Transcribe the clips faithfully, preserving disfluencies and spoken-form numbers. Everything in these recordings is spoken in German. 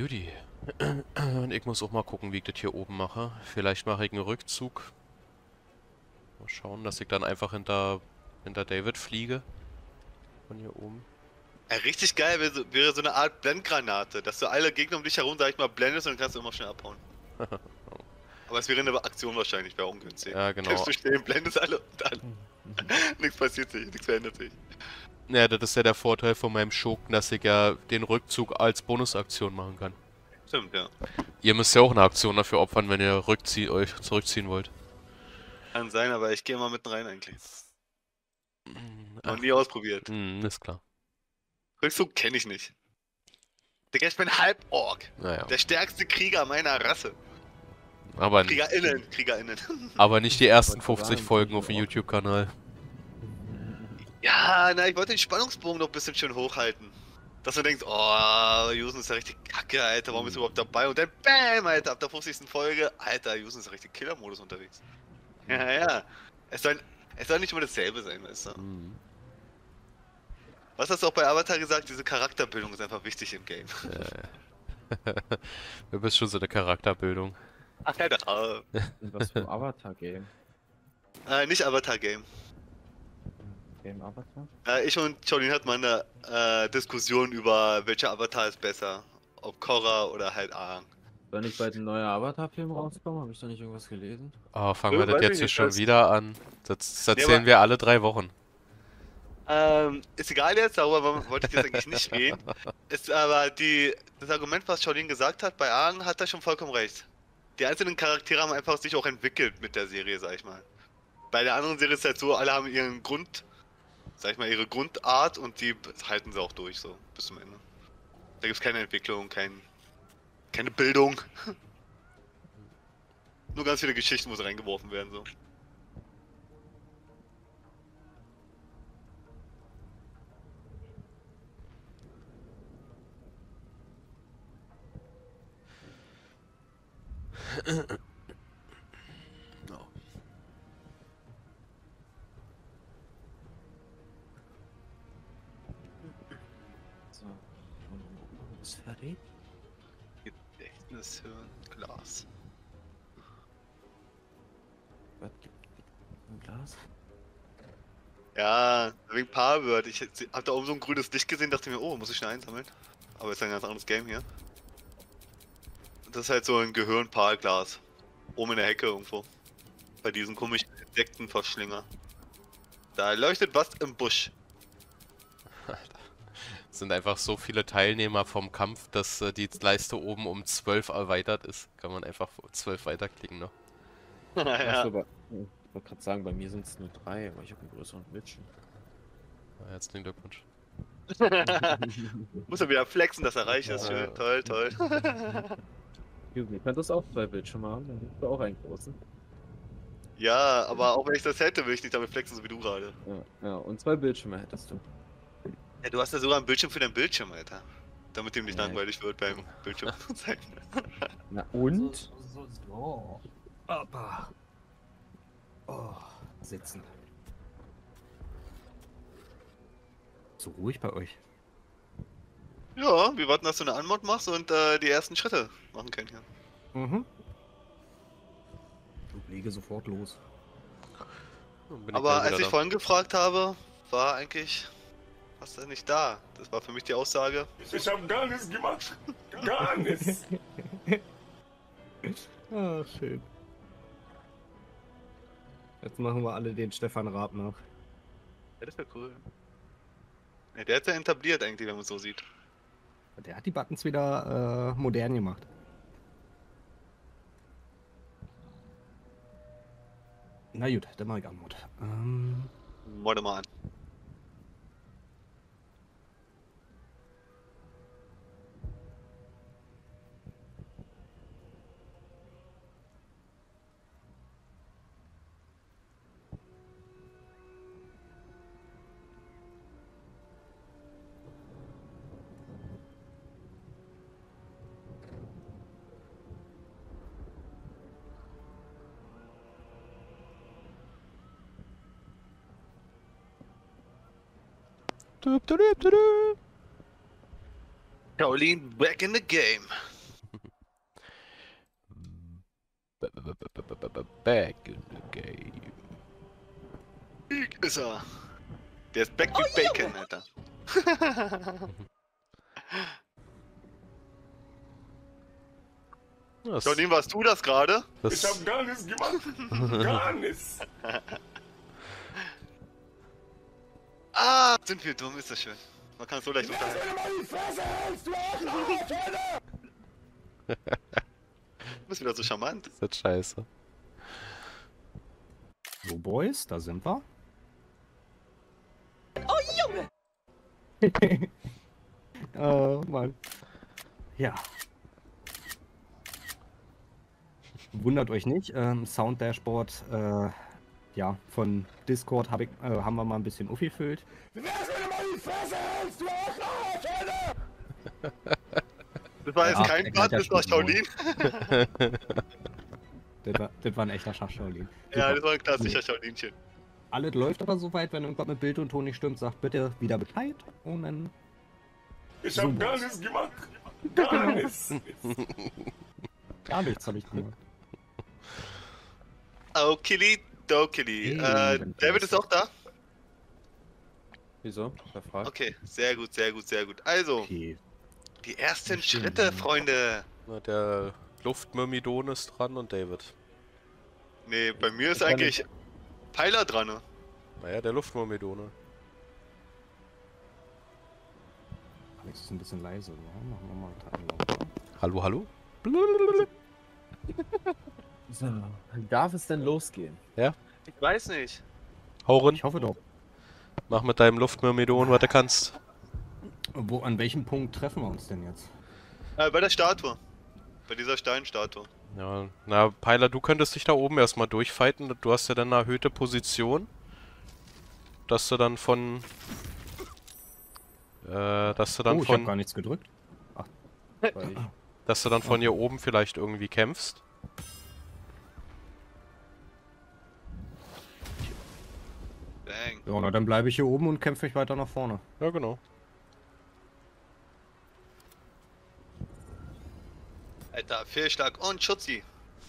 Judy. Und ich muss auch mal gucken, wie ich das hier oben mache. Vielleicht mache ich einen Rückzug. Mal schauen, dass ich dann einfach hinter, hinter David fliege. Von hier oben. Ja, richtig geil wäre so, wäre so eine Art Blendgranate, dass du alle Gegner um dich herum, sag ich mal, blendest und dann kannst du immer schnell abhauen. Aber es wäre eine Aktion wahrscheinlich, wäre ungünstig. Ja, genau. Bleibst du stehen, blendest alle und alle. Nichts passiert sich, nichts verändert sich. Ja, das ist ja der Vorteil von meinem Schurken, dass ich ja den Rückzug als Bonusaktion machen kann. Stimmt, ja. Ihr müsst ja auch eine Aktion dafür opfern, wenn ihr rückzie euch zurückziehen wollt. Kann sein, aber ich gehe mal mitten rein eigentlich. Noch Ach, nie ausprobiert. hm, ist klar. Rückzug kenne ich nicht. Digga, ich bin Halb-Ork. Naja. Der stärkste Krieger meiner Rasse. Aber, KriegerInnen, KriegerInnen. aber nicht die ersten Wollte fünfzig sagen, Folgen auf auch. dem YouTube-Kanal. Ja, na, ich wollte den Spannungsbogen noch ein bisschen schön hochhalten. Dass du denkst, oh, Jusen ist ja richtig kacke, Alter, warum ist er überhaupt dabei? Und dann BAM, Alter, ab der fünfzigsten Folge, Alter, Jusen ist ja richtig Killer-Modus unterwegs. Ja, ja. Es soll, es soll nicht immer dasselbe sein, weißt du? Mhm. Was hast du auch bei Avatar gesagt? Diese Charakterbildung ist einfach wichtig im Game. Du bist schon so eine Charakterbildung. Ach, ja, da. Was für Avatar-Game? Äh, nicht Avatar-Game. Game Avatar? Äh, ich und Jolene hatten mal eine äh, Diskussion über welcher Avatar ist besser. Ob Korra oder halt Aang. Soll nicht bald ein neuer Avatar-Film rauskommen? Habe ich da nicht irgendwas gelesen? Oh, fangen Äh, wir das weiß jetzt ich hier nicht, schon das- wieder an. Das, das Nee, erzählen aber- wir alle drei Wochen. Ähm, ist egal jetzt, darüber wollte ich jetzt eigentlich nicht reden. Ist aber die, das Argument, was Jolene gesagt hat, bei Aang hat er schon vollkommen recht. Die einzelnen Charaktere haben einfach sich auch entwickelt mit der Serie, sag ich mal. Bei der anderen Serie ist es halt so, alle haben ihren Grund, sag ich mal, ihre Grundart und die halten sie auch durch, so, bis zum Ende. Da gibt's keine Entwicklung, kein, keine Bildung. Nur ganz viele Geschichten, wo sie reingeworfen werden, so. So. Ist fertig? Gedächtnishirn, Glas. Was gibt ein Glas? Ja, wegen Powerword. Ich hab da oben so ein grünes Licht gesehen, dachte mir, oh, muss ich schnell einsammeln. Aber ist ein ganz anderes Game hier. Das ist halt so ein Gehirn-Paarglas. Oben in der Hecke irgendwo. Bei diesen komischen Insektenverschlinger. Da leuchtet was im Busch. Es sind einfach so viele Teilnehmer vom Kampf, dass äh, die Leiste oben um zwölf erweitert ist. Kann man einfach zwölf weiterklicken noch. Naja. Achso, aber ich wollte gerade sagen, bei mir sind es nur drei, aber ich habe einen größeren Bildschirm. Ja, herzlichen Glückwunsch. Muss er wieder flexen, dass er reich ist. Ja. Schön, toll, toll. Jugendlich, ihr könnt das auch zwei Bildschirme haben, dann hast du auch einen großen. Ja, aber auch wenn ich das hätte, will ich nicht damit flexen, so wie du gerade. Ja, ja, und zwei Bildschirme hättest du. Ja, du hast ja sogar ein Bildschirm für deinen Bildschirm, Alter. Damit dem nicht Nee. langweilig wird beim Bildschirm zeigen. Na und? So, so, so. Opa. Oh, sitzen. So ruhig bei euch. Ja, wir warten, dass du eine Anmod machst und äh, die ersten Schritte machen können hier. Mhm. Und lege sofort los. Dann bin ich Aber gleich als wieder ich da. vorhin gefragt habe, war eigentlich was denn nicht da. Das war für mich die Aussage. Ich hab gar nichts gemacht. Gar nichts. Ah, schön. Jetzt machen wir alle den Stefan Raab nach. Ja, das wäre cool. Ja, der hat ja etabliert eigentlich, wenn man es so sieht. Der hat die Buttons wieder äh, modern gemacht. Na gut, dann mach ich Anmod. Ähm, Modde mal an. Dup, dup, dup, dup. Caroline back in the game. back in the game. Ist er. Der ist back with Bacon, Alter. Das, Jolien, warst du das gerade? Ich das, hab gar nichts gemacht. Gar nichts. Ah, sind wir dumm, ist das schön. Man kann es so leicht unterhalten. Du bist wieder so charmant. das ist scheiße. So, Boys, da sind wir. Oh, Mann. Ja. Wundert euch nicht, ähm, Sound Dashboard, äh, ja, von Discord hab ich, äh, haben wir mal ein bisschen aufgefüllt. Das war jetzt Ja, kein der Bad, gleich das war erschnitten Shaolin. Das war, das war ein echter Schachschaulin. Ja, das war ein klassischer Shaolinchen. Alles läuft aber soweit, wenn irgendwas mit Bild und Ton nicht stimmt, sagt bitte wieder Bescheid und dann Ich hab So gar was. nichts gemacht. Gar nichts. gar nichts habe ich gemacht. Okili, dokili. Hey, Äh, wenn David das- ist auch da? Wieso? Wer fragt? Okay, sehr gut, sehr gut, sehr gut. Also, Okay. die ersten Bestimmt, Schritte, ja. Freunde. Na, der Luftmyrmidon ist dran und David. Nee, bei mir ist Ich kann eigentlich Peiler dran, ne? Naja, der Luftmyrmidone. Alex ist ein bisschen leise, oder? Machen wir mal einen Teil. Hallo, hallo? So, darf es denn losgehen? Ich weiß nicht. Hau rein, Ich hoffe doch. mach mit deinem Luftmyrmidon, was du kannst. Wo, an welchem Punkt treffen wir uns denn jetzt? Äh, bei der Statue. Bei dieser Steinstatue. Ja, na, Peiler, du könntest dich da oben erstmal durchfighten. Du hast ja dann eine erhöhte Position. Dass du dann von... Äh, dass du dann Oh, ich habe von... gar nichts gedrückt. Weil ich, Dass du dann von hier oben vielleicht irgendwie kämpfst. Bang. Ja, na, dann bleibe ich hier oben und kämpfe ich weiter nach vorne. Ja, genau. Alter, Fehlschlag und Schutzi.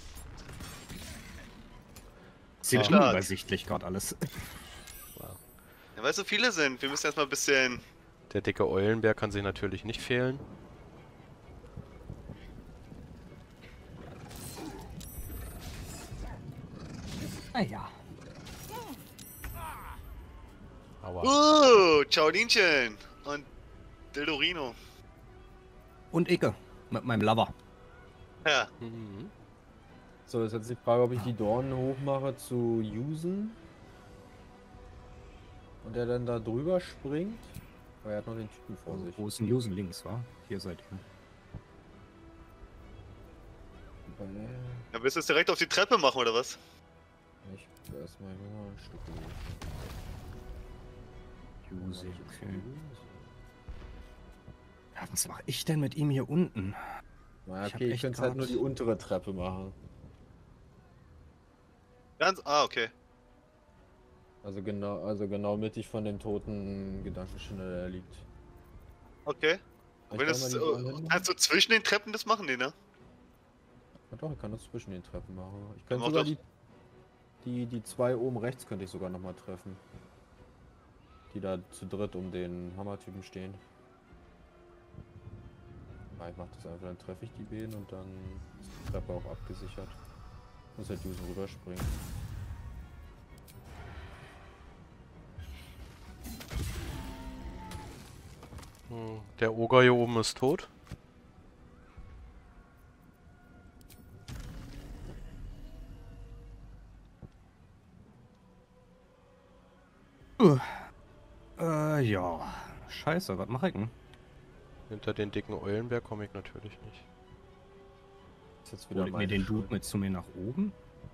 Ziemlich Schlag. unübersichtlich gerade alles. Ja, weil es so viele sind. Wir müssen erstmal ein bisschen. Der dicke Eulenbär kann sich natürlich nicht fehlen. Naja. Aua. Uh, Chaolinchen und Dildorino. Und Icke. Mit meinem Lover. Ja, Mhm. so, ist jetzt die Frage, ob ich die Dornen hochmache zu usen. Und der dann da drüber springt. Aber er hat noch den Typen vor sich. Wo ist ein Usen links, wa? Hier seid ihr. Äh, dann willst du es direkt auf die Treppe machen, oder was? Ich will erstmal hier mal ein Stück hoch. Usi, okay. Ja, was mache ich denn mit ihm hier unten? Na, Ich hab okay, ich echt könnte halt grad- nur die untere Treppe machen. Ganz. Ah, okay. Also genau, also genau mittig von dem toten Gedankenschinner, der liegt. Okay. Ich Wenn kann es, mal die äh, Dornen hinmachen? kannst du zwischen den Treppen das machen, nee, ne? Ja, doch, ich kann das zwischen den Treppen machen. Ich Dann könnte mach sogar doch. die, die, die zwei oben rechts könnte ich sogar nochmal treffen. Die da zu dritt um den Hammertypen stehen. Ja, ich mach das einfach, dann treffe ich die beiden und dann ist die Treppe auch abgesichert. Muss halt Usen rüberspringen. Hm, Der Oger hier oben ist tot. Äh, ja. Scheiße, was mache ich denn? Hinter den dicken Eulenbär komme ich natürlich nicht. Ist jetzt wieder Hol ich mir meine den Schuld. Dude mit zu mir nach oben?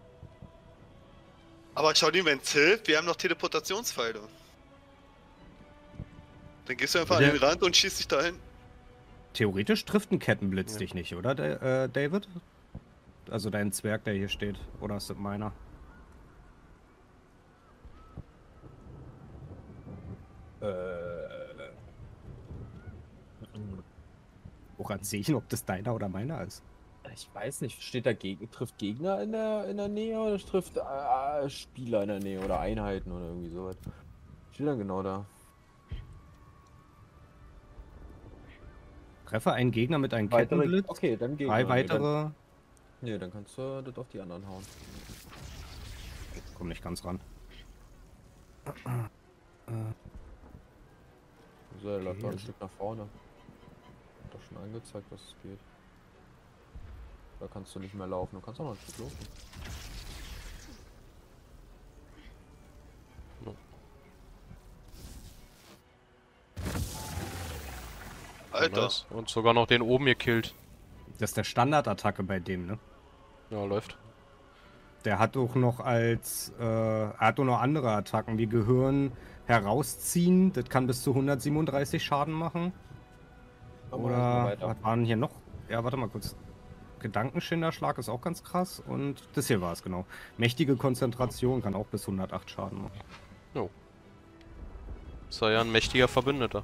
Aber schau dir, wenn es hilft, wir haben noch Teleportationspfeile. Dann gehst du einfach an Der- den Rand und schießt dich dahin. Theoretisch trifft ein Kettenblitz Ja. dich nicht, oder, Da- äh, David? Also dein Zwerg, der hier steht. Oder ist das meiner? Äh, Woran sehe ich denn, ob das deiner oder meiner ist? Ich weiß nicht, steht da Geg trifft Gegner in der, in der Nähe oder trifft äh, Spieler in der Nähe oder Einheiten oder irgendwie sowas? Steht dann genau da. Treffe einen Gegner mit einem Weitere, Kettenblitz. okay, dann Gegner. Drei Nee, weitere. dann, nee, dann kannst du das auf die anderen hauen. Komm nicht ganz ran. So, er läuft Okay, noch ein also- Stück nach vorne. Hat doch schon angezeigt, dass es geht. Da kannst du nicht mehr laufen, du kannst auch noch ein Stück laufen. Alter. Nice. Und sogar noch den oben gekillt. Das ist der Standardattacke bei dem, ne? Ja, läuft. Der hat auch noch als, äh, er hat auch noch andere Attacken, wie Gehirn herausziehen. Das kann bis zu hundertsiebenunddreißig Schaden machen. Machen wir erstmal Oder weiter. was waren hier noch? Ja, warte mal kurz. Gedankenschinderschlag ist auch ganz krass. Und das hier war es, genau. Mächtige Konzentration kann auch bis hundertacht Schaden machen. Jo. Ist er ja ein mächtiger Verbündeter.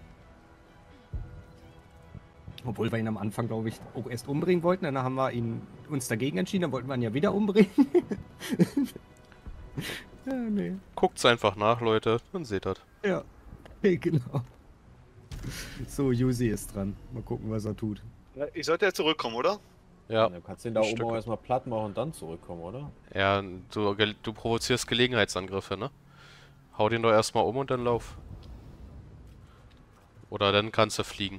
Obwohl wir ihn am Anfang, glaube ich, auch erst umbringen wollten. Dann haben wir ihn, uns dagegen entschieden. Dann wollten wir ihn ja wieder umbringen. Ja, nee. Guckt's einfach nach, Leute, dann seht das. Ja, hey, genau. So, Yuzi ist dran. Mal gucken, was er tut. Ja, ich sollte ja zurückkommen, oder? Ja, Du kannst den da ein oben Stück. auch erstmal platt machen und dann zurückkommen, oder? ja, du, gel- du provozierst Gelegenheitsangriffe, ne? Hau den doch erstmal um und dann lauf. Oder dann kannst du fliegen.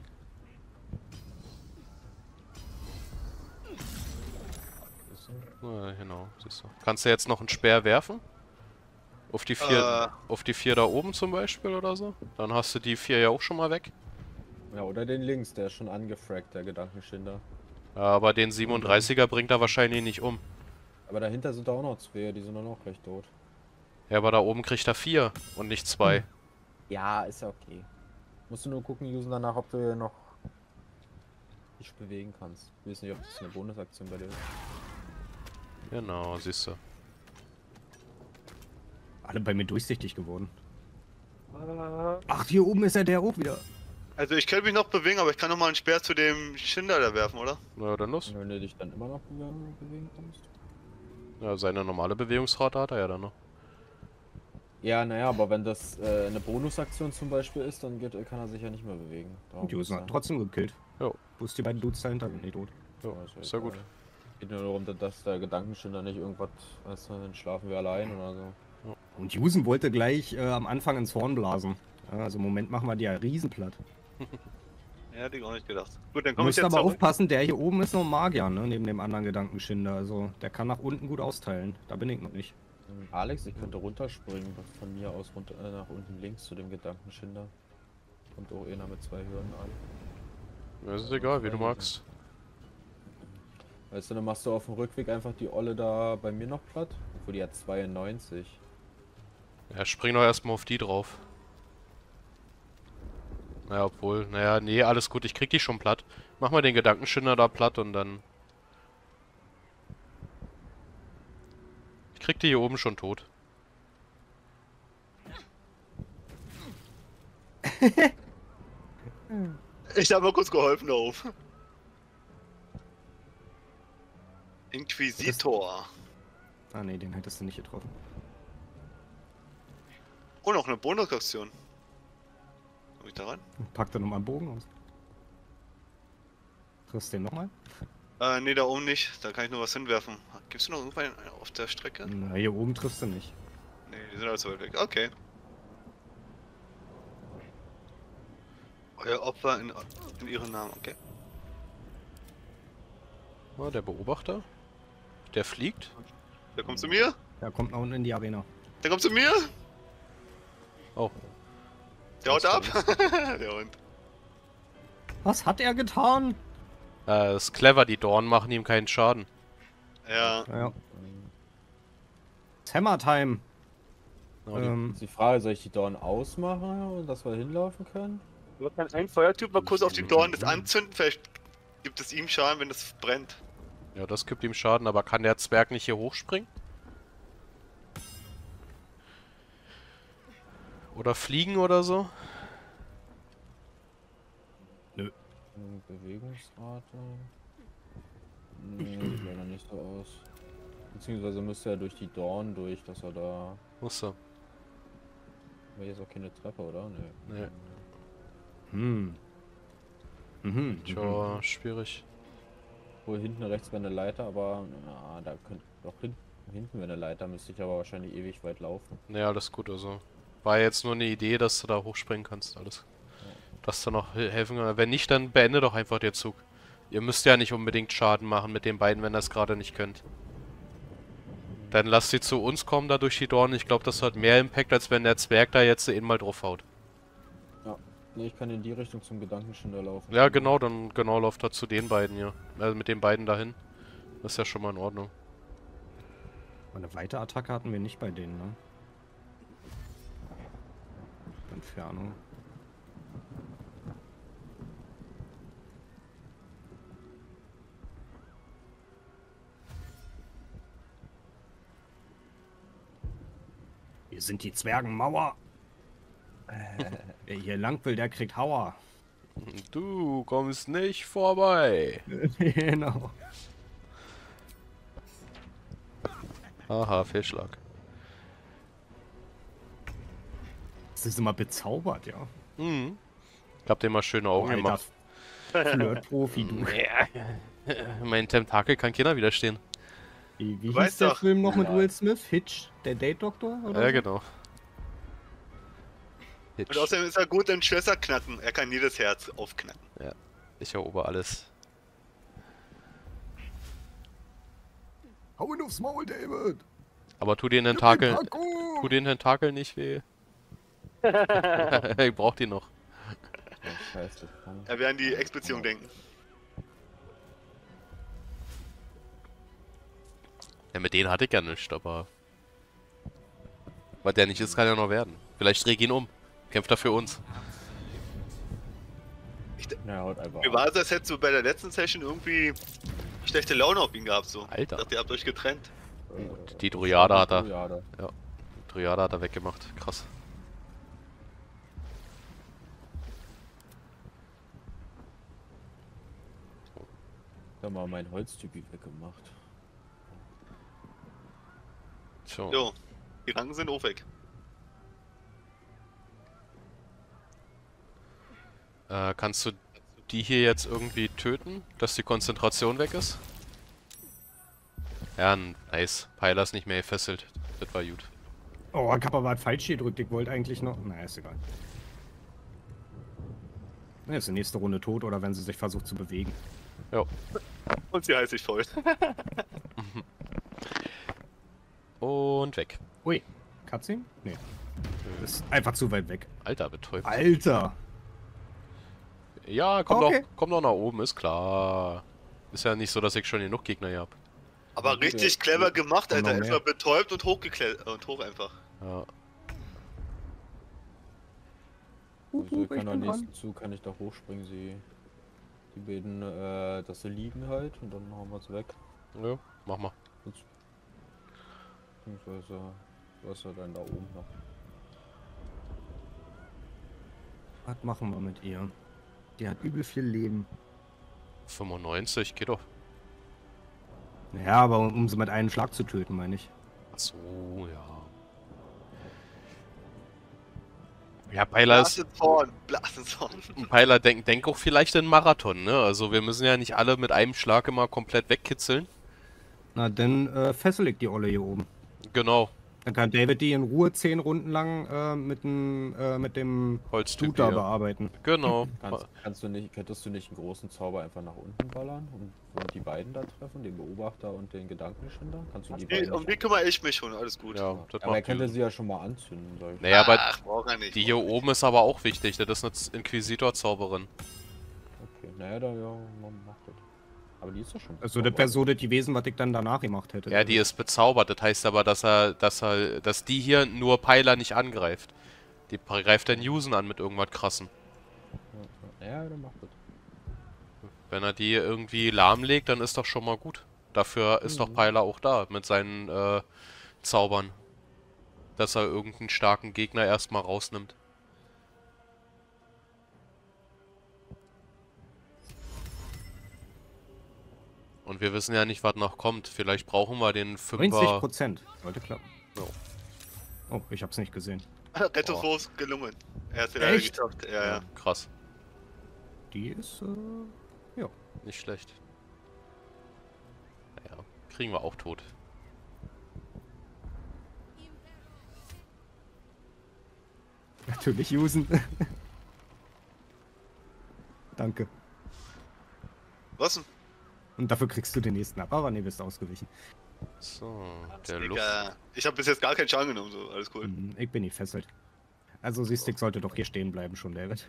Ist so. Ja, genau, siehst du. Kannst du jetzt noch einen Speer werfen? Auf die vier, auf die vier da oben zum Beispiel oder so? Dann hast du die vier ja auch schon mal weg. Ja, oder den links, der ist schon angefragt, der Gedankenschinder. Ja, aber den siebenunddreißiger bringt er wahrscheinlich nicht um. Aber dahinter sind da auch noch zwei, die sind dann auch gleich tot. Ja, aber da oben kriegt er vier und nicht zwei. Ja, ist ja okay. Musst du nur gucken, Usen danach, ob du hier noch dich bewegen kannst. Ich weiß nicht, ob das eine Bonusaktion bei dir ist. Genau, siehst du. Alle bei mir durchsichtig geworden. Ach, hier oben ist ja der auch wieder. Also ich könnte mich noch bewegen, aber ich kann noch mal einen Speer zu dem Schinder da werfen, oder? Na, dann los. Und wenn du dich dann immer noch bewegen, bewegen kannst. Ja, seine normale Bewegungsrate hat er ja dann noch. Ja, naja, aber wenn das äh, eine Bonusaktion zum Beispiel ist, dann geht, kann er sich ja nicht mehr bewegen. Darum Und Yuzi ist hat er- trotzdem gekillt. Jo. Wo ist die beiden Dudes dahinter? Nicht tot. Ja, Ja, ist ja gut. egal. Geht nur darum, dass der Gedankenschinder nicht irgendwas, weißt du, dann schlafen wir allein oder so. Und Jusen wollte gleich äh, am Anfang ins Horn blasen. Ja, also im Moment machen wir die ja riesenplatt. Ja, hätte ich auch nicht gedacht. Gut, dann Du komme ich musst jetzt aber zurück. aufpassen, der hier oben ist noch ein Magier, ne? Neben dem anderen Gedankenschinder. Also der kann nach unten gut austeilen. Da bin ich noch nicht. Ähm, Alex, ich könnte runterspringen, von mir aus runter, äh, nach unten links zu dem Gedankenschinder. Kommt auch einer mit zwei Hürden an. Ja, ist egal, wie du magst. Weißt du, dann machst du auf dem Rückweg einfach die Olle da bei mir noch platt. Obwohl die hat zweiundneunzig. Ja, spring doch erstmal auf die drauf. Naja, obwohl, naja, nee, alles gut, ich krieg die schon platt. Mach mal den Gedankenschinder da platt und dann... Ich krieg die hier oben schon tot. Ich habe mal kurz geholfen da oben. Inquisitor. Ah ne, den hättest du nicht getroffen. Oh, noch eine Bonusaktion. Komm ich da ran? Pack da nochmal einen Bogen aus. Triffst du den nochmal? Äh, nee, da oben nicht. Da kann ich nur was hinwerfen. Gibt's noch irgendwann auf der Strecke? Na, hier oben triffst du nicht. Nee, die sind alles so weit weg. Okay. Euer Opfer in, in ihren Namen, okay. Ja, der Beobachter. Der fliegt. Der kommt zu mir. Der kommt nach unten in die Arena. Der kommt zu mir. Oh. Der haut ab. Der Hund. Was hat er getan? Äh, ist clever, die Dornen machen ihm keinen Schaden. Ja. Ja. It's Hammer Time. Ja, die- Ähm, Ist die Frage, soll ich die Dornen ausmachen, dass wir hinlaufen können? Aber kann ein Feuertyp mal kurz auf die Dornen das anzünden? Vielleicht gibt es ihm Schaden, wenn das brennt. ja, das gibt ihm Schaden, aber kann der Zwerg nicht hier hochspringen? Oder fliegen oder so? Hm, Bewegungsrate. Nee, sieht leider nicht so aus. Beziehungsweise müsste er durch die Dorn durch, dass er da... Muss er. Wäre jetzt auch keine Treppe, oder? Nee. Nee. Hm. Mhm. mhm. Tja, schwierig. Wohl hinten rechts wäre eine Leiter, aber na, da könnte doch hin, hinten wäre eine Leiter, müsste ich aber wahrscheinlich ewig weit laufen. Nee, alles gut, also. War jetzt nur eine Idee, dass du da hochspringen kannst, alles. Dass du noch he- helfen kannst. Wenn nicht, dann beende doch einfach den Zug. Ihr müsst ja nicht unbedingt Schaden machen mit den beiden, wenn ihr es gerade nicht könnt. Dann lasst sie zu uns kommen, da durch die Dornen. Ich glaube, das hat mehr Impact, als wenn der Zwerg da jetzt eh mal drauf haut. Ja. Nee, ich kann in die Richtung zum Gedankenschinder laufen. Ja, genau, dann genau läuft er zu den beiden hier. Also mit den beiden dahin. Das ist ja schon mal in Ordnung. Eine weitere Attacke hatten wir nicht bei denen, ne? Entfernung. Wir sind die Zwergenmauer. Wer hier lang will, der kriegt Hauer. Du kommst nicht vorbei. Genau. Aha, Fehlschlag. Das ist immer bezaubert, ja. Mhm. Ich hab dir mal schöne Augen Alter, gemacht. Flirt-Profi, du. Mein Tentakel kann keiner widerstehen. Wie, wie Du hieß weißt der doch. Film noch mit Ja. Will Smith? Hitch, der Date-Doktor? oder Ja, so? genau. Und Hitch. außerdem ist er gut in Schlösser knacken. Er kann jedes Herz aufknacken. Ich erober alles. Hau ihn aufs Maul, David! Aber tu den Tentakel, Paco! tu den Tentakel nicht weh. Ich brauch die noch. Ja, scheiße, kann. Er wird an die Ex-Beziehung denken. Ja, mit denen hatte ich ja nichts, aber... Was der nicht ist, kann ja noch werden. Vielleicht dreh ich ihn um. Kämpft er für uns. Ja, haut einfach Wie ab. war es, als hättest du bei der letzten Session irgendwie schlechte Laune auf ihn gehabt, so? Alter. Ich dachte, ihr habt euch getrennt. Äh, Die Dryade hat er. Dryade. Triade hat er weggemacht. Krass. Da mal mein Holztypi weggemacht. So. Jo, die Ranken sind auch weg. Äh, kannst du die hier jetzt irgendwie töten, dass die Konzentration weg ist? Ja, nice. Peiler ist nicht mehr gefesselt. Das war gut. Oh, ich hab aber was falsch gedrückt. Ich wollte eigentlich noch... Na, ist egal. Na, ist die nächste Runde tot oder wenn sie sich versucht zu bewegen. Jo. Und sie heißt sich voll. Und weg. Ui, Cutscene? Nee. Ist einfach zu weit weg. Alter, betäubt. Alter! Ja, komm Okay. doch, komm doch nach oben, ist klar. Ist ja nicht so, dass ich schon genug Gegner hier hab. Aber gut, richtig ja. clever gemacht, Komm noch Alter. mehr. Erstmal betäubt und hochgeklettert und hoch einfach. Ja. Also ich kann am nächsten Zug kann ich da hochspringen, sie. Die beiden, äh, dass sie liegen halt und dann hauen wir es weg. Ja, mach mal. Sonst- Beziehungsweise, was er dann da oben noch? Was machen wir mit ihr? Die hat übel viel Leben. fünfundneunzig, geht doch. Ja, aber um, um sie mit einem Schlag zu töten, meine ich. Ach so, ja. Ja, Peiler ist... Blasenzorn, Blasenzorn. Peiler denk, denk auch vielleicht in Marathon, ne? Also wir müssen ja nicht alle mit einem Schlag immer komplett wegkitzeln. Na, dann äh, fessel ich die Olle hier oben. Genau. Dann kann David die in Ruhe zehn Runden lang äh, mit, dem, äh, mit dem Holztyp Dude da hier. bearbeiten. Genau. Kannst, kannst du nicht, könntest du nicht einen großen Zauber einfach nach unten ballern und, und die beiden da treffen, den Beobachter und den Gedankenschinder? Kannst du die Die, beiden um nicht die kümmere ich mich schon, alles gut. Ja, das Aber er macht könnte die. sie ja schon mal anzünden, sag ich. Naja, aber Ach, braucht er nicht. die hier oben ist aber auch wichtig. Das ist eine Inquisitor-Zauberin. Okay, naja, da ja, man macht das. Aber die ist doch schon. Also das wäre so das gewesen, was ich dann danach gemacht hätte. Ja, die ist bezaubert. Das heißt aber, dass er, dass er, dass die hier nur Peiler nicht angreift. Die greift dann Usen an mit irgendwas krassem. Ja, ja, dann macht das. Wenn er die irgendwie lahmlegt, dann ist doch schon mal gut. Dafür ist doch Peiler auch da mit seinen äh, Zaubern. Dass er irgendeinen starken Gegner erstmal rausnimmt. Und wir wissen ja nicht, was noch kommt. Vielleicht brauchen wir den neunzig Fünfer. Prozent. Sollte klappen. So. Oh, ich hab's nicht gesehen. Rettungslos gelungen. Er hat es leider Echt? geschafft. Ja, ja. Krass. Die ist, äh, ja. Nicht schlecht. Naja, kriegen wir auch tot. Natürlich usen. Danke. Was denn? Und dafür kriegst du den nächsten ab. Aber nee, bist ausgewichen. So, der Luft. Digga, ich habe bis jetzt gar keinen Schaden genommen, so. Alles cool. Mhm, ich bin nicht fesselt. Also Seestick sollte doch hier stehen bleiben schon, David.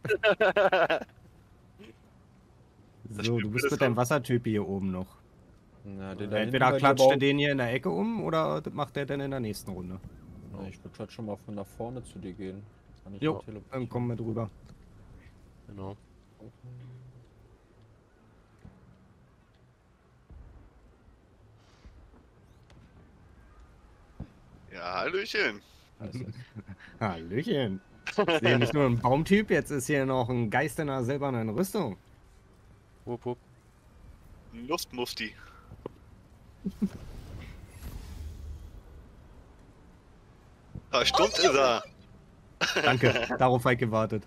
So, du bist mit deinem Wassertyp hier oben noch. Na, den da hinten bei Entweder dir klatscht er baut- den hier in der Ecke um oder das macht er dann in der nächsten Runde. Na, ich würde halt schon mal von nach vorne zu dir gehen. Kann ich Jo, mal dann teleportieren. kommen wir drüber. Genau. Ja, Hallöchen. Also, Hallöchen. Ich sehe nicht nur ein Baumtyp, jetzt ist hier noch ein Geist in einer silbernen Rüstung. Wupp, wupp. Ein Luftmufti. Verstummt ist er. Danke, darauf habe ich gewartet.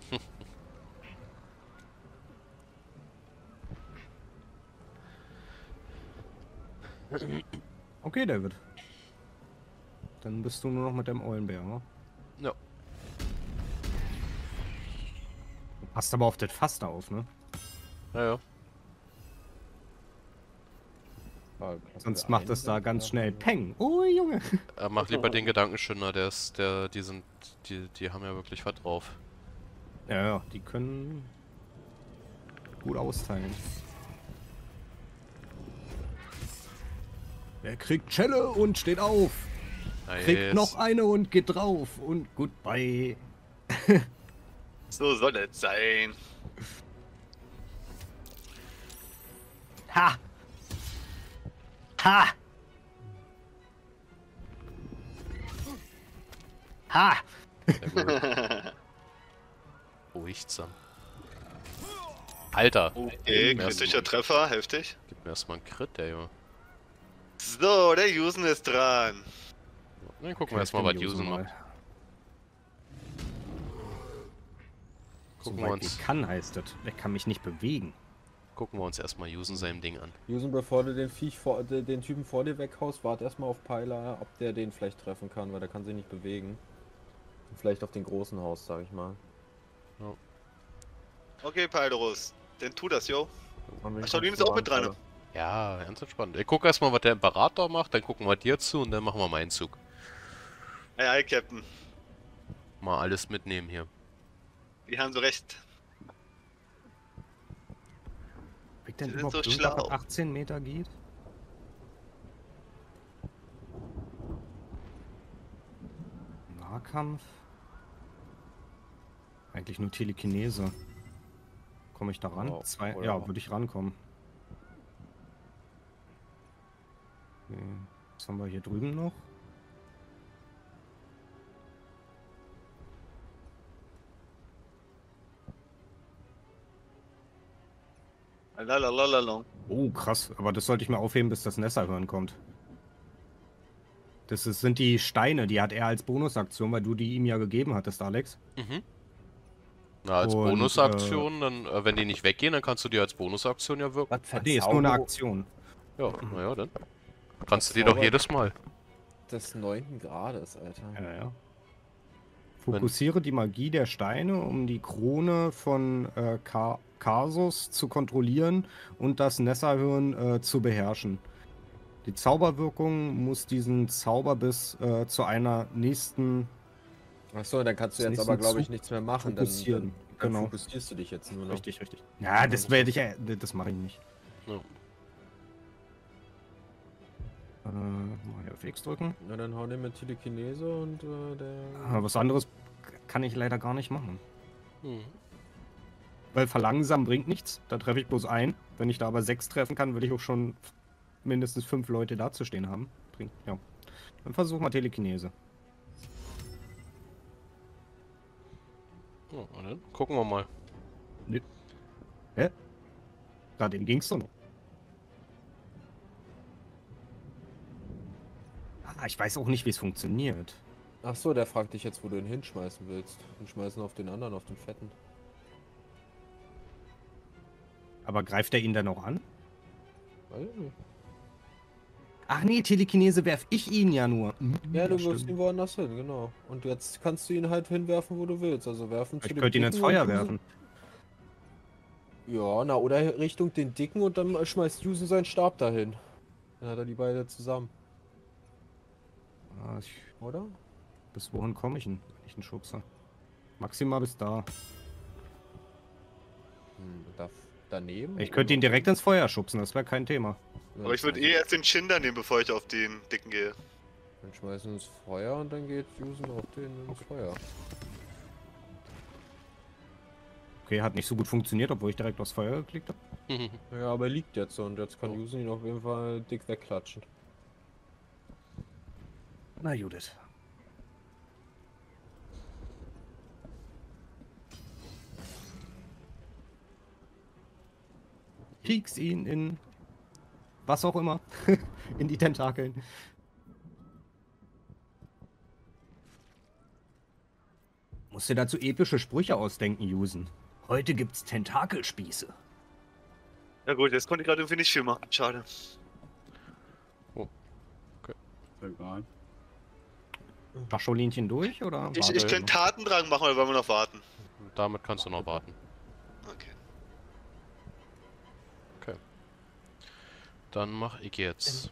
Okay, David. Dann bist du nur noch mit dem Eulenbär, ne? Ja. Du passt aber auf das Fass da auf, ne? Naja. war Klasse Sonst macht das da eins, ganz ja. schnell Peng. Oh, Junge. Er macht lieber den Gedankenschinder, der ist, der, die sind, die, die haben ja wirklich was drauf. Ja, ja, die können gut austeilen. Wer kriegt Schelle und steht auf? Kriegt Nice. noch eine und geht drauf. Und goodbye. So soll es sein. Ha! Ha! Ha! Sehr gut. Behuichtsam. Alter, Okay, kritischer Treffer, heftig. gib mir erstmal einen Crit, der Junge. So, der Jusen ist dran. Dann gucken wir erstmal, was Usen macht. So Gucken wir weit uns, ich kann, heißt das. Ich kann mich nicht bewegen. gucken wir uns erstmal Usen seinem Ding an. Jusen, bevor du den Viech vor, den den Typen vor dir weghaust, warte erstmal auf Peiler, ob der den vielleicht treffen kann, weil der kann sich nicht bewegen. Und vielleicht auf den großen Haus, sag ich mal. Okay, Paldorus. Dann tu das, yo. An wen Ach, Shaolin kommst ist du auch mit ran, dran. Ja, ganz entspannt. Ich gucke erstmal, was der Imperator macht, dann gucken wir dir zu und dann machen wir meinen Zug. Ei, ei, Captain. Mal alles mitnehmen hier. Die haben so recht. Ob ich denn Sie sind überhaupt so irgendwas, was schlau. achtzehn Meter geht? Nahkampf? Eigentlich nur Telekinese. Komme ich da ran? Wow, Zwei, oder- ja, würde ich rankommen. Okay. Was haben wir hier drüben noch? Lalalala. Oh, krass. Aber das sollte ich mir aufheben, bis das Nesserhörn kommt. Das ist, sind die Steine, die hat er als Bonusaktion, weil du die ihm ja gegeben hattest, Alex. Mhm. Na, als Und, Bonusaktion, dann, äh, wenn die nicht weggehen, dann kannst du die als Bonusaktion ja wirken. Was für Nee, ist nur eine Zauber Aktion. Ja, naja, dann. Kannst du die Zauber- doch jedes Mal. des neunten Grades, Alter. Ja, ja. Fokussiere die Magie der Steine, um die Krone von äh, Ka Kasus zu kontrollieren und das Nesserhirn äh, zu beherrschen. Die Zauberwirkung muss diesen Zauberbiss äh, zu einer nächsten Achso, dann kannst du Das jetzt nächsten aber, glaube ich, Zug nichts mehr machen. Dann, fokussieren. dann, dann Genau. fokussierst du dich jetzt nur noch. Richtig, richtig. Ja, das werde ich, äh, das mache ich nicht. Ja. Äh, mal hier auf X drücken. Na, dann hau den mit Telekinese und äh, der... Aber was anderes kann ich leider gar nicht machen. Hm. Weil verlangsamen bringt nichts. Da treffe ich bloß ein. Wenn ich da aber sechs treffen kann, will ich auch schon mindestens fünf Leute dazustehen haben. Bringt, ja. Dann versuch mal Telekinese. Ja, und dann gucken wir mal. Hä? Da, den ging's doch noch. Ah, ich weiß auch nicht, wie es funktioniert. Ach so, der fragt dich jetzt, wo du ihn hinschmeißen willst. Hinschmeißen auf den anderen, auf den fetten. Aber greift er ihn dann auch an? Weiß ich nicht. Ach nee, Telekinese werf ich ihn ja nur. Ja, du das wirfst stimmt. ihn woanders hin, genau. Und jetzt kannst du ihn halt hinwerfen, wo du willst. Also werfen zu Ich dem könnte ihn ins Dicken und Feuer Jusen- werfen. Ja, na, oder Richtung den Dicken und dann schmeißt Jusen seinen Stab dahin. Dann hat er die beide zusammen, Ah, ich, oder? bis wohin komme ich denn, wenn ich einen Schubser? Maximal bis da. Hm, da, daneben? Ich könnte ihn direkt ins Feuer schubsen, das wäre kein Thema. Ja, Aber ich würde eh erst den Schinder nehmen, bevor ich auf den Dicken gehe. Dann schmeißen wir ins Feuer und dann geht Jusen auf den ins Feuer. Okay, hat nicht so gut funktioniert, obwohl ich direkt aufs Feuer geklickt habe. Ja, aber er liegt jetzt und jetzt kann Oh. Jusen ihn auf jeden Fall dick wegklatschen. Na Judith. Pieks ihn in was auch immer. In die Tentakeln. Musst dir dazu epische Sprüche ausdenken, Jusen. Heute gibt's Tentakelspieße. Ja gut, jetzt konnte ich gerade irgendwie nicht viel machen. Schade. Egal. Wascholinchen durch oder? Ich, warte ich noch? könnte Tatendrang machen, oder wollen wir noch warten? Damit kannst du noch warten. Okay. Okay. Dann mach ich jetzt.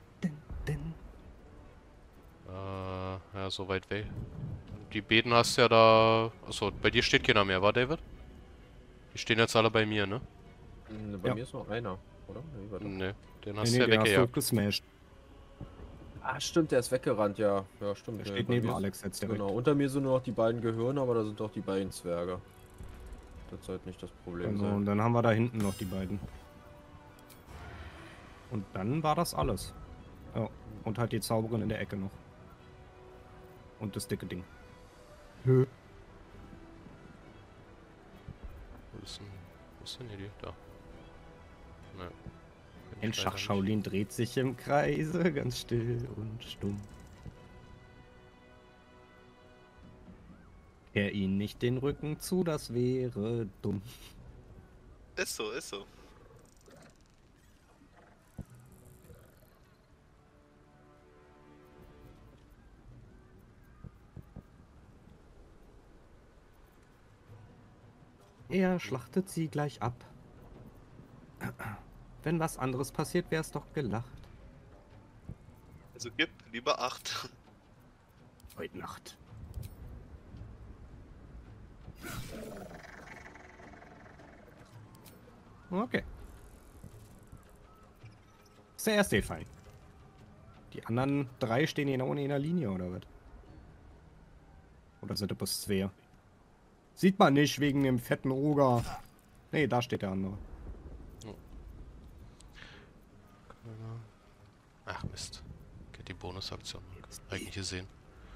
Äh, ja, so weit weg. Die Beeten hast ja da... Achso, bei dir steht keiner mehr, war David? Die stehen jetzt alle bei mir, ne? Hm, Bei Ja. mir ist noch einer, oder? Nee, warte. Ne, den Nee, hast nee, du ja den hast du weggejagt. gesmashed. Ah, stimmt, der ist weggerannt, ja. Ja, stimmt. Der ja, steht bei neben mir ist- Alex jetzt direkt. Genau, unter mir sind nur noch die beiden Gehirne, aber da sind auch die beiden Zwerge. Das sollte nicht das Problem Genau, sein. und dann haben wir da hinten noch die beiden. Und dann war das alles. Ja, und halt die Zauberin in der Ecke noch. Und das dicke Ding. Hö. Wo ist denn, wo ist denn hier die? Da. Ne. Ein Schachschaulin dreht sich im Kreise, ganz still und stumm. Kehr ihn nicht den Rücken zu, das wäre dumm. Ist so, ist so. Er schlachtet sie gleich ab. Wenn was anderes passiert, wär's doch gelacht. Also gib lieber acht. Heute Nacht. Okay. Ist der erste gefallen. Die anderen drei stehen genau in einer Linie, oder was? Oder sind das bloß zwei? Sieht man nicht wegen dem fetten Oger. Nee, da steht der andere. Ach Mist. Geht die Bonusaktion. Eigentlich gesehen.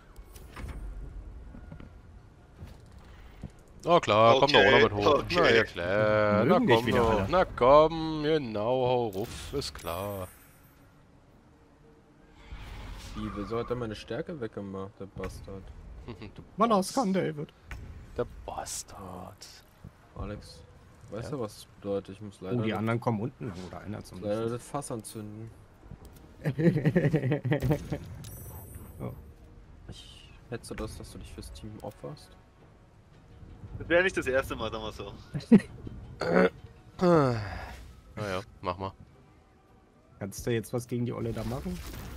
Oh klar, komm doch Okay, auch noch mit hoch. okay. Na ja klar, na Mögen dich komm wieder doch. alle. Na komm, genau, hau ruf, ist klar. Wie, wieso hat er meine Stärke weggemacht, der Bastard? Mal das kann, David. Der Bastard. Alex, weißt Ja? du, was das bedeutet? Ich muss leider, Oh, die das, anderen kommen unten. Oder einer leider zumindest. das Fass anzünden. Oh. Ich hetze das, dass du dich fürs Team opferst. Das wäre nicht das erste Mal, sagen wir so. Naja, mach mal. Kannst du jetzt was gegen die Olle da machen?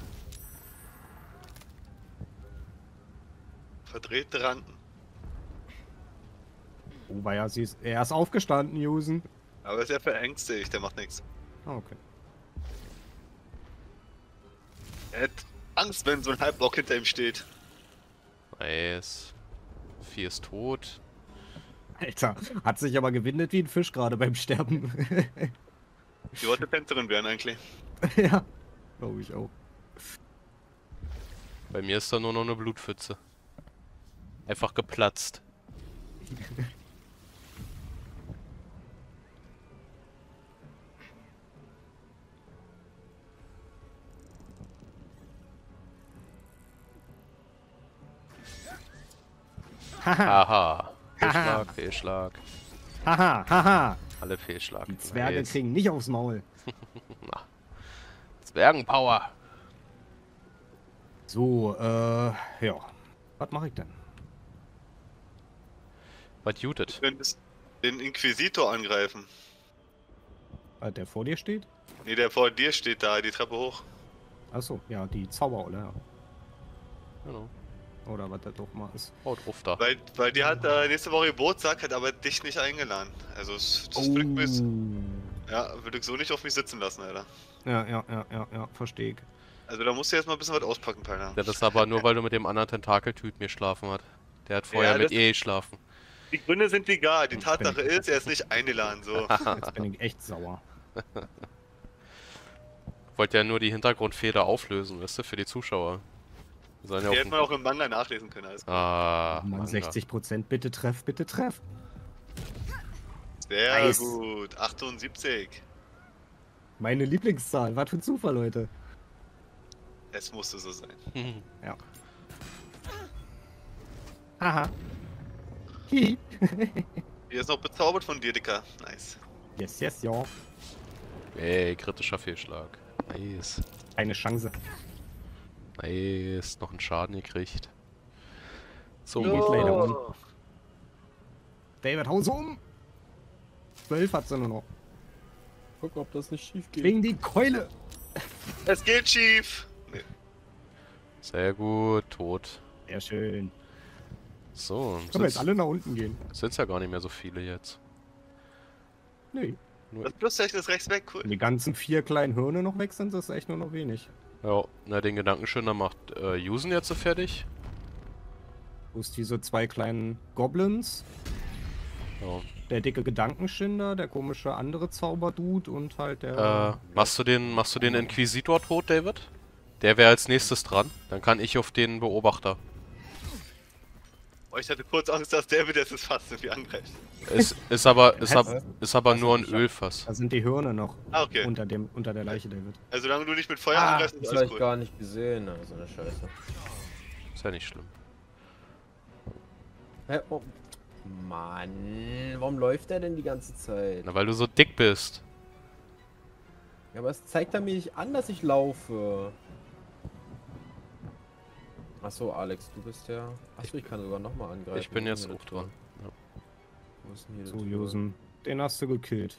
Verdrehte Ranken. Oh, war ja, sie ist, er ist aufgestanden, Jusen. Aber ist ja verängstigt, der macht nichts. Ah, okay. Er hat Angst, wenn so ein Halbblock hinter ihm steht. Nice. Vier ist tot. Alter, hat sich aber gewindet wie ein Fisch gerade beim Sterben. Die wollte Tänzerin werden eigentlich. Ja, glaube ich auch. Bei mir ist da nur noch eine Blutpfütze. Einfach geplatzt. Haha. Aha. Fehlschlag, Fehlschlag. Haha, haha. Alle Fehlschlag. Die Zwerge Nice. kriegen nicht aufs Maul. Zwergenpower. So, äh, ja. Was mache ich denn? Was jutet? Du könntest den Inquisitor angreifen. Äh, der vor dir steht? Nee, der vor dir steht da, die Treppe hoch. Achso, ja, die Zauberolle, ja. Genau. Oder was das doch mal ist. Haut drauf da. Weil, weil die hat äh, nächste Woche Geburtstag, hat aber dich nicht eingeladen. Also das, das würde ich mir jetzt, ja, würde ich so nicht auf mich sitzen lassen, Alter. Ja, ja, ja, ja, ja, verstehe ich. Also da musst du jetzt mal ein bisschen was auspacken, Palmer. Das ist aber nur, weil du mit dem anderen Tentakeltyp mir schlafen hat. Der hat vorher Ja, mit das- ihr geschlafen. Die Gründe sind egal. Die Ich Tatsache bin- ist, er ist nicht eingeladen, so. Jetzt bin ich echt sauer. Wollte ja nur die Hintergrundfeder auflösen, weißt du, für die Zuschauer. Wir sollen ja Die auch hätte man auch im Manga nachlesen können. Alles gut. Ah, Mann, Manga. sechzig Prozent, bitte treff, bitte treff. Sehr nice. gut. achtundsiebzig. Meine Lieblingszahl, was für ein Zufall, Leute. Es musste so sein. Ja. Haha. Hihi. Hier ist noch bezaubert von dir, Dicker. Nice. Yes, yes, ja. Ey, kritischer Fehlschlag. Nice. Keine Chance. Nice. Noch einen Schaden gekriegt. So, Die geht leider um. David, hau so um! zwölf hat sie nur noch. Gucken, ob das nicht schief geht. Wegen die Keule! Es geht schief. Nee. sehr gut. Tot. Sehr schön. So, Können wir jetzt sind's, alle nach unten gehen? sind's ja gar nicht mehr so viele jetzt. Nee. Das Pluszeichen ist rechts weg, cool. Wenn die ganzen vier kleinen Hirne noch weg sind, ist das echt nur noch wenig. Ja, na, den Gedankenschinder macht äh, Yusen jetzt so fertig. Wo ist diese zwei kleinen Goblins? Ja. Der dicke Gedankenschinder, der komische andere Zauberdude und halt der... Äh, machst du den, machst du den Inquisitor tot, David? Der wäre als nächstes dran. Dann kann ich auf den Beobachter. Oh, ich hatte kurz Angst, dass der wieder jetzt fast irgendwie angreift. Ist, ist aber, ist, Hä? ab, ist aber nur ein ich hab- Ölfass. Da sind die Hirne noch Ah, okay. unter, dem, unter der Leiche, David. Also solange du nicht mit Feuer Ah, angreifst, das ist habe alles ich cool. gar nicht gesehen. Na, so eine Scheiße. Ist ja nicht schlimm. Hä? Oh. Mann, warum läuft der denn die ganze Zeit? Na, weil du so dick bist. Ja, aber es zeigt er mir nicht an, dass ich laufe. Achso, Alex, du bist ja... Achso, ich kann sogar nochmal angreifen. Ich bin Wo ist jetzt denn auch hier der dran. Ja. Tor? Wo ist denn hier So, der Tor? Josen. Den hast du gekillt.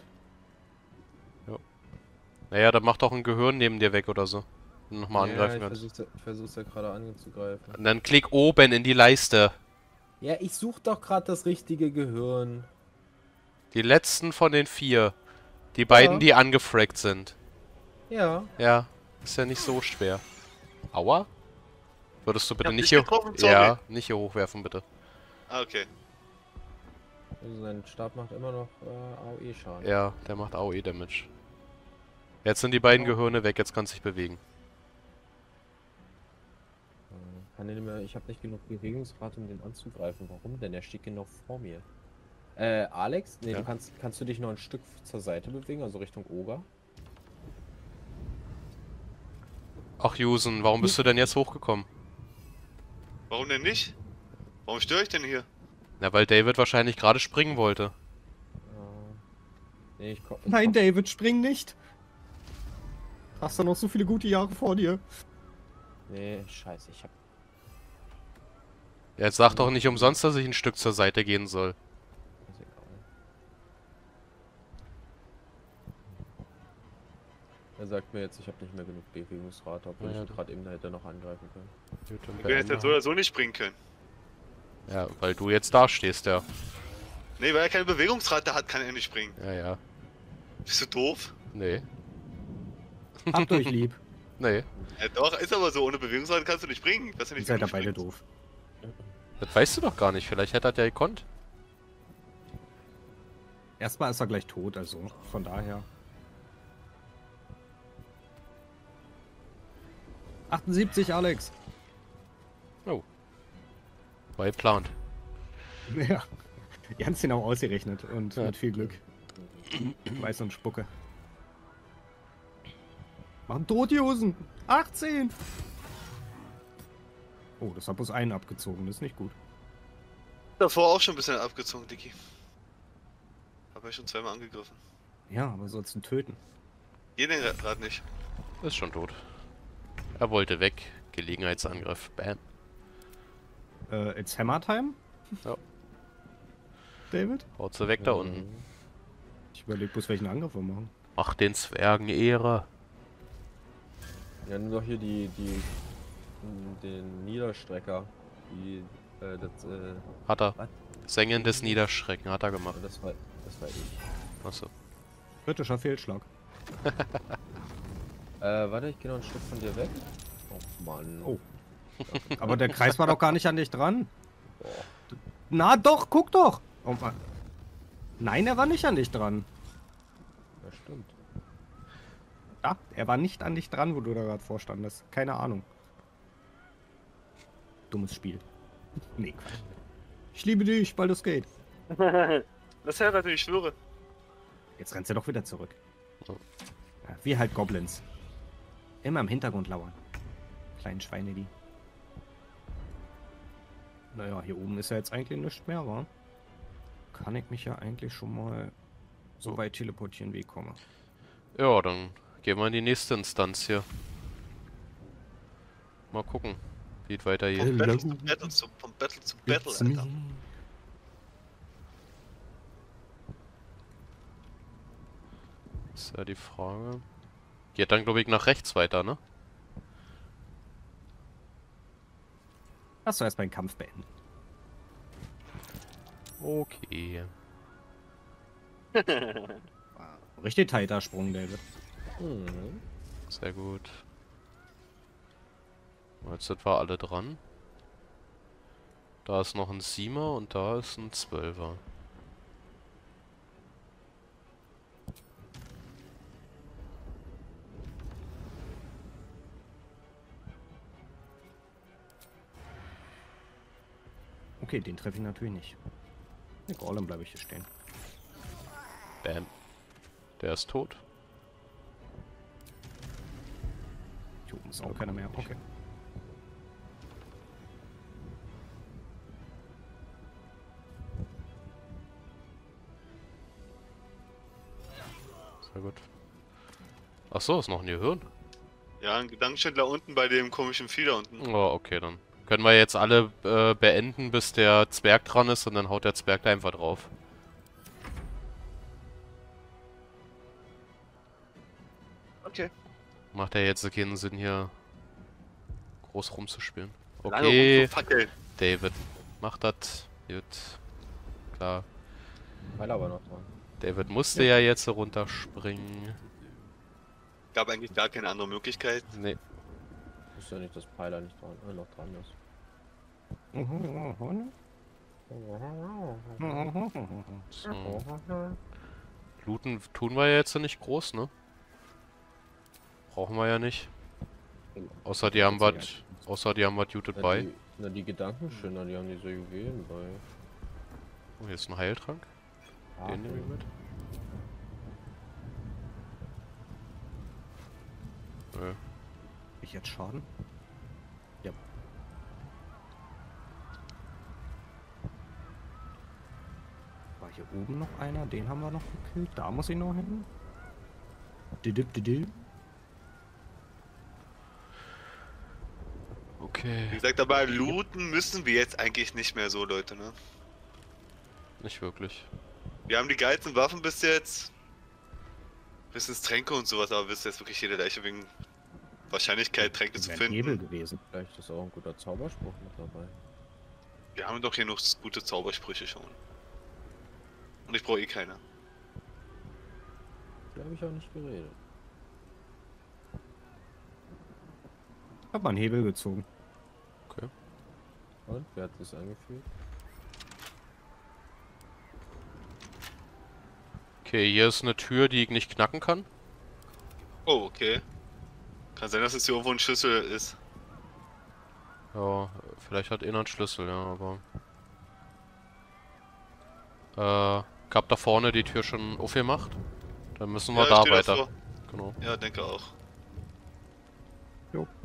Naja, dann mach doch ein Gehirn neben dir weg oder so. Wenn du nochmal Ja, angreifen ich kannst. versuch's, ja- ich versuch's ja gerade anzugreifen. Und dann klick oben in die Leiste. Ja, ich such doch gerade das richtige Gehirn. Die letzten von den vier. Die beiden, Ja. die angefragt sind. Ja. Ja, ist ja nicht so schwer. Aua? Würdest du bitte hab nicht dich hier... getroffen, sorry. Ja, nicht hier hochwerfen, bitte. Ah, okay. Also sein Stab macht immer noch äh, A O E-Schaden. Ja, der macht A O E-Damage. Jetzt sind die beiden Gehirne weg, jetzt kannst du dich bewegen. Äh, Kann den nicht mehr, ich habe nicht genug Bewegungsrate, um den anzugreifen. Warum denn? Der steht genau vor mir. Äh, Alex? Nee, Ja. du kannst, kannst du dich noch ein Stück zur Seite bewegen, also Richtung Oger? Ach, Jusen, warum bist du denn jetzt hochgekommen? Warum denn nicht? Warum störe ich denn hier? Na, weil David wahrscheinlich gerade springen wollte. Äh, nee, ich komm, ich Nein, komm- David, spring nicht! Hast du noch so viele gute Jahre vor dir? Nee, scheiße, ich hab... Jetzt sag doch nicht umsonst, dass ich ein Stück zur Seite gehen soll. Ist egal. Er sagt mir jetzt, ich habe nicht mehr genug Bewegungsrate, obwohl Ja, ich du- gerade eben hätte noch angreifen können. Gut, dann Wir hätten jetzt so oder so nicht springen können. Ja, weil du jetzt da stehst, ja. Nee, weil er keine Bewegungsrate hat, kann er nicht springen. Ja, ja. Bist du doof? Nee. Habt euch lieb. Nee. Ja doch, ist aber so, ohne Bewegungsrate kannst du nicht springen. Ich weiß ja Ihr nicht, seid wie ja du beide springst. doof. Das weißt du doch gar nicht. Vielleicht hätte er ja gekonnt. Erstmal ist er gleich tot, also von daher. achtundsiebzig, Alex. War geplant. Ja. Ganz genau ausgerechnet und Ja. mit viel Glück. Weiß und Spucke. Machen Totjosen! achtzehn! Oh, das hat bloß einen abgezogen, das ist nicht gut. Davor auch schon ein bisschen abgezogen, Dicky. Hab ich schon zweimal angegriffen. Ja, aber sollst du ihn töten. Geh den Rad nicht. Ist schon tot. Er wollte weg. Gelegenheitsangriff. Bam. Äh, it's Hammer Time? Ja. David? Haut sie weg da unten. Ich überleg bloß, welchen Angriff wir machen. Mach den Zwergen Ehre. Ja, nimm doch hier die, die, den Niederstrecker. Die, äh, das, äh, Hat er. was? Sengendes Niederschrecken hat er gemacht. Das war, das war ich. Achso. Kritischer Fehlschlag. Äh, warte, ich geh noch ein Stück von dir weg. Oh Mann. Oh. Aber der Kreis war doch gar nicht an dich dran. Boah. Na doch, guck doch! Oh Mann. Nein, er war nicht an dich dran. Das stimmt. Ja, er war nicht an dich dran, wo du da gerade vorstandest. Keine Ahnung. Dummes Spiel. Nee, Quatsch. Ich liebe dich, Baldur's Gate. Das heiratet, ich schwöre. Jetzt rennst du doch wieder zurück. Oh. Ja, wie halt Goblins. Immer im Hintergrund lauern. Kleinen Schweine die. Naja, hier oben ist ja jetzt eigentlich nichts mehr, wa? Kann ich mich ja eigentlich schon mal so Oh. weit teleportieren, wie ich komme. Ja, dann gehen wir in die nächste Instanz hier. Mal gucken, wie es weitergeht. Oh. Battle zu Battle zu, vom Battle zu Battle, It's Alter. me. Ist ja die Frage. Geht dann, glaube ich, nach rechts weiter, ne? Lass du erst mal den Kampf beenden. Okay. Richtig tighter Sprung, David. Mhm. Sehr gut. Jetzt sind wir alle dran. Da ist noch ein Siemer und da ist ein Zwölfer. Okay, den treffe ich natürlich nicht. Mit Golem bleibe ich hier stehen. Bam. Der ist tot. Hier oben ist auch keiner mehr. Okay. Sehr gut. Ach so, ist noch ein Gehirn. Ja, ein Gedankenständler unten bei dem komischen Vieh da unten. Oh, okay, dann können wir jetzt alle äh, beenden, bis der Zwerg dran ist und dann haut der Zwerg da einfach drauf. Okay. Macht ja jetzt keinen Sinn, hier groß rumzuspielen. Lange Okay, rumzufackeln. David, mach das. Gut. Klar. Weil aber noch dran. David musste ja jetzt runterspringen. Gab eigentlich gar keine andere Möglichkeit. Nee. Ich wusste ja nicht, dass Peiler nicht dran, äh, noch dran ist. So. Looten tun wir ja jetzt nicht groß, ne? Brauchen wir ja nicht. Außer die haben was. Außer die haben was Jutet Na, bei. die, na, die Gedankenschöner, die haben diese Juwelen bei. Oh, hier ist ein Heiltrank. Ah, Den nehme ich mit. Nö. Ich jetzt Schaden? Ja. War hier oben noch einer? Den haben wir noch gekillt. Da muss ich noch hin. Didip, didip. Okay. Wie gesagt, aber looten müssen wir jetzt eigentlich nicht mehr so, Leute, ne? Nicht wirklich. Wir haben die geilsten Waffen bis jetzt. Bisschen Tränke und sowas, aber bis jetzt wirklich jede Leiche wegen Wahrscheinlichkeit, Tränke zu Das wäre ein Hebel finden. gewesen. Vielleicht ist auch ein guter Zauberspruch mit dabei. Wir haben doch hier noch gute Zaubersprüche schon. Und ich brauche eh keine. Die habe ich auch nicht geredet. Hab mal einen Hebel gezogen. Okay. Und? Wer hat das angefühlt? Okay, hier ist eine Tür, die ich nicht knacken kann. Oh, okay. Kann sein, dass es hier irgendwo ein Schlüssel ist. Ja, vielleicht hat einer einen Schlüssel, ja, aber... Äh, ich hab da vorne die Tür schon aufgemacht. Dann müssen wir Ja, da steht auch weiter. so. Genau. Ja, denke auch. Jo.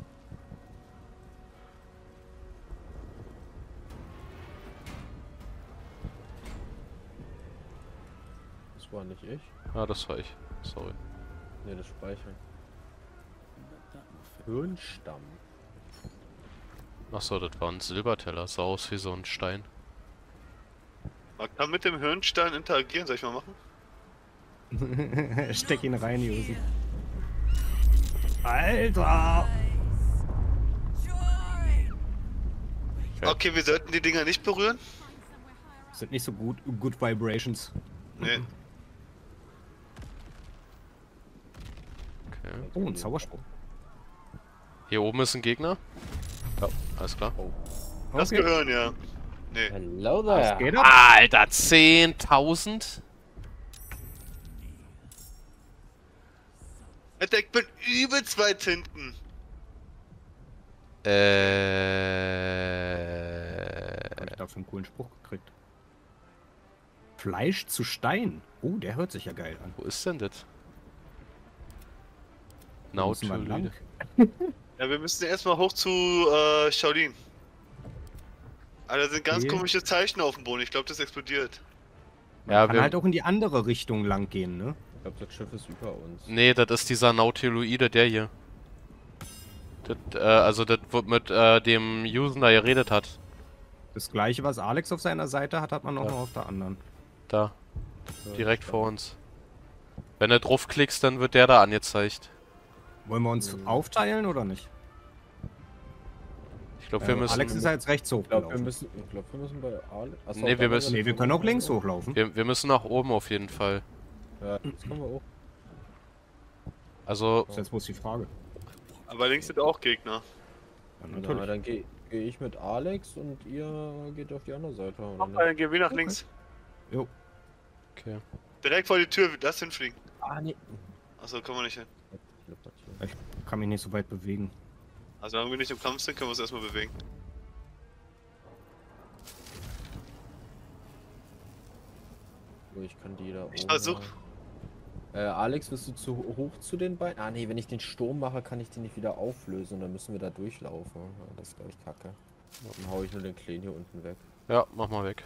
Das war nicht ich. Ah, das war ich. Sorry. Ne, das Speichern. Hirnstamm. Achso, das war ein Silberteller. Sah aus wie so ein Stein. Man kann mit dem Hirnstein interagieren, soll ich mal machen? Steck ihn rein, Josi. Alter! Okay. Okay, wir sollten die Dinger nicht berühren. Sind nicht so gut. Good Vibrations. Nee. Okay. Oh, ein Zaubersprung. Hier oben ist ein Gegner. Ja, alles klar. Oh. Das Okay. Gehirn, ja. Nee. Hello Was there. geht ab? Alter, zehntausend? Alter, ich bin übelst weit hinten. Äh. Ich dafür einen coolen Spruch gekriegt. Fleisch zu Stein. Oh, der hört sich ja geil an. Wo ist denn das? Wo müssen wir Nautolide. lang? Ja, wir müssen erstmal hoch zu äh, Shaolin. Alter, da sind ganz Okay. komische Zeichen auf dem Boden. Ich glaube, das explodiert. Man Ja, kann wir- halt auch in die andere Richtung lang gehen, ne? Ich glaube, das Schiff ist über uns. Nee, das ist dieser Nautiloide, der hier. Das, äh, also das, wo mit äh, dem Usen da geredet hat. Das gleiche, was Alex auf seiner Seite hat, hat man auch Ja. noch auf der anderen. Da, direkt vor uns. Wenn du draufklickst, dann wird der da angezeigt. Wollen wir uns Mhm. aufteilen oder nicht? Ich glaube, wir Äh, müssen... Alex ist ja jetzt rechts Ich glaube, wir hochgelaufen. müssen, ich glaub, wir müssen bei Ale. Achso, Nee, auf wir der müssen- anderen Nee, wir Seite können auch links hoch. hochlaufen. Wir, wir müssen nach oben auf jeden Fall. Ja, das können wir auch. Also, Das ist jetzt bloß die Frage. Aber links sind auch Gegner. Ja, Na, natürlich. dann gehe geh ich mit Alex und ihr geht auf die andere Seite. Oder Mach nicht? mal, dann gehen wir nach links. Jo. okay. Direkt vor die Tür, das hinfliegen. Ah, nee. Achso, kommen wir nicht hin. Teleportieren. Ich kann mich nicht so weit bewegen. Also, wenn wir nicht im Kampf sind, können wir uns erstmal bewegen. So, ich kann die da Ich oben- versuch. Äh, Alex, bist du zu hoch zu den beiden? Ah, nee, wenn ich den Sturm mache, kann ich den nicht wieder auflösen. Dann müssen wir da durchlaufen. Ja, das ist, glaube ich, kacke. Dann hau ich nur den Kleen hier unten weg. Ja, mach mal weg.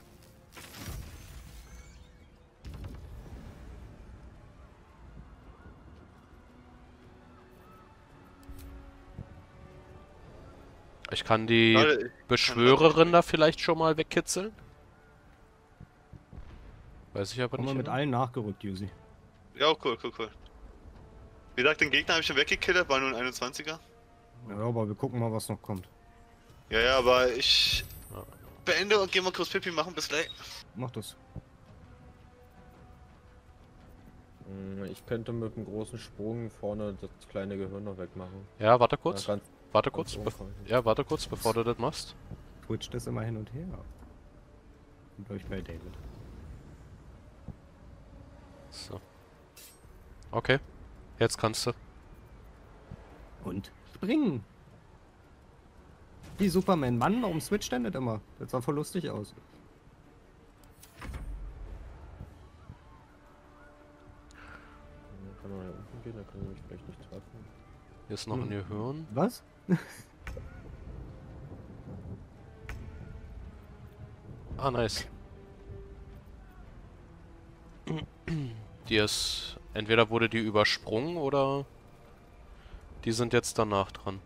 Ich kann die Warte, Beschwörerin da vielleicht schon mal wegkitzeln. Weiß ich aber Haben nicht. wir mit genau. allen nachgerückt, Yusi. ja, cool, cool, cool. Wie gesagt, den Gegner habe ich schon weggekillt, war nur ein einundzwanziger. Ja, aber wir gucken mal, was noch kommt. Ja, ja, aber ich Ja. beende und geh mal kurz Pipi machen, bis gleich. Mach das. Hm, Ich könnte mit einem großen Sprung vorne das kleine Gehirn noch wegmachen. Ja, warte Ja, kurz. ganz- Warte ganz kurz. bef- umfangreich. Ja, warte kurz, bevor du das machst. Twitch das immer hin und her. Und euch bei David. So. Okay. Jetzt kannst du. Und springen! Wie Superman. Mann, warum switcht der nicht immer? Das sah voll lustig aus. Dann kann man hier unten gehen, dann kann ich mich vielleicht nicht treffen. Hier ist noch ein Gehirn. Was? Ah, nice. Die ist... Entweder wurde die übersprungen oder... Die sind jetzt danach dran.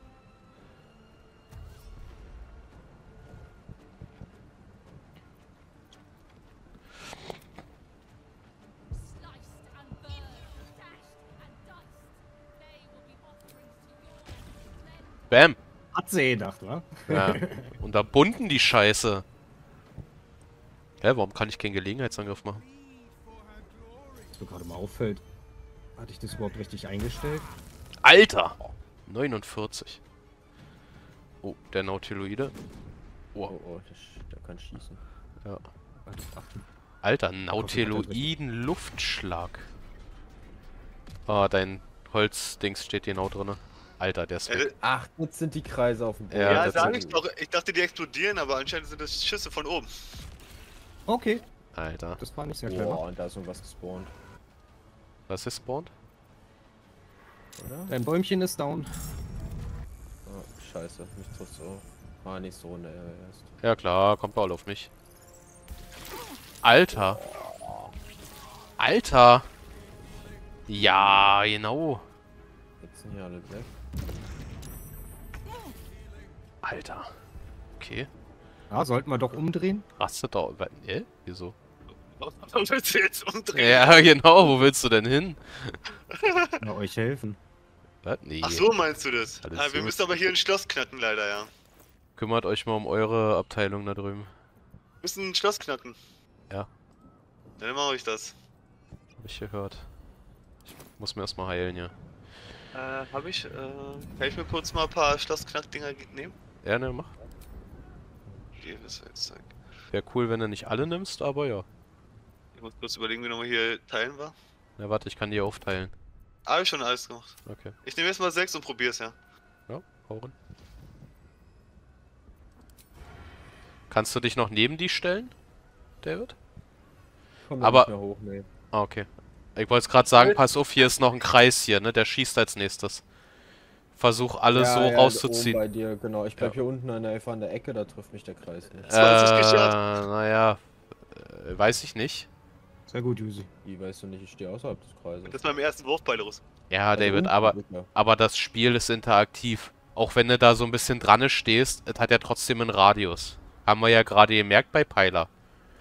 Sliced and burned, dashed and diced. They will be offerings to your Bam! Hat sie gedacht, wa? Ja. Unterbunden die Scheiße. Hä, warum kann ich keinen Gelegenheitsangriff machen? Was mir gerade mal auffällt. Hatte ich das überhaupt richtig eingestellt? Alter! neunundvierzig. Oh, der Nautiloide. Oh, Oh, oh, der, sch- der kann schießen. ja. Warte, achten. Alter, Nautiloiden-Luftschlag. Ah, dein Holzdings steht genau drinne. Alter, der ist weg. Äh, Ach, jetzt sind die Kreise auf dem Boden. Ja, ja, das sag sind- ich doch. Ich dachte, die explodieren, aber anscheinend sind das Schüsse von oben. Okay, Alter. das war nicht sehr clever. Boah, und da ist irgendwas gespawnt, Was ist spawned? oder? Dein Bäumchen ist down. Oh, scheiße, mich trifft so. Ah, nicht so, ne, erst. Ja klar, kommt bald auf mich. Alter. Alter! Ja, genau. Jetzt sind hier alle weg. Alter. Okay. Ja, sollten wir doch umdrehen? Rastet doch. Äh? Wieso? Was willst du jetzt umdrehen? Ja, genau. Wo willst du denn hin? Na, euch helfen. Was? Nee. Ach so, meinst du das? Alles Ah, wir gut. müssen aber hier ein Schloss knacken, leider, ja. Kümmert euch mal um eure Abteilung da drüben. Wir müssen ein Schloss knacken. Ja. Dann mache ich das. Hab ich gehört. Ich muss mir erstmal heilen, ja. Äh, hab ich, äh, kann ich mir kurz mal ein paar Schlossknack-Dinger nehmen? Ja, ne, mach. Okay, was soll ich jetzt sagen? Wäre cool, wenn du nicht alle nimmst, aber ja. Ich muss kurz überlegen, wie nochmal hier teilen war. Na, warte, ich kann die aufteilen. Ah, hab ich schon alles gemacht. Okay. Ich nehme jetzt mal sechs und probier's, ja. Ja, hau rein. Kannst du dich noch neben die stellen, David? Komm Aber- nicht mehr hoch, nee. Ah, okay. Ich wollte gerade sagen, pass auf, hier ist noch ein Kreis hier, ne? Der schießt als nächstes. Versuch alles Ja, so ja, rauszuziehen. Oben bei dir, genau. Ich bleib Ja. hier unten an der, einfach an der Ecke, da trifft mich der Kreis nicht. Äh, zwanzig geschafft. naja, äh, weiß ich nicht. Sehr gut, Yusi. Wie, weißt du nicht, ich stehe außerhalb des Kreises. Das ist beim ersten Wurf, Belarus. Ja, Also David, unten aber, drüber. aber das Spiel ist interaktiv. Auch wenn du da so ein bisschen dran stehst, es hat ja trotzdem einen Radius. Haben wir ja gerade gemerkt bei Peiler.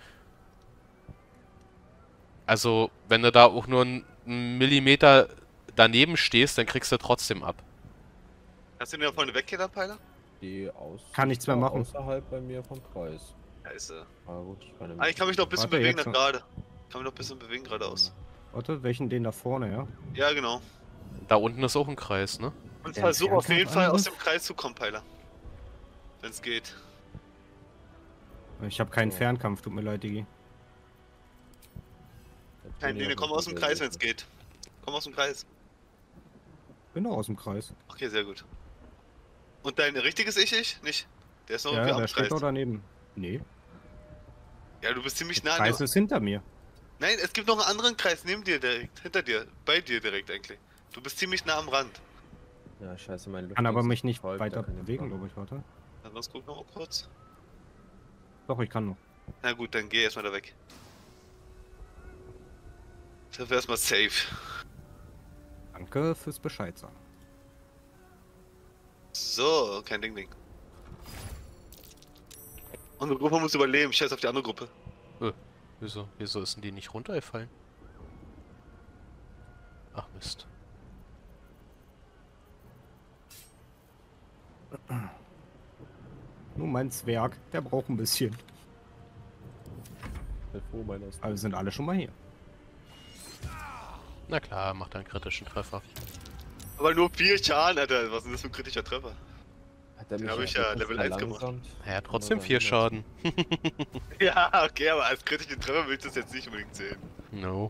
Also, wenn du da auch nur einen Millimeter daneben stehst, dann kriegst du trotzdem ab. Hast du den da vorne weggehen, der Peiler? Die aus Kann nichts mehr war machen. Außerhalb bei mir vom Kreis. Scheiße. Ah gut, ich kann Ah, ich kann mich noch ein bisschen Warte, bewegen, jetzt dann noch. gerade. Kann mich noch ein bisschen bewegen geradeaus. Warte, welchen den da vorne, ja? Ja, genau. Da unten ist auch ein Kreis, ne? Und Der versuch auf jeden Fernkampf Fall aus anderes? dem Kreis zu kommen, Peiler. Wenn's geht. Ich habe keinen So. Fernkampf, tut mir leid, Digi. Kein Ding, komm aus dem Kreis, wenn's geht. Komm aus dem Kreis. Genau, aus dem Kreis. Okay, sehr gut. Und dein richtiges Ich, ich? Nicht? Der ist noch Ja, irgendwie der steht doch abgekreist. daneben. Nee, Ja, du bist ziemlich der nah. Kreis Du... ist hinter mir. Nein, es gibt noch einen anderen Kreis neben dir direkt. Hinter dir. Bei dir direkt eigentlich. Du bist ziemlich nah am Rand. Ja, scheiße, meine Luft. Kann aber ist mich nicht voll, weiter da kann ich bewegen, machen. glaube ich, warte. Dann sonst guck noch mal kurz. Doch, ich kann noch. Na gut, dann geh erstmal da weg. Das wäre erstmal safe. Danke fürs Bescheid sagen. So, kein Ding, Ding. Unsere Gruppe muss überleben. Scheiß auf die andere Gruppe. Wieso? Wieso ist denn die nicht runtergefallen? Ach Mist. Nur mein Zwerg, der braucht ein bisschen. Ich bin froh, meiner ist Aber wir sind alle schon mal hier. Na klar, macht einen kritischen Treffer. Aber nur vier Schaden, Alter. Was ist denn das für ein kritischer Treffer? Hat der Den mich hab ich auch ja etwas Level eins gemacht. verlangsamt? Er hat trotzdem Oder vier was? Schaden. Ja, okay, aber als kritischen Treffer will ich das jetzt nicht unbedingt sehen. No.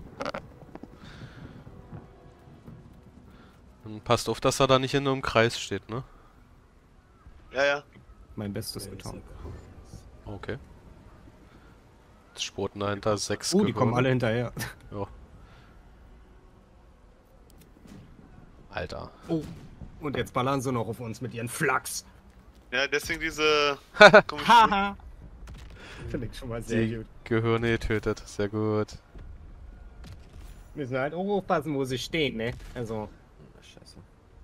Dann passt auf, dass er da nicht in einem Kreis steht, ne? Ja, ja. Mein Bestes Der ist getan. ja- Okay. Jetzt sporten dahinter sechs Oh, die kommen Gehirne. alle hinterher. Ja. Alter. Oh. Und jetzt ballern sie noch auf uns mit ihren Flachs. Ja, deswegen diese komischen... Haha. Finde ich schon mal sehr Die gut. Gehirne getötet. Sehr gut. Müssen halt auch aufpassen, wo sie stehen, ne? Also. Ah, scheiße.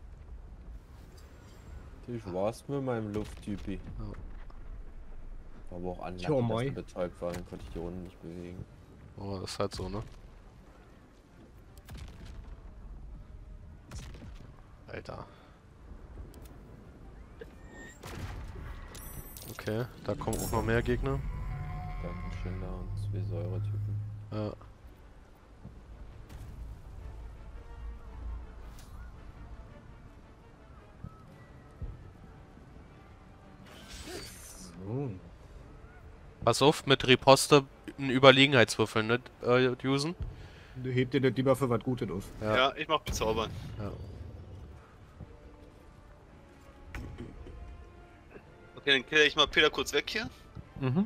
Das war's mit meinem Lufttypi. War aber auch Tja, anlassen, dass moi. er betäubt war, dann konnte ich die Runde nicht bewegen. Oh, das ist halt so, ne? Alter. Okay, da kommen auch noch mehr Gegner. Da ein Schilder und zwei Säuretypen. Ja. So. Pass auf, mit Riposte einen Überlegenheitswürfel, ne, äh, usen. Du hebt dir das lieber für was Gutes auf. Ja. Ja, ich mach bezaubern. Ja. Okay, dann kill ich mal Peter kurz weg hier. Mhm.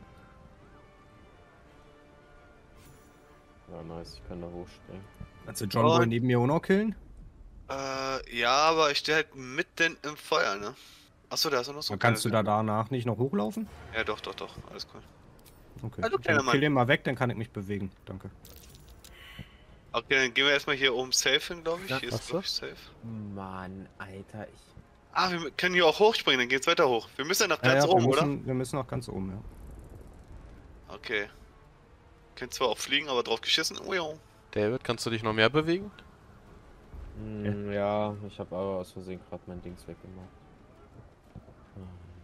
Ja, nice, ich kann da hochspringen. Also John Boy Und- neben mir auch noch killen? Äh, ja, aber ich stehe halt mitten im Feuer, ne? Achso, da ist auch noch so Dann ein kannst du da kleiner- danach nicht noch hochlaufen? Ja, doch, doch, doch. Alles cool. Okay. Hallo, kleiner Dann Mann. kill den mal weg, dann kann ich mich bewegen. Danke. Okay, dann gehen wir erstmal hier oben safe hin, glaube ich. Ja, Hier ach ist so. glaube ich safe. Mann, Alter, ich. Ah, wir können hier auch hochspringen, dann geht's weiter hoch. Wir müssen ja nach Ja, ganz ja, wir oben, müssen, wir müssen noch ganz oben, ja. oder? Okay. Können zwar auch fliegen, aber drauf geschissen. Oh ja. David, kannst du dich noch mehr bewegen? Hm, ja, ich habe aber aus Versehen gerade mein Dings weggemacht. Hm.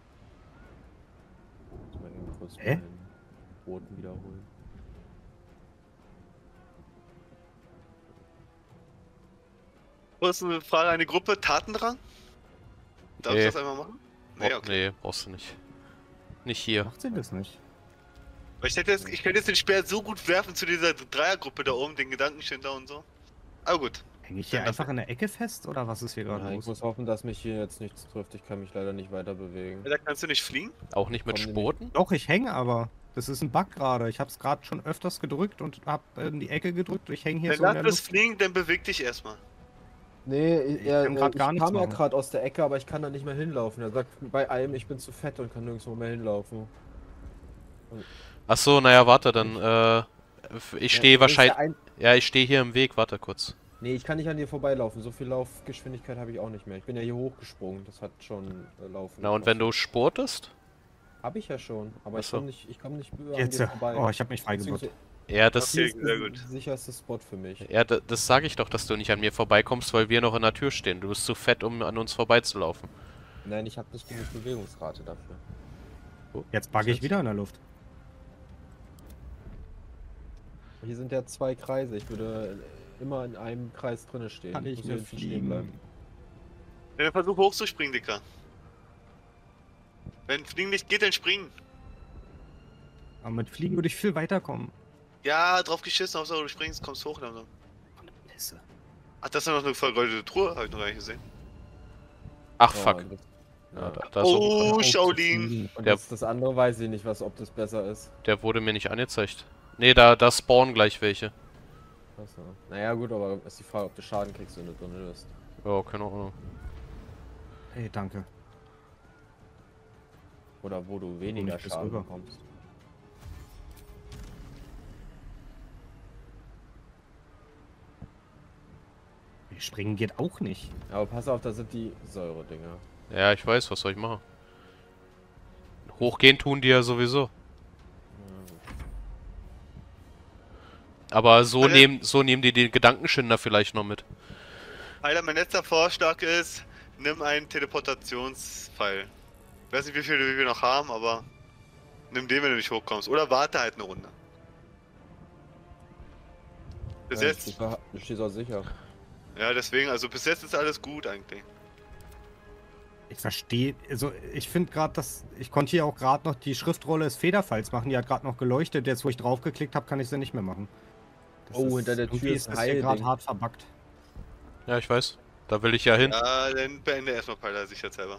Muss mal eben kurz Hä? meinen Boden wiederholen. Kurz eine Frage an die Gruppe. Tatendrang? Darf Nee. ich das einmal machen? Nee, Oh, okay. nee, brauchst du nicht. Nicht hier. Macht sie das nicht? Weil ich, hätte jetzt, ich könnte jetzt den Speer so gut werfen zu dieser Dreiergruppe da oben, den Gedankenschinder und so. Aber gut. Hänge ich hier Ja, einfach in der Ecke fest oder was ist hier gerade Ja, ich los? muss hoffen, dass mich hier jetzt nichts trifft. Ich kann mich leider nicht weiter bewegen. Da kannst du nicht fliegen? Auch nicht mit Komm, nimm Spoten? Doch, ich hänge aber. Das ist ein Bug gerade. Ich habe es gerade schon öfters gedrückt und habe in die Ecke gedrückt. Ich hänge hier Wenn so in lass der das Luft. fliegen, dann beweg dich erstmal. Nee, ich, Ich er, kann äh, grad ich gar nichts kam ja machen. gerade aus der Ecke, aber ich kann da nicht mehr hinlaufen. Er sagt bei allem, ich bin zu fett und kann nirgendwo mehr hinlaufen. Achso, naja, warte, dann, äh, ich stehe Ja, das ist wahrscheinlich, der ein- ja, ich stehe hier im Weg, warte kurz. Nee, ich kann nicht an dir vorbeilaufen. So viel Laufgeschwindigkeit habe ich auch nicht mehr. Ich bin ja hier hochgesprungen. Das hat schon äh, laufen. Na, und wenn du sportest? Habe ich ja schon, aber ich Ach so. komme nicht, ich komm nicht an Jetzt, dir äh, vorbei. oh, ich habe mich freigebürgt. Beziehungsweise- Ja, das, Okay. Hier ist sehr der gut. sicherste Spot für mich. ja, da- das sage ich doch, dass du nicht an mir vorbeikommst, weil wir noch in der Tür stehen. Du bist zu fett, um an uns vorbeizulaufen. Nein, ich habe nicht genug Bewegungsrate dafür. Jetzt bugge ich wieder in der Luft. Hier sind ja zwei Kreise. Ich würde immer in einem Kreis drinne stehen. Kann ich muss nur hinten stehen bleiben. fliegen? Wenn versuch hochzuspringen, Dicker. Wenn Fliegen nicht geht, dann springen. Aber mit Fliegen würde ich viel weiterkommen. Ja, drauf geschissen, Hauptsache du springst, kommst hoch langsam. Oh, eine Pisse. Ach, das ist ja noch eine vergoldete Truhe, habe ich noch gar nicht gesehen. Ach, Ja, fuck. das- Ja, ja. da, da ist auch, Oh, Shaolin. Und Der- das, das andere weiß ich nicht, was, ob das besser ist. der wurde mir nicht angezeigt. Nee, da, da spawnen gleich welche. Achso. Naja gut, aber ist die Frage, ob du Schaden kriegst, wenn du drin bist. Ja, keine Ahnung. Hey, danke. Oder wo du weniger nicht bis Schaden rüber. bekommst. Springen geht auch nicht. Aber pass auf, da sind die Säure-Dinger. Ja, ich weiß, was soll ich machen? Hochgehen tun die ja sowieso. Aber so Warte. nehmen, so nehmen die den Gedankenschinder vielleicht noch mit. Alter, mein letzter Vorschlag ist, nimm einen Teleportationspfeil. Ich weiß nicht, wie viele wir noch haben, aber nimm den, wenn du nicht hochkommst. Oder warte halt eine Runde. Bis Ja, jetzt, Du, du stehst auch sicher. ja deswegen, also bis jetzt ist alles gut eigentlich. Ich verstehe, also ich finde gerade, dass ich konnte hier auch gerade noch die Schriftrolle des Federfalls machen. Die hat gerade noch geleuchtet. Jetzt, wo ich draufgeklickt habe, kann ich sie nicht mehr machen. Das Oh, hinter der Tür irgendwie ist ein das hier gerade Heilding. hart verbuggt. Ja, ich weiß. Da will ich ja hin. Ja, dann beende erstmal Peiler sicherheitshalber.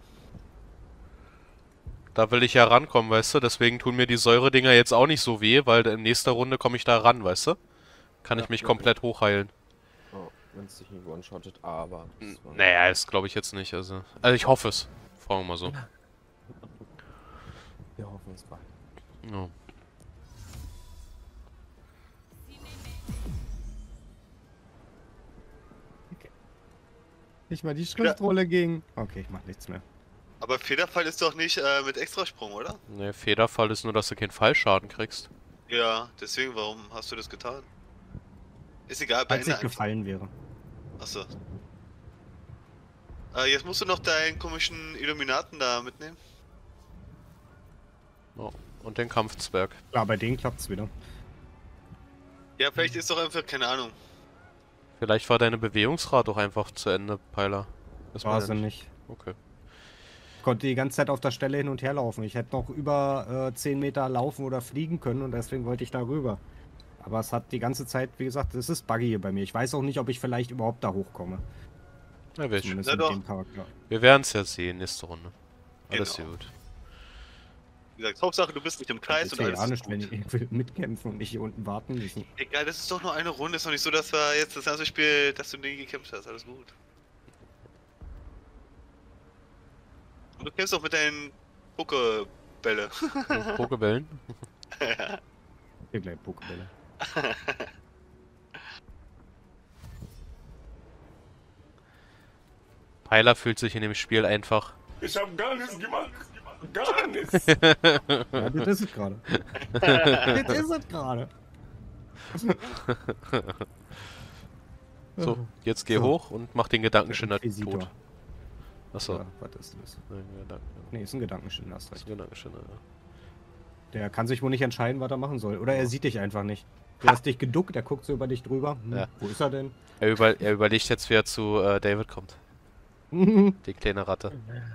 Da will ich ja rankommen, weißt du? Deswegen tun mir die Säuredinger jetzt auch nicht so weh, weil in nächster Runde komme ich da ran, weißt du? Kann Ja, ich mich ja, komplett hochheilen. Oh, wenn es dich nicht one-shottet, aber. N- das war- Naja, das glaube ich jetzt nicht. Also, also ich hoffe es. Fragen wir mal so. Wir hoffen es mal. Ja. Nicht mal die Schriftrolle ging. Okay, ich mach nichts mehr. Aber Federfall ist doch nicht äh, mit Extrasprung, oder? Ne, Federfall ist nur, dass du keinen Fallschaden kriegst. Ja, deswegen, warum hast du das getan? Ist egal, Als beende ich einfach. gefallen wäre. Achso. Äh, jetzt musst du noch deinen komischen Illuminaten da mitnehmen. Ja. Und den Kampfzwerg. Klar, bei denen klappt's wieder. Ja, vielleicht ist doch einfach, keine Ahnung. Vielleicht war deine Bewegungsrate auch einfach zu Ende, Peiler. Das War sie nicht. Okay. Ich konnte die ganze Zeit auf der Stelle hin und her laufen. Ich hätte noch über äh, zehn Meter laufen oder fliegen können und deswegen wollte ich da rüber. Aber es hat die ganze Zeit, wie gesagt, es ist buggy hier bei mir. Ich weiß auch nicht, ob ich vielleicht überhaupt da hochkomme. Ja, wir, Zumindest Na mit doch. dem Charakter. wir werden es ja sehen, nächste Runde. Alles Genau. gut. Wie gesagt, Hauptsache du bist nicht im Kreis ist und ja alles ja ist nicht, wenn gut. ich will mitkämpfen und nicht hier unten warten müssen. Egal, das ist doch nur eine Runde. Ist doch nicht so, dass wir jetzt das ganze Spiel, dass du nie gekämpft hast. Alles gut. Und du kämpfst auch mit deinen Pokebälle. Pokebällen? Hier gleich Pokebälle. Peiler fühlt sich in dem Spiel einfach. Ich hab gar nichts gemacht. Gar nichts. Ja, das ist es gerade. Das ist es gerade. So, jetzt geh So. hoch und mach den Gedankenschinder Inquisitor. tot. Achso. Ja, was ist das? Nein, Gedanken- Nee, ist ein Gedankenschinder, hast das ist recht. ein Gedankenschinder, ja. Der kann sich wohl nicht entscheiden, was er machen soll. Oder er sieht dich einfach nicht. Du hast dich geduckt, der guckt so über dich drüber. Hm, Ja. Wo ist er denn? Er, über, er überlegt jetzt, wie er zu äh, David kommt. Die kleine Ratte.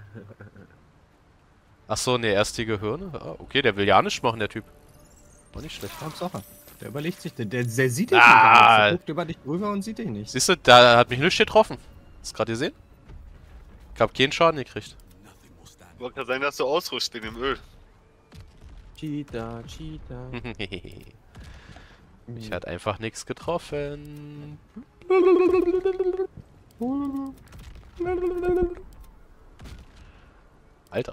Achso, ne, erst die Gehirne. Ah, okay, der will ja nichts machen, der Typ. War nicht schlecht. Hauptsache. Der überlegt sich, der, der, der sieht dich Ah. nicht. Der guckt über dich drüber und sieht dich nicht. Siehst du, da hat mich nichts getroffen. Hast du gerade gesehen? Ich hab keinen Schaden gekriegt. Wollte gerade sein, dass du ausrutschst in dem Öl. Cheetah, Cheetah. Mich hat einfach nichts getroffen. Alter.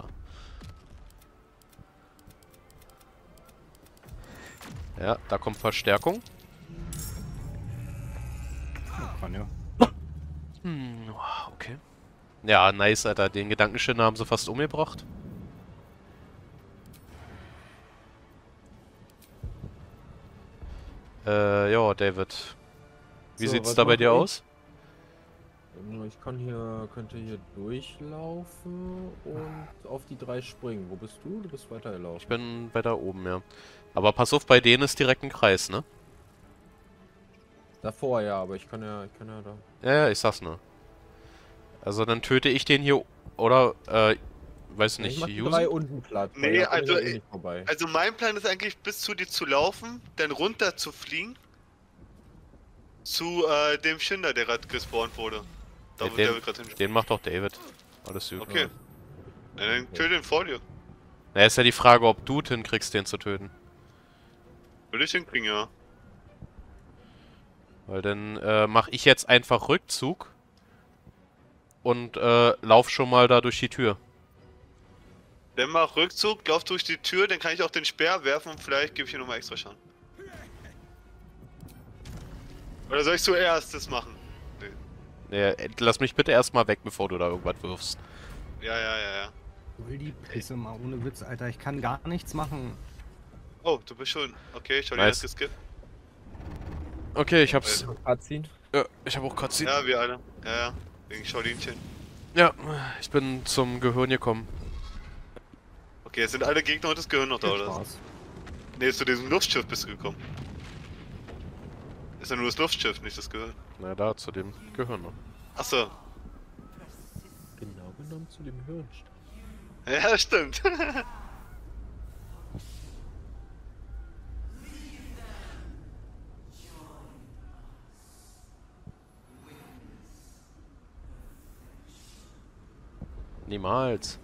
Ja, da kommt Verstärkung. Kann ja. Hm, okay. Ja, nice, Alter. Den Gedankenschinder haben sie fast umgebracht. Äh, ja, David. Wie So, sieht's was da bei mach dir ich? aus? Ich kann hier, könnte hier durchlaufen und auf die drei springen. Wo bist du? Du bist Ich weitergelaufen. bin bei da oben, ja. Aber pass auf, bei denen ist direkt ein Kreis, ne? Davor ja, aber ich kann ja, ich kann ja da. Ja, ja, ich sag's nur. Also dann töte ich den hier, oder, äh, weiß ich nicht, mach die Usen? drei unten platt. weil Nee, da komm ich also ja eh ich- nicht vorbei. Also mein Plan ist eigentlich bis zu dir zu laufen, dann runter zu fliegen. Zu äh, dem Schinder, der gerade gespawnt wurde. Da Ja, wo den- der gerade hin. Den macht doch David. Alles gut. Okay. Ja, dann töte den vor dir. Na, ist ja die Frage, ob du hinkriegst, den zu töten. Würde ich hinkriegen, ja. Weil dann äh, mache ich jetzt einfach Rückzug und äh, lauf schon mal da durch die Tür. Dann mach Rückzug, lauf durch die Tür, dann kann ich auch den Speer werfen und vielleicht gebe ich dir nochmal extra Schaden. Oder soll ich zuerst das machen? Nee. Nee, äh, lass mich bitte erstmal weg, bevor du da irgendwas wirfst. Ja, ja, ja, ja. Hol die Pisse mal ohne Witz, Alter. Ich kann gar nichts machen. Oh, du bist schon. Okay, ich hab Nice. nice. das geskippt. Okay, ich hab's. Cutscene. Ja, ich hab auch Cutscene. Ja, wir alle. Ja, ja. Wegen Schaulinchen. Ja, ich bin zum Gehirn gekommen. Okay, jetzt sind alle Gegner und das Gehirn noch da, oder? Spaß. Nee, zu diesem Luftschiff bist du gekommen. Ist ja nur das Luftschiff, nicht das Gehirn. Na da, zu dem Gehirn noch. Achso. Genau genommen zu dem Hirnstein. Ja, stimmt. Niemals.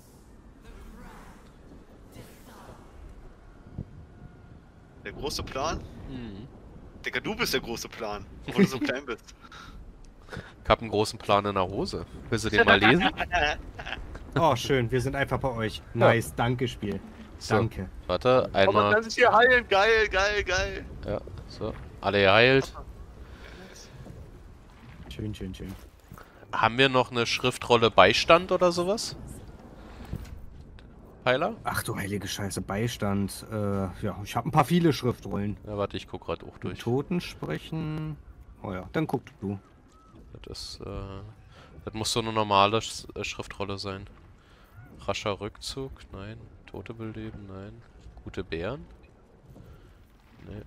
Der große Plan? Hm. Digga, du bist der große Plan. Obwohl du so klein bist. Ich hab einen großen Plan in der Hose. Willst du den mal lesen? Oh, schön. Wir sind einfach bei euch. Nice. Danke, Spiel. So, Danke. warte, Oh, man einmal. kann sich hier heilen. Geil, geil, geil. Ja, so. Alle geheilt. Schön, schön, schön. Haben wir noch eine Schriftrolle Beistand oder sowas? Peiler? Ach du heilige Scheiße, Beistand. Äh, ja, ich habe ein paar viele Schriftrollen. Ja, warte, ich guck gerade auch Mit durch. Toten sprechen. Oh ja, dann guck du. Das ist, äh, das muss so eine normale Sch äh, Schriftrolle sein. Rascher Rückzug, nein. Tote beleben, nein. Gute Bären? Nee.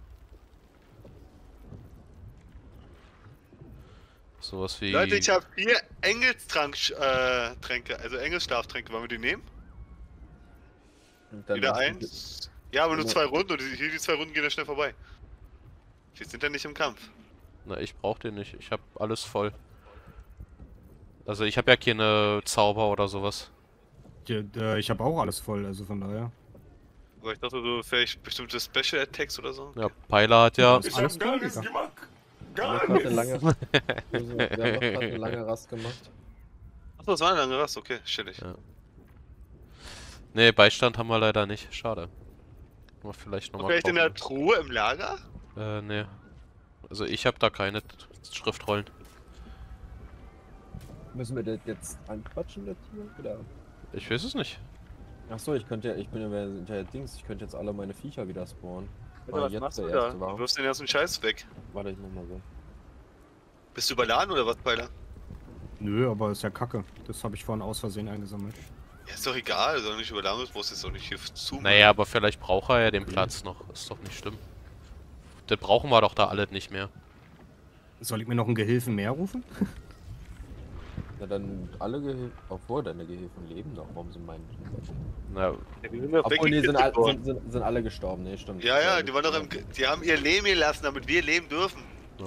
Sowas wie... Leute, ich habe vier Engelstrank-Tränke, äh, Tränke, also Engelsschlaftränke. Wollen wir die nehmen? Und dann Wieder lass eins? mich- Ja, aber nur Ja. zwei Runden und die- hier die zwei Runden gehen ja schnell vorbei. Wir sind ja nicht im Kampf. Na, ich brauch den nicht. Ich hab alles voll. Also ich habe ja keine Zauber oder sowas. Ja, äh, ich habe auch alles voll, also von daher. Aber ich dachte, du vielleicht bestimmte Special Attacks oder so. Ja, Peiler hat ja... Das Ich Alles hab gar voll, nichts Digga. gemacht. Wir Gar haben gerade eine nichts. lange, wir haben doch gerade eine lange Rast gemacht. Achso, das war eine lange Rast, okay, chillig. Ja. Nee, Beistand haben wir leider nicht. Schade. Mal vielleicht nochmal Vielleicht in der Truhe im Lager? Äh, nee. Also ich habe da keine T- Schriftrollen. Müssen wir das jetzt anquatschen, das Tier? Oder? Ich weiß es nicht. Achso, ich könnte ja, ich bin ja der Dings, ich könnte jetzt alle meine Viecher wieder spawnen. Alter, was jetzt machst der du da? erste war. Du wirfst den ganzen Scheiß weg. Warte, ich mach mal so. Bist du überladen oder was, Pfeiler? Nö, aber ist ja kacke. Das habe ich vorhin aus Versehen eingesammelt. Ja, ist doch egal, soll nicht überladen, du brauchst jetzt auch nicht hier zu. Naja, aber vielleicht braucht er ja den Platz noch. Ist doch nicht schlimm. Das brauchen wir doch da alle nicht mehr. Soll ich mir noch einen Gehilfen mehr rufen? Na dann alle Gehilfen, obwohl deine Gehilfen leben noch, warum sind meine nicht mehr? Na, Ja, die sind doch Obwohl, die sind, weggekriegt all, worden. sind, sind, sind alle gestorben, ne, stimmt. Ja, ja, die waren doch im. Die haben ihr Leben gelassen, damit wir leben dürfen.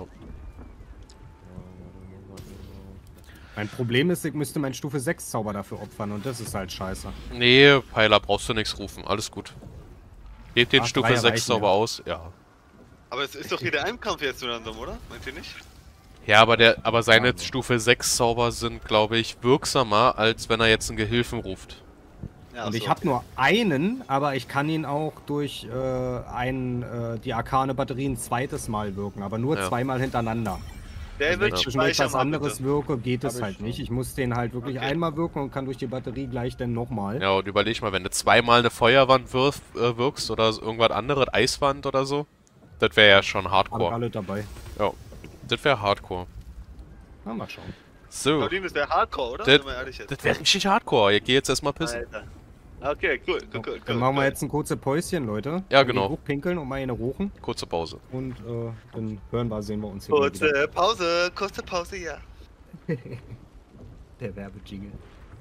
Mein Problem ist, ich müsste meinen Stufe sechs Zauber dafür opfern und das ist halt scheiße. nee, Pfeiler, brauchst du nichts rufen. Alles gut. Gebt den Ach, Stufe drei sechs reichen Zauber ja. aus. Ja. Aber es ist doch hier der Einkampf jetzt so langsam, oder? Meint ihr nicht? Ja, aber der, aber seine Also. Stufe sechs Zauber sind, glaube ich, wirksamer, als wenn er jetzt einen Gehilfen ruft. Ja, Und so. ich habe nur einen, aber ich kann ihn auch durch äh, ein, äh, die arkane Batterie ein zweites Mal wirken, aber nur Ja. zweimal hintereinander. Der Wenn ich wird zwischendurch speichern was mal anderes bitte. wirke, geht es Hab ich halt schon. nicht. Ich muss den halt wirklich Okay. einmal wirken und kann durch die Batterie gleich dann nochmal. Ja, und überleg mal, wenn du zweimal eine Feuerwand wirf, äh, wirkst oder so irgendwas anderes, Eiswand oder so, das wäre ja schon Habe Hardcore. alle dabei. Ja, das wäre Hardcore. Na, mal schauen. So, Claudine, das wäre Hardcore, oder? Das- Sind wir ehrlich jetzt. das wäre richtig Hardcore. Ich gehe jetzt erstmal pissen. Alter. Okay, cool, cool, cool. Dann cool, machen wir cool. jetzt ein kurzes Päuschen, Leute. Ja, Dann geh genau. ich hochpinkeln und mal eine rochen Kurze Pause. und äh, dann hören wir, sehen wir uns hier gleich wieder. Kurze Pause, kurze Pause, ja. Der Werbejingle.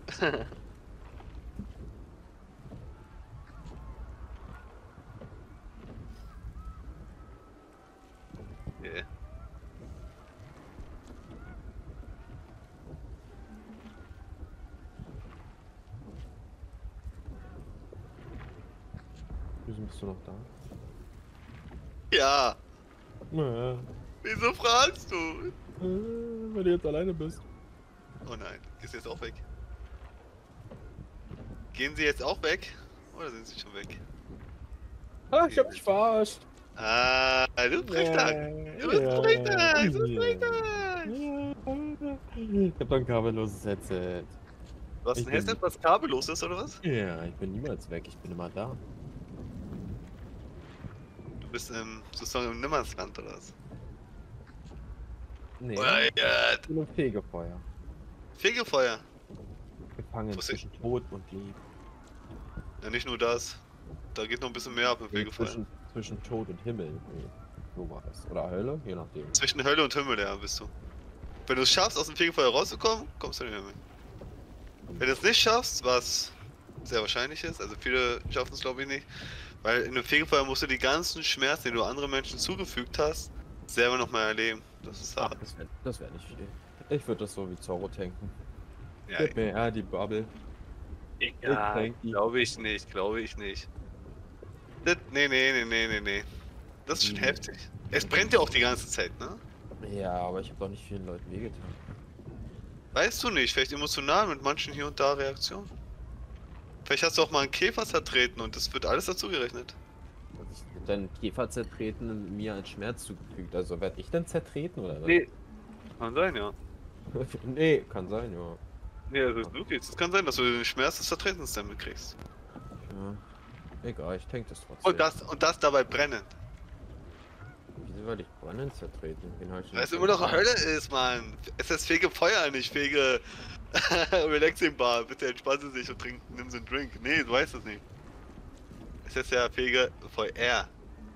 Okay. Wieso bist du noch da? Ja, Ja, wieso fragst du? äh, weil du jetzt alleine bist. Oh nein, ist jetzt auch weg. Gehen sie jetzt auch weg? Oder sind sie schon weg? Ah, ich hab dich verarscht. Ah, du Frechtag! Du bist ja. Frechtag! Du bist Ja. Frechtag! Ich hab doch ein kabelloses Headset. Du hast Ich ein bin- Headset, was kabellos ist, oder was? Ja, ich bin niemals weg, ich bin immer da. Du bist im, sozusagen im Nimmernsland, oder was? Nee, Oder ich ja, bin im Fegefeuer. Fegefeuer. Gefangen Wo ist zwischen Tod und Leben. Ja, nicht nur das. Da geht noch ein bisschen mehr ab im Nee, Fegefeuer. zwischen, zwischen Tod und Himmel. Nee, so war das. Oder Hölle, je nachdem. Zwischen Hölle und Himmel, ja, bist du. Wenn du es schaffst, aus dem Fegefeuer rauszukommen, kommst du in den Himmel. Wenn du es nicht schaffst, was sehr wahrscheinlich ist, also viele schaffen es glaube ich nicht, weil in einem Fegefeuer musst du die ganzen Schmerzen, die du anderen Menschen zugefügt hast, selber nochmal erleben. Das ist Ach, hart. das wäre das wär nicht viel. Ich würde das so wie Zorro tanken. Ja, Gib mir ja die Bubble. ja tank die. glaube ich nicht, glaube ich nicht. Das, nee, nee, nee, nee, nee, nee. Das ist schon Mhm. heftig. Es brennt ja auch die ganze Zeit, ne? Ja, aber ich habe doch nicht vielen Leuten wehgetan. Weißt du nicht, vielleicht emotional mit manchen hier und da Reaktionen. Vielleicht hast du auch mal einen Käfer zertreten und das wird alles dazu gerechnet. Also ich dann Käfer zertreten und mir einen Schmerz zugefügt. Also werde ich dann zertreten oder was? Nee. Kann sein, ja. nee, kann sein, ja. Nee, also wirklich, es kann sein, dass du den Schmerz des Zertretens dann mitkriegst. ja. Egal, ich tank das trotzdem. Und das, und das dabei brennend. Wieso werde ich brennend zertreten? Den hab ich Weil es nicht immer noch getan. Hölle ist, Mann. Es ist fege Feuer, nicht fege Relaxing Bar. Bitte entspannen Sie sich und trinken, nimm Sie einen Drink. Nee, du weißt es nicht. Es ist ja fege Feuer.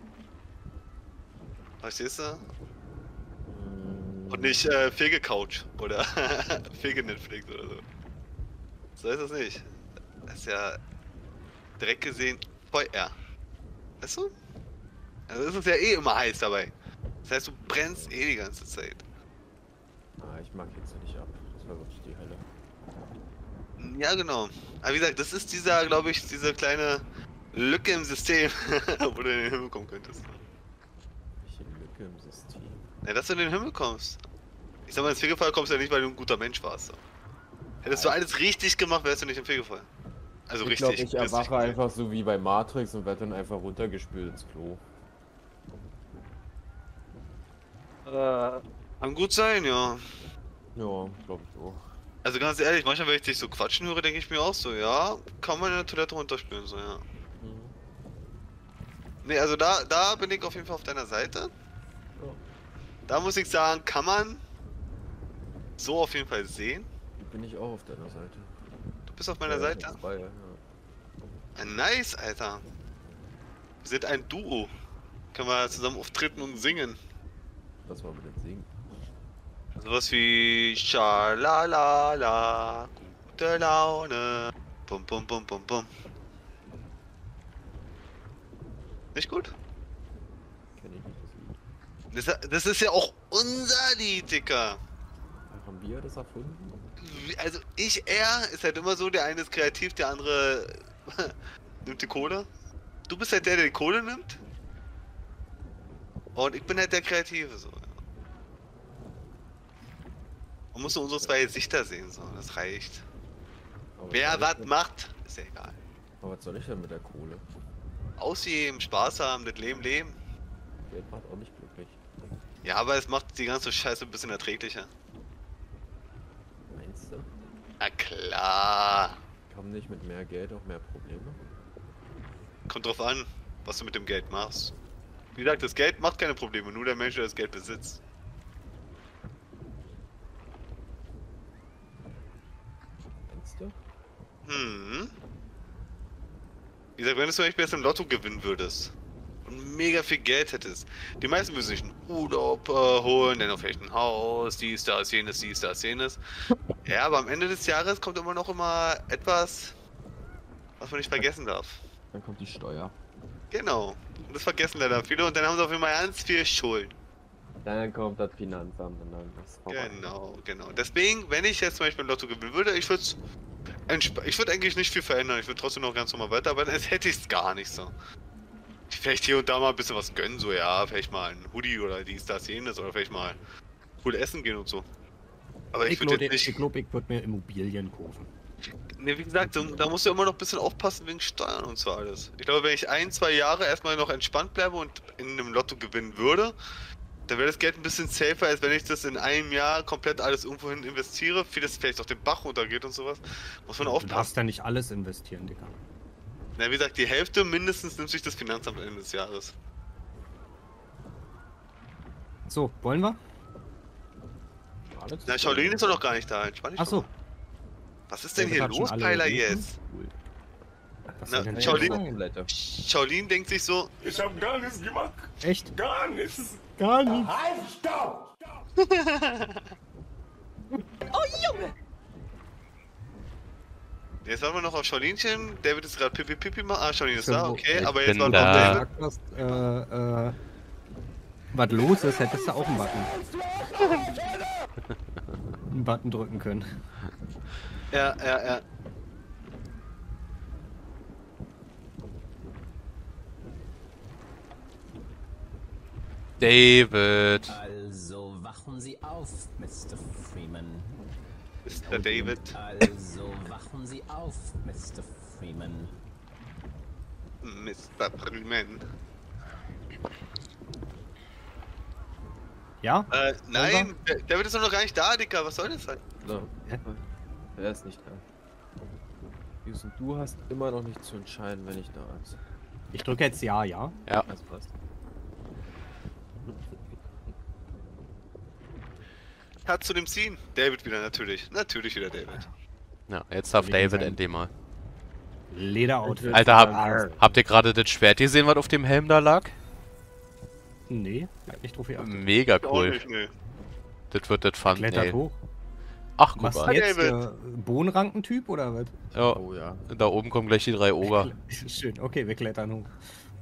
Verstehst du? Mm, Und nicht äh, fege Couch oder fege Netflix oder so. So ist es nicht. Das ist ja direkt gesehen Feuer. Weißt du? Also ist es ja eh immer heiß dabei. Das heißt, du brennst eh die ganze Zeit. Ah, ich mag jetzt nicht ab. Das war wirklich die Hölle. Ja, genau. Aber wie gesagt, das ist dieser, glaube ich, diese kleine Lücke im System, wo du in den Himmel kommen könntest. Welche Lücke im System? Ja, dass du in den Himmel kommst. Ich sag mal, ins Fegefeuer kommst du ja nicht, weil du ein guter Mensch warst. So. Hättest du alles richtig gemacht, wärst du nicht im Fegefeuer. Also ich glaube, richtig. ich richtig erwache gesehen. einfach so wie bei Matrix und werde dann einfach runtergespült ins Klo. Äh, kann gut sein, ja. Ja, glaube ich auch. Also ganz ehrlich, manchmal, wenn ich dich so quatschen höre, denke ich mir auch so, ja, kann man in der Toilette runterspülen, so, ja. Mhm. Ne, also da, da bin ich auf jeden Fall auf deiner Seite. Ja. Da muss ich sagen, kann man so auf jeden Fall sehen. Bin ich auch auf deiner Seite. Du bist auf meiner Ja, Seite. Platz zwei, ja. Ah, nice, Alter. Wir sind ein Duo. Können wir zusammen auftreten und singen. Was wollen wir denn singen? Sowas wie Schalalala, gute Laune. Bum bum bum bum bum. Nicht gut? Kenn ich nicht das Lied. Das, das ist ja auch unser Lied, Dicker. Haben wir das erfunden? Also ich, er, ist halt immer so, der eine ist kreativ, der andere nimmt die Kohle. Du bist halt der, der die Kohle nimmt. Und ich bin halt der Kreative, so. Man muss nur unsere zwei Gesichter sehen, so, das reicht. Aber Wer soll was ich denn- macht, ist ja egal. Aber was soll ich denn mit der Kohle? Ausgeben, Spaß haben, das Leben leben. Geld macht auch nicht glücklich. Ja, aber es macht die ganze Scheiße ein bisschen erträglicher. Meinst du? Na klar. Kommen nicht mit mehr Geld auch mehr Probleme? Kommt drauf an, was du mit dem Geld machst. Wie gesagt, das Geld macht keine Probleme, nur der Mensch, der das Geld besitzt. Meinst du? Hm. Wie gesagt, wenn du zum Beispiel jetzt im Lotto gewinnen würdest und mega viel Geld hättest, die meisten würden sich einen Urlaub äh, holen, dann auf vielleicht ein Haus, dies, das, jenes, dies, das, jenes. Ja, aber am Ende des Jahres kommt immer noch immer etwas, was man nicht vergessen darf. Dann kommt die Steuer. Genau. Und das vergessen leider viele und dann haben sie auf einmal ganz viel Schulden. Dann kommt das Finanzamt und dann ist vorbei. Genau, genau. Deswegen, wenn ich jetzt zum Beispiel ein Lotto gewinnen würde, ich würde ich würde eigentlich nicht viel verändern. Ich würde trotzdem noch ganz normal weiterarbeiten. Es hätte ich es gar nicht so. Vielleicht hier und da mal ein bisschen was gönnen, so ja, vielleicht mal ein Hoodie oder dies, das, jenes oder vielleicht mal cool essen gehen und so. Aber ich Ich würde glaube, jetzt ich, nicht. glaub, ich würde mir Immobilien kaufen. Ne, wie gesagt, da, da musst du immer noch ein bisschen aufpassen wegen Steuern und so alles. Ich glaube, wenn ich ein, zwei Jahre erstmal noch entspannt bleibe und in einem Lotto gewinnen würde, dann wäre das Geld ein bisschen safer, als wenn ich das in einem Jahr komplett alles irgendwo hin investiere, vieles vielleicht auch den Bach runtergeht und sowas. Muss man Du aufpassen. darfst ja nicht alles investieren, Digga. Na, wie gesagt, die Hälfte mindestens nimmt sich das Finanzamt am Ende des Jahres. So, wollen wir? Alex, Na, Shaolin ist doch noch gar nicht da. Entspann dich Achso. doch mal. Was ist denn Ja, hier das hat schon los, alle Peiler, gerufen. jetzt? Was Na, soll denn Shaolin- das sein? Taublätter. Shaolin denkt sich so, Ich hab gar nichts gemacht. Echt? Gar nichts. Gar nicht. Halt, stopp! jetzt waren wir noch auf Shaulinchen. David ist gerade Pipi Pipi machen. Ah, Shaolin ist Schon da, wo- okay. Ich Aber jetzt bin waren wir da. auf Wenn du David. gesagt hast, äh, äh, was los ist, hättest du auch einen Button. einen Button drücken können. Ja, ja, ja. David. Also wachen Sie auf, Mister Freeman. Mister David. Also wachen Sie auf, Mister Freeman. Mister Freeman. Ja? Äh, nein, der- David ist doch noch gar nicht da, Dicker. Was soll das sein? So. Hä? Er ist nicht da. Jusen, du hast immer noch nicht zu entscheiden, wenn ich da ist. Ich drücke jetzt ja, ja. Ja. Das passt. Hat zu dem Scene. David wieder, natürlich. Natürlich wieder David. Ja, jetzt darf Wegen David seinem- endlich mal. Lederoutfit. Alter, hab, Arr. habt ihr gerade das Schwert gesehen, was auf dem Helm da lag? Nee, hab nicht drauf geachtet. Mega Auch cool. nicht, nee. Das wird das Fun. Klettert Ey. hoch. Ach, guck Machst du mal. jetzt David. äh, Bohnenrankentyp oder was? Ja, Oh ja. da oben kommen gleich die drei Ober. Schön, okay, wir klettern hoch.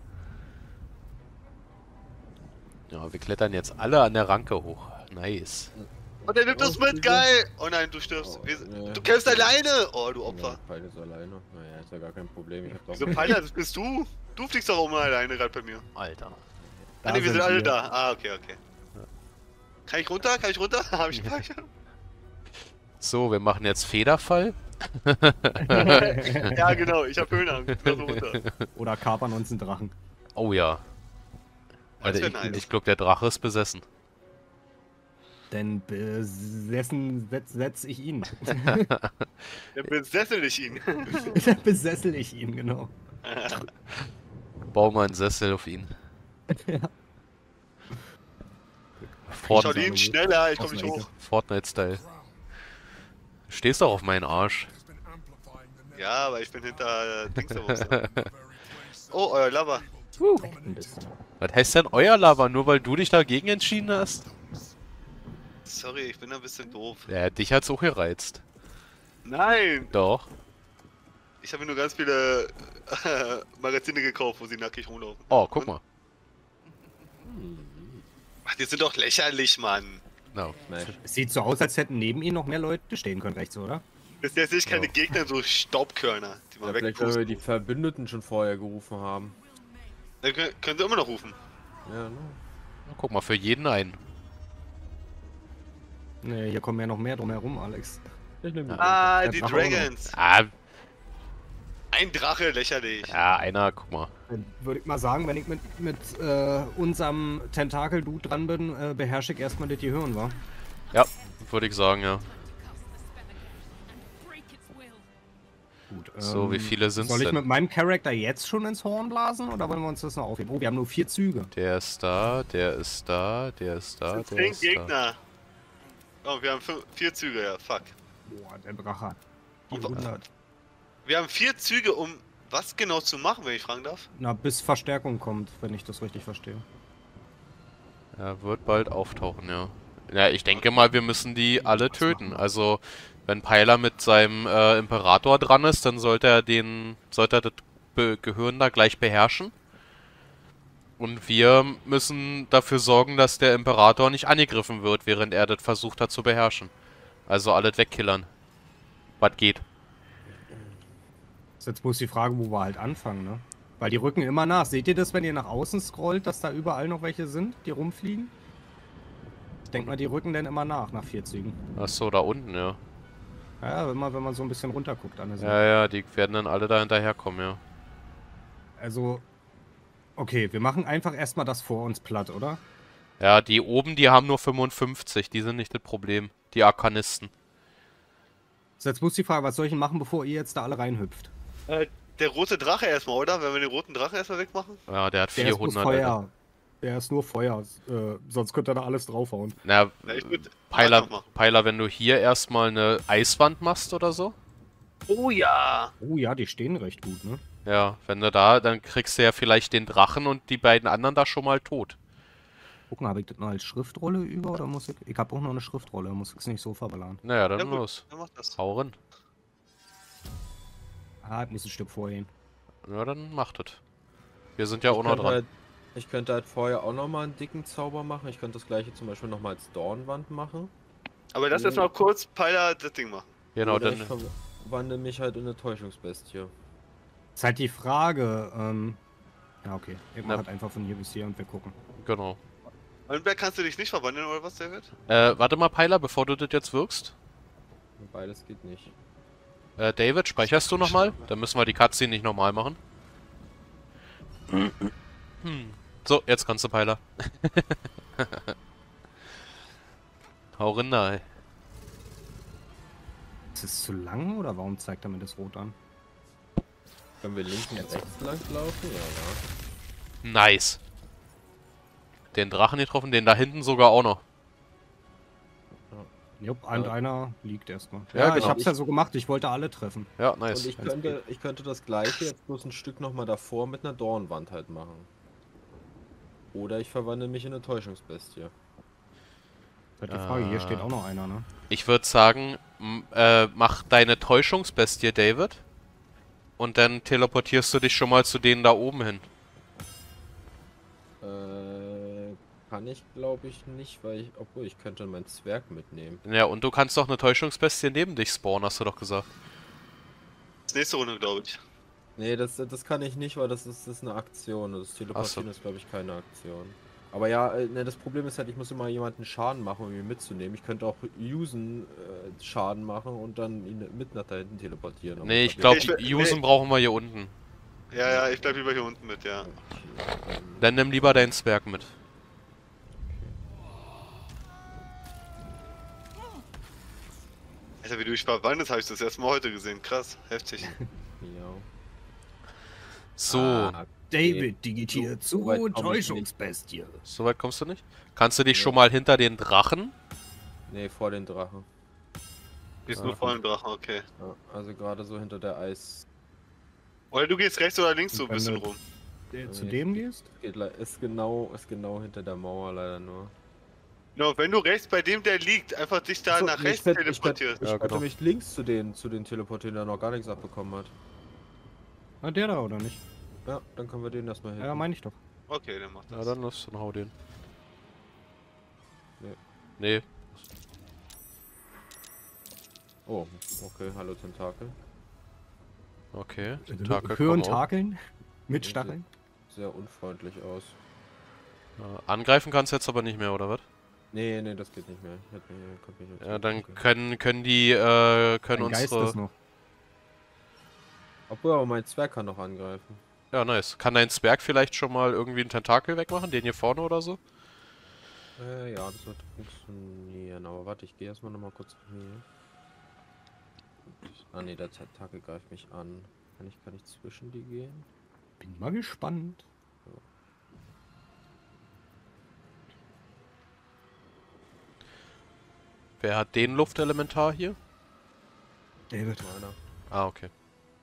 Ja, wir klettern jetzt alle an der Ranke hoch. Nice. Und er nimmt uns mit, geil! Oh nein, du stirbst. Oh, Wir- nee. Du kämpfst alleine! Oh, du Ja, Opfer. Pfeil ist alleine. Naja, ist ja gar kein Problem. Ich hab doch Wieso Peiler, das bist du? Du fliegst doch auch mal alleine gerade bei mir. Alter. Ah Da ne, wir sind sind alle wir. da. Ah, okay, okay. Kann ich runter? Kann ich runter? Hab ich Speicher? So, wir machen jetzt Federfall. Ja, genau, ich hab Höhenangst. Ich muss so runter. Oder kapern uns einen Drachen. Oh ja. Das Alter, wär ich, nice. ich glaube, der Drache ist besessen. Denn besessen setz, setz ich ihn. Dann besessel ich ihn. Dann besessel ich ihn, genau. Bau mal einen Sessel auf ihn. Ja. Fort Charlene, schneller, ich komm Aus nicht der Ecke. hoch. Fortnite-Style. Du stehst doch auf meinen Arsch. Ja, aber ich bin hinter äh, Dings der Wurst. Oh, euer Lover. Ein bisschen. Was heißt denn euer Lava? Nur weil du dich dagegen entschieden hast? Sorry, ich bin ein bisschen doof. Ja, dich hat's auch gereizt. Nein! Doch. Ich habe mir nur ganz viele äh, Magazine gekauft, wo sie nackig rumlaufen. Oh, guck mal. Ach, die sind doch lächerlich, Mann. No. Es sieht so aus, als hätten neben ihnen noch mehr Leute stehen können, rechts, oder? Bis jetzt sehe ich keine Ja. Gegner, so Staubkörner, die Ja, man vielleicht, weil wir die wegpusten. Verbündeten schon vorher gerufen haben. Dann können, können sie immer noch rufen. Ja, ne? Guck mal, für jeden einen. Nee, hier kommen ja noch mehr drumherum, Alex. Ich nehme die. Ah, der die Drache auch noch. Dragons. Ah, Ein Drache, lächerlich. ja, einer, guck mal. Dann würde ich mal sagen, wenn ich mit, mit äh, unserem Tentakel-Dude dran bin, äh, beherrsche ich erstmal das Gehirn, wa? Ja, würde ich sagen, ja. Break its will. Gut. So, wie viele sind's Soll ich denn? mit meinem Charakter jetzt schon ins Horn blasen oder wollen wir uns das noch aufheben? Oh, wir haben nur vier Züge. Der ist da, der ist da, der ist da, Das sind der zehn ist da. Gegner. Oh, wir haben fünf, vier Züge, ja, fuck. Boah, der Drache. Die Und wa- hundert. Wir haben vier Züge, um was genau zu machen, wenn ich fragen darf? Na, bis Verstärkung kommt, wenn ich das richtig verstehe. Er wird bald auftauchen, ja. Ja, ich denke mal, wir müssen die alle töten. Also, wenn Pyler mit seinem äh, Imperator dran ist, dann sollte er den, sollte er das Be Gehirn da gleich beherrschen. Und wir müssen dafür sorgen, dass der Imperator nicht angegriffen wird, während er das versucht hat zu beherrschen. Also alles wegkillern. Was geht. Ist jetzt bloß die Frage, wo wir halt anfangen, ne? Weil die rücken immer nach. Seht ihr das, wenn ihr nach außen scrollt, dass da überall noch welche sind, die rumfliegen? Ich denke mal, die rücken dann immer nach, nach vier Zügen. Achso, da unten, ja. Ja, immer wenn man so ein bisschen runterguckt an der Seite. Ja, ja, die werden dann alle da hinterherkommen, ja. Also, okay, wir machen einfach erstmal das vor uns platt, oder? Ja, die oben, die haben nur fünfundfünfzig, die sind nicht das Problem. Die Arkanisten. Ist jetzt bloß die Frage, was soll ich denn machen, bevor ihr jetzt da alle reinhüpft? Äh, der rote Drache erstmal, oder? Wenn wir den roten Drache erstmal wegmachen? Ja, der hat Der ist bloß vierhundert. Alter. Feuer. Der ist nur Feuer, äh, sonst könnte er da alles draufhauen. Na, Ja, ich würd Pyler, Nahkampf machen. Pyler, wenn du hier erstmal eine Eiswand machst oder so. Oh ja! Oh ja, die stehen recht gut, ne? Ja, wenn du da, dann kriegst du ja vielleicht den Drachen und die beiden anderen da schon mal tot. Gucken, habe ich das noch als Schriftrolle über oder muss ich... Ich habe auch noch eine Schriftrolle, muss ich es nicht so verballern. Naja, dann Ja, gut, los. dann mach das. Hau rein. Ah, ich muss ein Stück vorhin. Ja, dann mach das. Wir sind ja auch Ich noch könnte dran. halt, ich könnte halt vorher auch nochmal einen dicken Zauber machen. Ich könnte das gleiche zum Beispiel nochmal als Dornwand machen. Aber lass jetzt mal kurz Pyler das Ding machen. Genau, Oder dann. ich verwandle mich halt in eine Täuschungsbestie. Ist halt die Frage, ähm... Ja, okay. Ich mach Na. halt einfach von hier bis hier und wir gucken. Genau. Und wer kannst du dich nicht verwandeln oder was, David? Äh, warte mal, Pyler, bevor du das jetzt wirkst. Beides geht nicht. Äh, David, speicherst du nochmal? Dann müssen wir die Cutscene nicht normal machen. Hm. So, jetzt kannst du, Pyler. Hau rein, ey. Ist es zu lang oder warum zeigt er mir das rot an? Können wir links und rechts lang laufen? Ja, ja. Nice. Den Drachen getroffen, den da hinten sogar auch noch. Jupp, und Ja. einer liegt erstmal. Ja, Ja, genau. ich hab's ja so gemacht, ich wollte alle treffen. Ja, Und nice. ich könnte, ich könnte das gleiche jetzt bloß ein Stück nochmal davor mit einer Dornwand halt machen. Oder ich verwandle mich in eine Täuschungsbestie. Das ist halt die Frage, hier Ah. steht auch noch einer, ne? Ich würde sagen, m- äh, mach deine Täuschungsbestie, David. Und dann teleportierst du dich schon mal zu denen da oben hin. Äh, kann ich glaube ich nicht, weil ich, obwohl ich könnte meinen Zwerg mitnehmen. Ja, und du kannst doch eine Täuschungsbestie neben dich spawnen, hast du doch gesagt. Das nächste Runde, glaube ich. Nee, das, das kann ich nicht, weil das ist, das ist eine Aktion. Das Teleportieren ist glaube ich keine Aktion. Aber ja, äh, ne, das Problem ist halt, ich muss immer jemanden Schaden machen, um ihn mitzunehmen. Ich könnte auch Usen äh, Schaden machen und dann ihn mit nach da hinten teleportieren. aber Nee, ich glaub, glaube, Ich will- Usen nee. brauchen wir hier unten. Ja, ja, ich bleib lieber hier unten mit, ja. Dann nimm lieber deinen Zwerg mit. Alter, wie du dich verwandelst, habe ich das erst mal heute gesehen. Krass, heftig. Ja. So, Ah, David digitiert So zu weit komm ich Täuschungsbestie. so weit kommst du nicht? Kannst du dich Ja. schon mal hinter den Drachen? nee, vor den Drachen. Bist Ah, nur vor dem Drachen, okay. Ja, also gerade so hinter der Eis. Oder du gehst rechts oder links so ein Wenn bisschen du- rum. Der zu Nee. dem gehst? Geht, le- ist genau, ist genau hinter der Mauer leider nur. Genau, wenn du rechts bei dem, der liegt, einfach dich da Achso, nach nee, rechts ich werd- ich teleportierst. werd- Ich Ja, wollte genau. mich links zu den, zu den teleportieren, der noch gar nichts abbekommen hat. Ah, der da oder nicht? Ja, dann können wir den erstmal hin. Ja, meine ich doch. Okay, dann macht Ja, das. dann lass, dann hau den. Nee. Nee. Oh, okay, hallo Tentakel. Okay. Hören Tentakel kommen auch. Takeln? Mit Stacheln? Sehr unfreundlich aus. Ja, angreifen kannst du jetzt aber nicht mehr, oder was? Nee, nee, das geht nicht mehr. Ich hätte mich, konnte mich jetzt Ja, nicht dann tentakeln. können, können die, äh, können Ein Geist unsere... ist noch. Obwohl, aber mein Zwerg kann noch angreifen. Ja, nice. Kann dein Zwerg vielleicht schon mal irgendwie einen Tentakel wegmachen? Den hier vorne oder so? Äh, ja, das wird funktionieren. Aber warte, ich gehe erstmal nochmal kurz hier. Ah ne, der Tentakel greift mich an. Kann ich, kann ich zwischen die gehen? Bin mal gespannt. Wer hat den Luftelementar hier? David. Meiner. Ah, okay.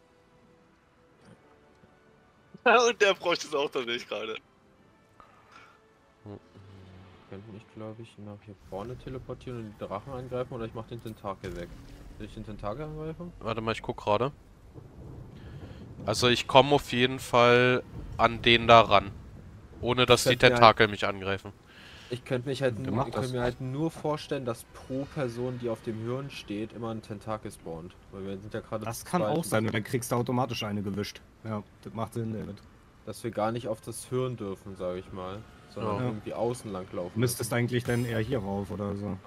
Und der bräuchte es auch noch nicht gerade. Könnte mich, glaube ich, nach hier vorne teleportieren und die Drachen angreifen oder ich mache den Tentakel weg. Will ich den Tentakel angreifen? Warte mal, ich guck gerade. Also ich komme auf jeden Fall an den da ran. Ohne dass die könnte mir halt- Tentakel mich angreifen. Ich könnte mich halt nur, mach ich das. könnte mir halt nur vorstellen, dass pro Person, die auf dem Hirn steht, immer ein Tentakel spawnt. Weil wir sind ja gerade Das zu kann zweit, auch sein, und dann kriegst du automatisch eine gewischt. Ja, das macht Sinn, David. dass wir gar nicht auf das Hirn dürfen, sage ich mal. Sondern Ja. irgendwie außen lang laufen. Du müsstest eigentlich dann eher hier rauf oder so.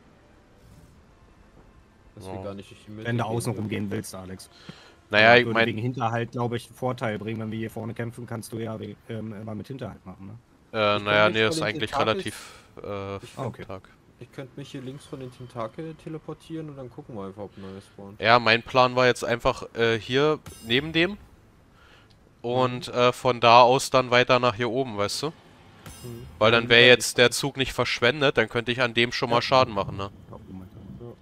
Dass Ja. wir gar nicht durch die Mitte Wenn du gehen außen dürfen. rumgehen willst, Alex. Naja, ich würde wegen meine, Hinterhalt, glaube ich, einen Vorteil bringen. Wenn wir hier vorne kämpfen, kannst du ja we- ähm, immer mit Hinterhalt machen, ne? äh, Ich naja, kann nee, mich ist von den eigentlich Tentakels- relativ äh, Ich Ah, okay. Tag. Ich könnte mich hier links von den Tentakel teleportieren und dann gucken wir einfach, ob ein neues spawnt. Ja, mein Plan war jetzt einfach äh, hier neben dem und Mhm. äh, von da aus dann weiter nach hier oben, weißt du? Mhm. Weil dann wäre Ja, jetzt der Zug nicht verschwendet, dann könnte ich an dem schon mal Ja. Schaden machen, ne? Da oben, Alter.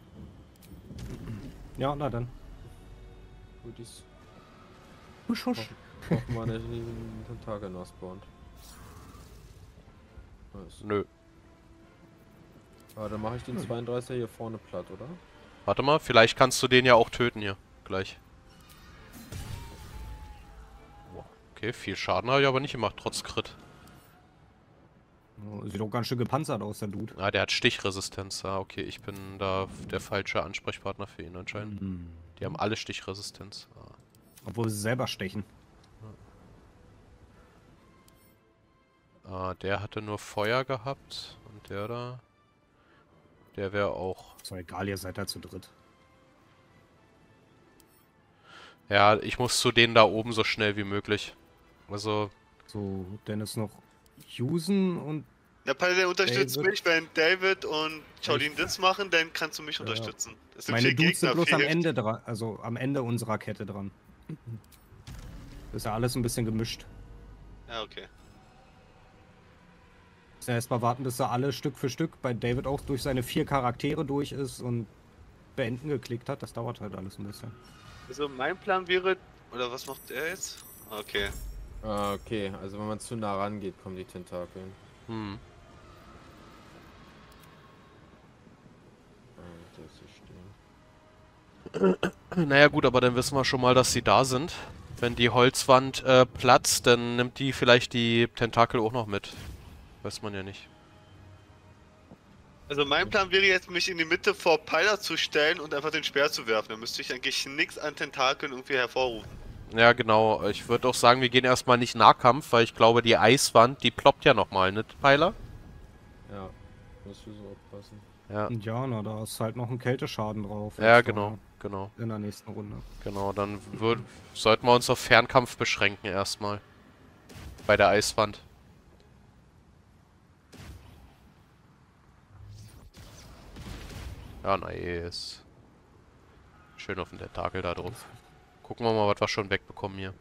Ja, na dann. Gut, dies Husch, husch. hoffen wir nicht, dass ein Tentakel noch spawnt. Nice. Nö. Aber dann mache ich den zweiunddreißiger hier vorne platt, oder? Warte mal, vielleicht kannst du den ja auch töten hier. Gleich. Okay, viel Schaden habe ich aber nicht gemacht, trotz Crit. Oh, sieht doch ganz schön gepanzert aus, der Dude. Ah, der hat Stichresistenz. Ah, okay, ich bin da der falsche Ansprechpartner für ihn anscheinend. Mhm. Die haben alle Stichresistenz. Ah. Obwohl sie selber stechen. Ah, der hatte nur Feuer gehabt. Und der da. Der wäre auch. Ist doch egal, ihr seid da zu dritt. Ja, ich muss zu denen da oben so schnell wie möglich. Also, So, dann ist noch Jusen und Der Paladin unterstützt David. mich, wenn David und Shaolin das machen, dann kannst du mich unterstützen. Es sind meine vier Dudes sind Gegner, bloß vier am Hilfe- Ende dran, also am Ende unserer Kette dran. Ist ja alles ein bisschen gemischt. Ja, okay. Müssen ja erstmal warten, bis er alle Stück für Stück bei David auch durch seine vier Charaktere durch ist und beenden geklickt hat. Das dauert halt alles ein bisschen. Also mein Plan wäre, oder was macht er jetzt? Okay. Ah, okay. Also wenn man zu nah rangeht, kommen die Tentakel. hm. Ah, das ist stehen. Naja gut, aber dann wissen wir schon mal, dass sie da sind. Wenn die Holzwand äh, platzt, dann nimmt die vielleicht die Tentakel auch noch mit. Weiß man ja nicht. Also mein Plan wäre jetzt, mich in die Mitte vor Pyler zu stellen und einfach den Speer zu werfen. Dann müsste ich eigentlich nichts an Tentakeln irgendwie hervorrufen. Ja genau, ich würde auch sagen, wir gehen erstmal nicht Nahkampf, weil ich glaube, die Eiswand, die ploppt ja nochmal, ne, Pfeiler? Ja, musst du so aufpassen. Ja, Und ja, na, da ist halt noch ein Kälteschaden drauf. ja jetzt genau, genau, In der nächsten Runde. genau. Dann würd, sollten wir uns auf Fernkampf beschränken erstmal. Bei der Eiswand. Ja, nice. schön auf den Tentakel da drauf. Gucken wir mal, was wir schon wegbekommen hier.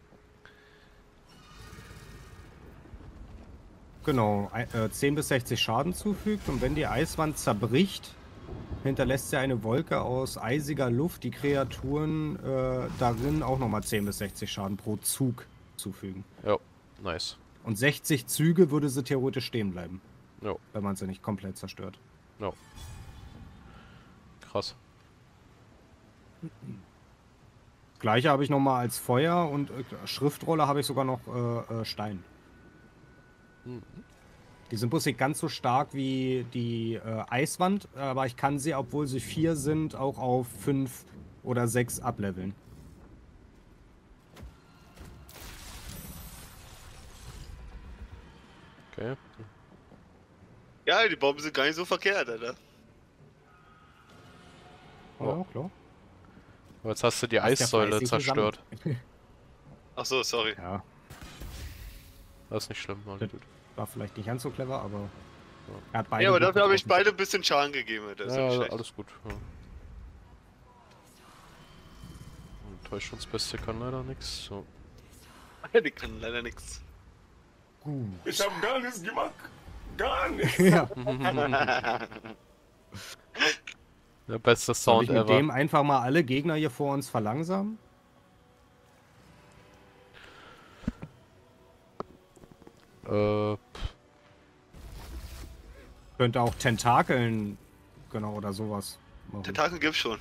Genau, ein- äh, zehn bis sechzig Schaden zufügt und wenn die Eiswand zerbricht, hinterlässt sie eine Wolke aus eisiger Luft, die Kreaturen äh, darin auch nochmal zehn bis sechzig Schaden pro Zug zufügen. Ja, nice. Und sechzig Züge würde sie theoretisch stehen bleiben, Ja, wenn man sie nicht komplett zerstört. ja. Krass. Gleiche habe ich nochmal als Feuer und äh, Schriftrolle habe ich sogar noch äh, äh, Stein. Mhm. Die sind bloß nicht ganz so stark wie die äh, Eiswand, aber ich kann sie, obwohl sie vier sind, auch auf fünf oder sechs ableveln. Okay. Ja, die Bomben sind gar nicht so verkehrt, Alter. Oh. Ja, klar. Aber jetzt hast du die Hast ja Eissäule fleißig zerstört. gesammelt. Ach so, sorry. Ja, Das ist nicht schlimm, alles Das- gut. war vielleicht nicht ganz so clever, aber er hat beide Ja, aber gut dafür habe ich getroffen. beide ein bisschen Schaden gegeben. Das ist ja, nicht Ja, schlecht. alles gut. Ja. Täuschungsbeste kann leider nichts. So. Die können leider nichts. Gut. Ich hab gar nichts gemacht. Gar nichts. Ja, Der beste soll ich Sound mit ever. dem einfach mal alle Gegner hier vor uns verlangsamen? Äh, Könnte auch Tentakeln, genau, oder sowas machen. Tentakel gibt's schon.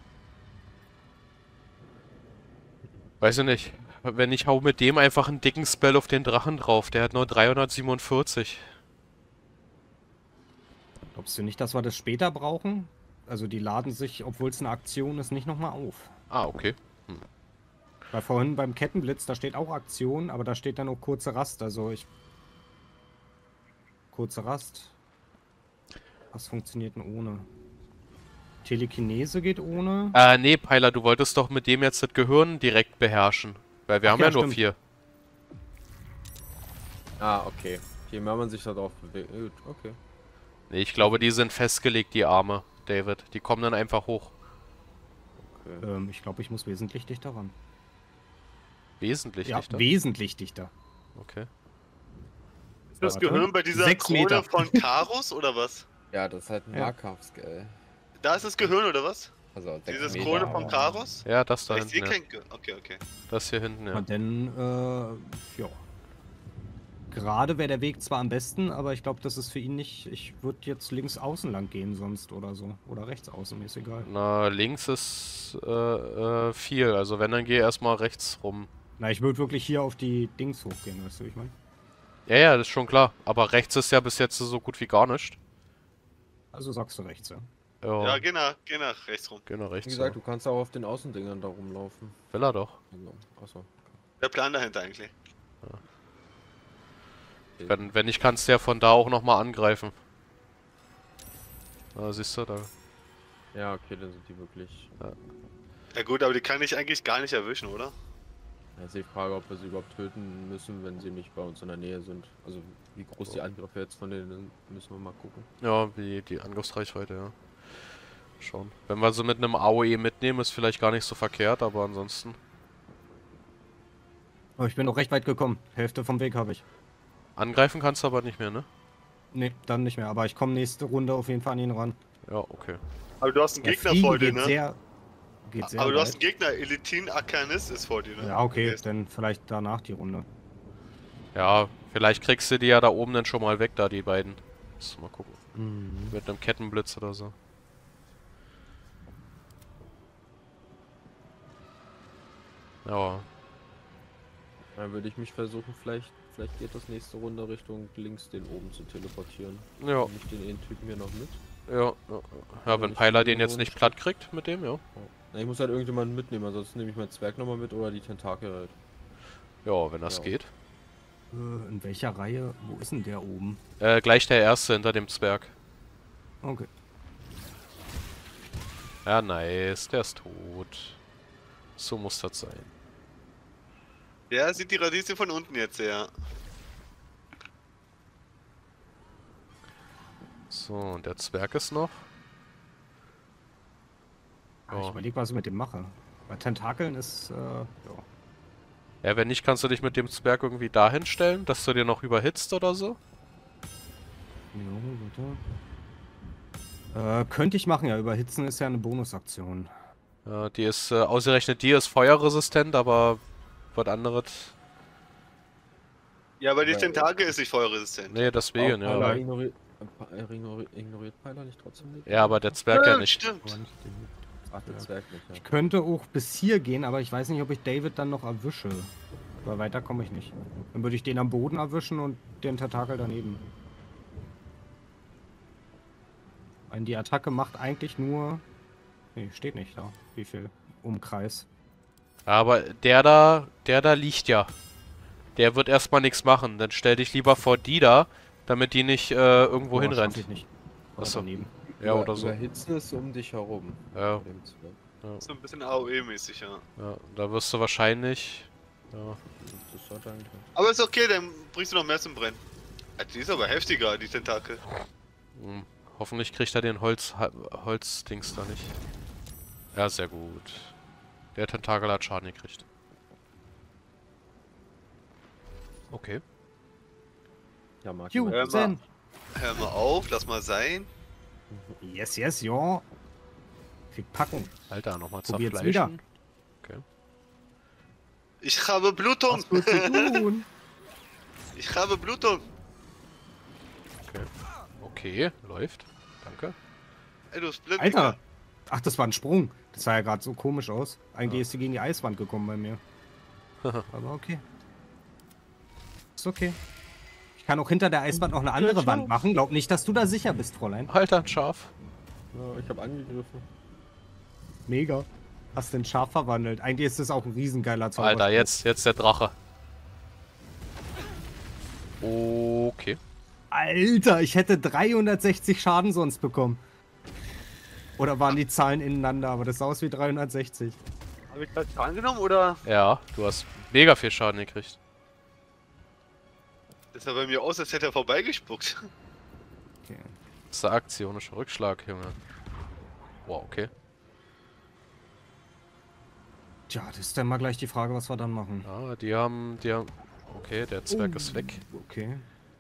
weiß ich nicht. Wenn ich hau mit dem einfach einen dicken Spell auf den Drachen drauf, der hat nur dreihundertsiebenundvierzig. Glaubst du nicht, dass wir das später brauchen? Also die laden sich, obwohl es eine Aktion ist, nicht nochmal auf. Ah, okay. Weil vorhin beim Kettenblitz, da steht auch Aktion, aber da steht dann auch kurze Rast. Also ich... Kurze Rast. Was funktioniert denn ohne? Telekinese geht ohne. Äh, nee, Peiler, du wolltest doch mit dem jetzt das Gehirn direkt beherrschen. Weil wir Ach haben ja, ja nur stimmt. vier. Ah, okay. Je mehr man sich da drauf bewegt. Gut, okay. Nee, ich glaube, die sind festgelegt, die Arme, David. Die kommen dann einfach hoch. okay. Ähm, ich glaube, ich muss wesentlich dichter ran. Wesentlich Ja, dichter. wesentlich dichter. Okay. Ist das Warte. Gehirn bei dieser Sechs Krone Meter. von Karus oder was? Ja, das ist halt ein Ja. Nahkampf-Skill. Da ist das Gehirn oder was? Also, sechs Dieses Meter, Krone von aber- Karus? Ja, das da Ich sehe hinten, ja. kein Ge Okay, okay. Das hier hinten, ja. Und dann, äh, ja. Gerade wäre der Weg zwar am besten, aber ich glaube, das ist für ihn nicht. Ich würde jetzt links außen lang gehen sonst oder so. Oder rechts außen, mir ist egal. Na, links ist äh, äh, viel. Also wenn, dann geh erstmal rechts rum. Na, ich würde wirklich hier auf die Dings hochgehen, weißt du, wie ich meine? Ja, ja, das ist schon klar. Aber rechts ist ja bis jetzt so gut wie gar nicht. Also sagst du rechts, ja. Ja, Ja, geh nach, geh nach rechts rum. geh nach Wie rechts. gesagt, Ja. du kannst auch auf den Außendingern da rumlaufen. Will er doch. Also, achso. Der Plan dahinter eigentlich. Wenn, wenn nicht, kannst du ja von da auch nochmal angreifen. Da siehst du, da. Ja, okay, dann sind die wirklich. Ja gut, aber die kann ich eigentlich gar nicht erwischen, oder? Ja, ist die Frage, ob wir sie überhaupt töten müssen, wenn sie nicht bei uns in der Nähe sind. Also, wie groß die Angriffe jetzt von denen sind, müssen wir mal gucken. Ja, wie die Angriffsreichweite, ja. Schauen. Wenn wir sie mit einem A O E mitnehmen, ist vielleicht gar nicht so verkehrt, aber ansonsten. Aber ich bin noch recht weit gekommen. Hälfte vom Weg habe ich. Angreifen kannst du aber nicht mehr, ne? Nee, dann nicht mehr. Aber ich komme nächste Runde auf jeden Fall an ihn ran. Ja, okay. Aber du hast einen Der Gegner Fliegen vor dir, geht ne? sehr, geht sehr Aber du hast weit. einen Gegner, Elitin Arcanist ist vor dir, ne? Ja, okay, Der ist- dann vielleicht danach die Runde. Ja, vielleicht kriegst du die ja da oben dann schon mal weg, da die beiden. Muss mal gucken. Mhm. Mit einem Kettenblitz oder so. Ja, Dann würde ich mich versuchen, vielleicht, vielleicht geht das nächste Runde Richtung links den oben zu teleportieren. ja, Nehme ich den einen Typen hier noch mit? ja. Ja, ja. ja wenn ich Peiler bin den jetzt so nicht nicht- platt kriegt mit dem, ja. Na, ich muss halt irgendjemanden mitnehmen, ansonsten nehme ich meinen Zwerg nochmal mit oder die Tentakel halt. Ja, wenn das Ja. geht. Äh, in welcher Reihe? Wo ist denn der oben? Äh, gleich der erste hinter dem Zwerg. Okay. Ja, nice, der ist tot. So muss das sein. Ja, sieht die Radieschen von unten jetzt, ja. So, und der Zwerg ist noch. Ah, Ich Ja. überlege, was ich mit dem mache. Bei Tentakeln ist, äh, ja. Ja, wenn nicht, kannst du dich mit dem Zwerg irgendwie dahin stellen, dass du dir noch überhitzt oder so? Ja, warte. Äh, könnte ich machen, ja. Überhitzen ist ja eine Bonusaktion. Ja, die ist, äh, ausgerechnet die ist feuerresistent, aber was anderes... Ja, aber die Aber- Tentakel ist nicht feuerresistent. Nee, deswegen, ja. Pfeiler Aber, ignoriert, äh, ignori- ignoriert Pfeiler nicht trotzdem nicht? ja, aber der Zwerg ja Stimmt, nicht. stimmt. Aber nicht den. Ach, der Zwerg nicht, ja. Ich könnte auch bis hier gehen, aber ich weiß nicht, ob ich David dann noch erwische. Aber weiter komme ich nicht. Dann würde ich den am Boden erwischen und den Tentakel daneben. Und die Attacke macht eigentlich nur... Nee, steht nicht da. Wie viel Umkreis. Aber der da, der da liegt ja. Der wird erstmal nichts machen. Dann stell dich lieber vor die da, damit die nicht äh, irgendwo Boah, hinrennt. schaff ich nicht. Oder Achso. daneben. Ja, oder so. Überhitzen ist um dich herum. Ja, Bei dem Zwerg. So ein bisschen A O E-mäßig, ja. ja, da wirst du wahrscheinlich... Ja. Das sollte eigentlich. Aber ist okay, dann bringst du noch mehr zum Brennen. Ja, die ist aber heftiger, die Tentakel. Hm. Hoffentlich kriegt er den Holz... Holzdings da nicht. Ja, sehr gut. Der Tentakel hat Schaden gekriegt. Okay. Ja, mag Ju, Hör mal. Zen. Hör mal auf, lass mal sein. Yes, yes, ja. Krieg packen. Alter, nochmal Probiert's zerfleischen. Ich habe Blutung. Was willst du tun? Ich habe Blutung. Okay, läuft. Danke. Ey, du bist blind. Alter! Ach, das war ein Sprung. Das sah ja gerade so komisch aus. Eigentlich ist sie gegen die Eiswand gekommen bei mir. Aber okay. Ist okay. Ich kann auch hinter der Eiswand noch eine andere Wand machen. Glaub nicht, dass du da sicher bist, Fräulein. Alter, ein Schaf. Ja, ich habe angegriffen. Mega. Hast den Schaf verwandelt. Eigentlich ist das auch ein riesengeiler Zauber. Alter, jetzt, jetzt der Drache. Okay. Alter, ich hätte dreihundertsechzig Schaden sonst bekommen. Oder waren die Zahlen ineinander? Aber das sah aus wie dreihundertsechzig. Habe ich gerade Schaden genommen oder? Ja, du hast mega viel Schaden gekriegt. Das sah bei mir aus, als hätte er vorbeigespuckt. Okay. Das ist der aktionische Rückschlag, Junge. Wow, okay. Tja, das ist dann mal gleich die Frage, was wir dann machen. Ah, die haben, die haben... Okay, der Zwerg ist weg. Okay.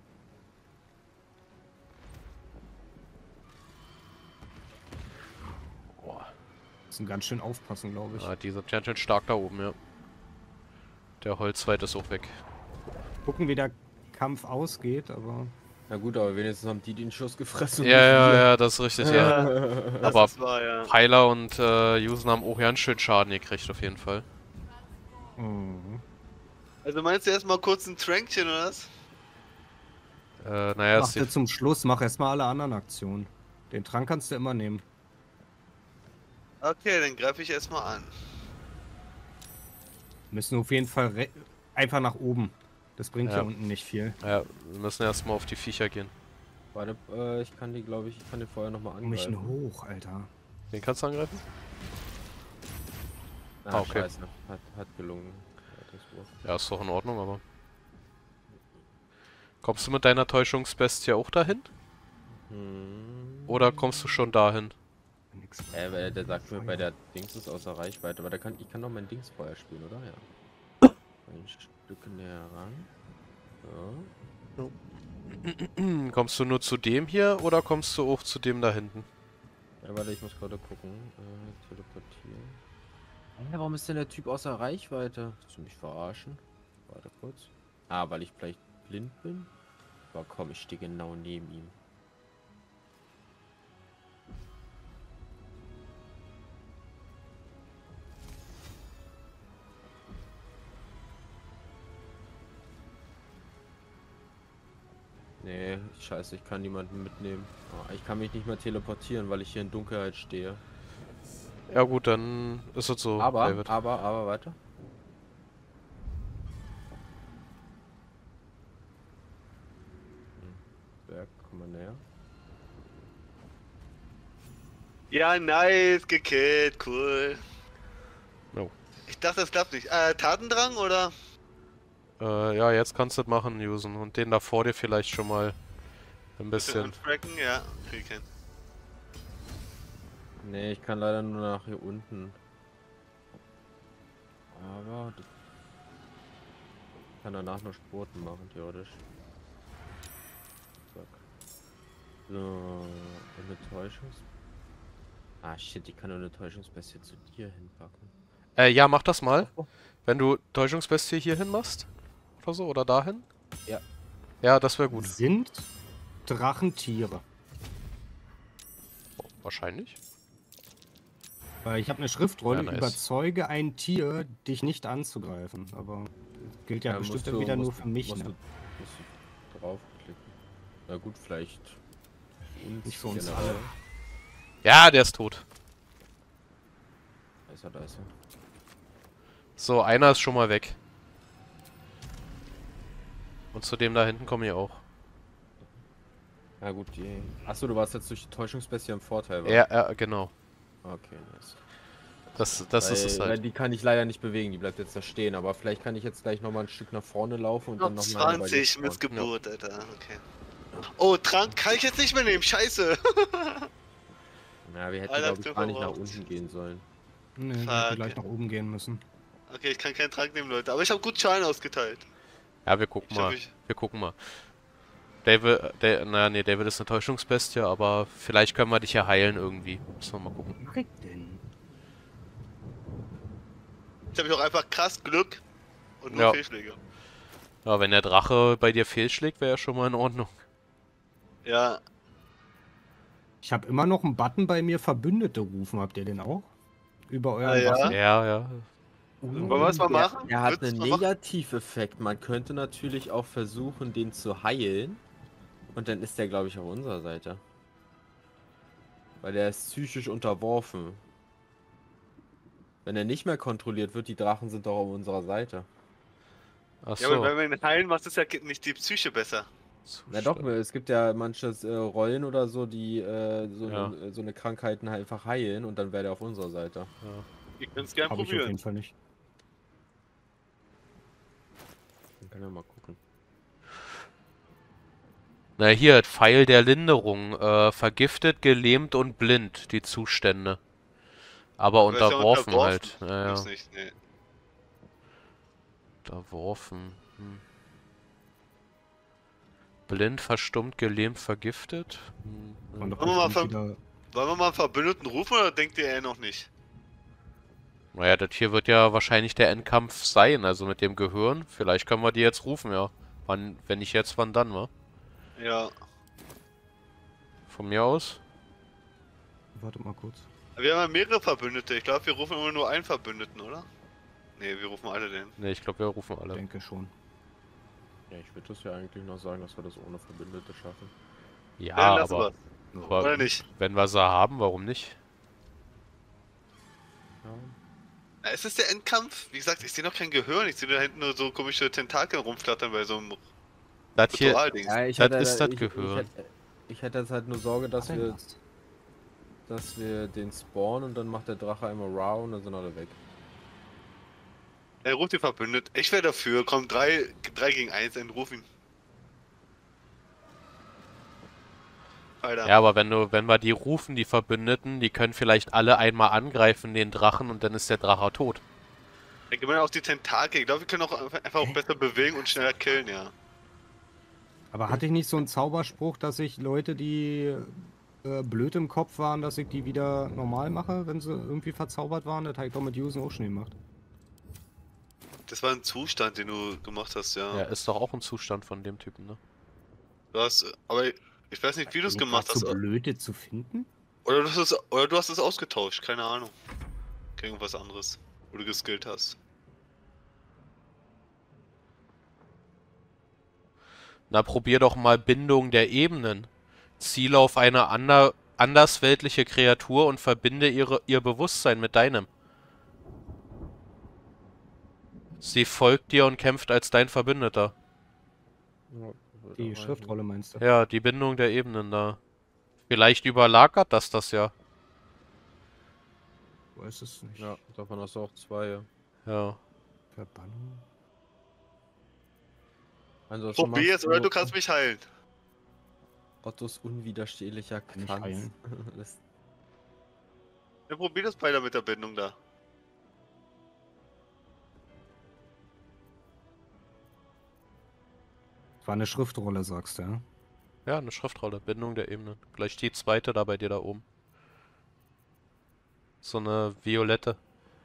Boah. Müssen ganz schön aufpassen, glaube ich. Ah, die sind ganz schön stark da oben, ja. Der Holzweit ist auch weg. Gucken, wie der Kampf ausgeht, aber... Na gut, aber wenigstens haben die den Schuss gefressen. und Ja, nicht ja, wir. ja, das ist richtig, ja. Das Aber ist wahr, ja. Pfeiler und äh, Jusen haben auch ganz schön Schaden gekriegt, auf jeden Fall. Mhm. Also meinst du erstmal kurz ein Tränkchen oder was? Äh, naja, Mach ist dir die, zum Schluss, mach erstmal alle anderen Aktionen. Den Trank kannst du immer nehmen. Okay, dann greife ich erstmal an. Müssen auf jeden Fall re- einfach nach oben. Das bringt Ja. hier unten nicht viel. ja, wir müssen erstmal auf die Viecher gehen. Warte, äh, ich kann die, glaube ich, ich kann die vorher nochmal Um mich angreifen. nur hoch, Alter. Den kannst du angreifen? Ah, Ah, okay. scheiße. Hat, hat gelungen. Ja, das Wurf. Ja, ist doch in Ordnung, aber... Kommst du mit deiner Täuschungsbestie auch dahin? Hm. Oder kommst du schon dahin? Nix. Äh, weil der sagt mir, bei der Dings ist außer Reichweite, aber da kann ich kann doch mein Dings vorher spielen, oder? Ja. Ein Stück näher ran. So. Kommst du nur zu dem hier oder kommst du auch zu dem da hinten? Ja, warte, ich muss gerade gucken. Äh, teleportieren. Ja, warum ist denn der Typ außer Reichweite? Willst du mich verarschen? Warte kurz. Ah, weil ich vielleicht blind bin? Aber komm, ich stehe genau neben ihm. Nee, scheiße, ich kann niemanden mitnehmen. Ah, ich kann mich nicht mehr teleportieren, weil ich hier in Dunkelheit stehe. Ja gut, dann ist es so, aber, David. aber, aber, weiter. Berg, komm mal näher. Ja, nice, gekillt, cool. No. Ich dachte, das klappt nicht. Äh, Tatendrang oder? Äh, ja, jetzt kannst du das machen, Usen. Und den da vor dir vielleicht schon mal ein bisschen. Unfracken? Ja, krieg ich hin. Nee, ich kann leider nur nach hier unten. Aber das kann danach noch Sporten machen, theoretisch. Zack. So, eine Täuschungs... Ah shit, ich kann nur eine Täuschungsbestie zu dir hinpacken. Äh, ja, mach das mal. Wenn du Täuschungsbestie hier hin machst. Oder so, oder dahin. Ja. Ja, das wäre gut. Sind Drachentiere. Oh, wahrscheinlich. Weil ich habe eine Schriftrolle, Ja, nice. überzeuge ein Tier, dich nicht anzugreifen. Aber das gilt ja, Ja, bestimmt musst dann du- wieder nur musst für du- mich, musst ne? du- musst du draufklicken. Na gut, vielleicht. Uns Nicht für uns generell. alle. Ja, der ist tot. Da ist er, da ist er. So, einer ist schon mal weg. Und zu dem da hinten komme ich auch. Ja gut, die. Achso, du warst jetzt durch die Täuschungsbestie im Vorteil, wa? Ja, ja, genau. Okay, nice. Das, das weil, ist es weil halt. die kann ich leider nicht bewegen, die bleibt jetzt da stehen. Aber vielleicht kann ich jetzt gleich nochmal ein Stück nach vorne laufen und Noch dann nochmal. zwanzig Missgeburt, Alter. Okay. Oh, Trank kann ich jetzt nicht mehr nehmen, scheiße. Ja, wir hätten, Alter, glaube ich, du gar nicht nach verbraucht. unten gehen sollen. Nee, ich Fuck. hätte gleich nach oben gehen müssen. Okay, ich kann keinen Trank nehmen, Leute. Aber ich habe gut Schaden ausgeteilt. Ja, wir gucken Ich mal. hoffe, ich... Wir gucken mal. David, der, naja, nee, David ist eine Täuschungsbestie, aber vielleicht können wir dich ja heilen irgendwie. Müssen wir mal gucken. Was mach ich denn? Ich habe auch einfach krass Glück und nur Ja. Fehlschläge. Ja, wenn der Drache bei dir fehlschlägt, wäre ja schon mal in Ordnung. Ja, Ich habe immer noch einen Button bei mir, Verbündete rufen. Habt ihr den auch? Über euren Ah, ja. Waffen? Ja, ja. wollen wir es mal Der- machen? Er hat Willst du's einen mal machen? Negativeffekt. Man könnte natürlich auch versuchen, den zu heilen. Und dann ist der, glaube ich, auf unserer Seite. Weil der ist psychisch unterworfen. Wenn er nicht mehr kontrolliert wird, die Drachen sind doch auf unserer Seite. Ach Ja, aber so. wenn wir ihn heilen, macht es ja nicht die Psyche besser. Na doch, es gibt ja manche äh, Rollen oder so, die äh, so, Ja. eine, so eine Krankheiten halt einfach heilen und dann wäre der auf unserer Seite. Ihr könnt es gerne Habe ich auf probieren. jeden Fall nicht. Dann können wir mal gucken. Na hier, Pfeil der Linderung. Äh, vergiftet, gelähmt und blind, die Zustände. Aber Aber ist ja unterworfen unterworfen. halt. Ja, ja. Muss nicht, nee. Unterworfen. Hm. Blind, verstummt, gelähmt, vergiftet. Hm. Kann doch Wollen wir mal bestimmt ver- wieder... Wollen wir mal einen Verbündeten rufen oder denkt ihr eher noch nicht? Naja, das hier wird ja wahrscheinlich der Endkampf sein, also mit dem Gehirn. Vielleicht können wir die jetzt rufen, ja. Wann, wenn nicht jetzt, wann dann, wa? Ja. Von mir aus? Warte mal kurz. Wir haben ja mehrere Verbündete. Ich glaube, wir rufen immer nur einen Verbündeten, oder? Nee, wir rufen alle den. Ne, ich glaube, wir rufen alle. Denke schon. Ja, ich würde das ja eigentlich noch sagen, dass wir das ohne Verbündete schaffen. Ja, Dann lassen aber, wir's. aber Oder nicht? wenn wir sie haben, warum nicht? Ja. Na, ist es der Endkampf? Wie gesagt, ich sehe noch kein Gehirn. Ich sehe da hinten nur so komische Tentakel rumflattern bei so einem Das hier, Ritualding. Ja, ich Das hätte, ist das ich, Gehirn. Ich hätte, ich hätte jetzt halt nur Sorge, dass Ach, wir, ja. dass wir den spawnen und dann macht der Drache einmal Wow und dann sind alle weg. Er ruft die Verbündeten. Ich wäre dafür. Komm, drei, drei gegen eins, dann ruf ihn. Alter. ja, aber wenn du, wenn wir die rufen, die Verbündeten, die können vielleicht alle einmal angreifen, den Drachen, und dann ist der Drache tot. Dann gehen wir auch die Tentakel. Ich glaube, wir können auch einfach auch besser bewegen und schneller killen, ja. Aber hatte ich nicht so einen Zauberspruch, dass ich Leute, die äh, blöd im Kopf waren, dass ich die wieder normal mache, wenn sie irgendwie verzaubert waren? Das habe ich doch mit Usen auch schon gemacht. Das war ein Zustand, den du gemacht hast, ja. Ja, ist doch auch ein Zustand von dem Typen, ne? Du hast, aber ich weiß nicht, wie du es Bin ich gemacht grad hast. so blöd, das zu finden? Oder du hast es, oder du hast es ausgetauscht, keine Ahnung. Gegen was anderes, wo du geskillt hast. Na, probier doch mal Bindung der Ebenen. Ziele auf eine ander andersweltliche Kreatur und verbinde ihre, ihr Bewusstsein mit deinem. Sie folgt dir und kämpft als dein Verbündeter. Ja, Die Schriftrolle meinst du? Ja, die Bindung der Ebenen da. Vielleicht überlagert das das ja. Weiß es nicht. Ja, davon hast du auch zwei, ja. Ja. Verbannung. Ansonsten Probier machst es, oder du kannst mich heilen. Ottos unwiderstehlicher Kann ich Kranz. heilen? Das- Ja, probier das beide mit der Bindung da. War eine Schriftrolle, sagst du, ja? Ja, eine Schriftrolle, Bindung der Ebenen. Gleich die zweite da bei dir da oben. So eine violette.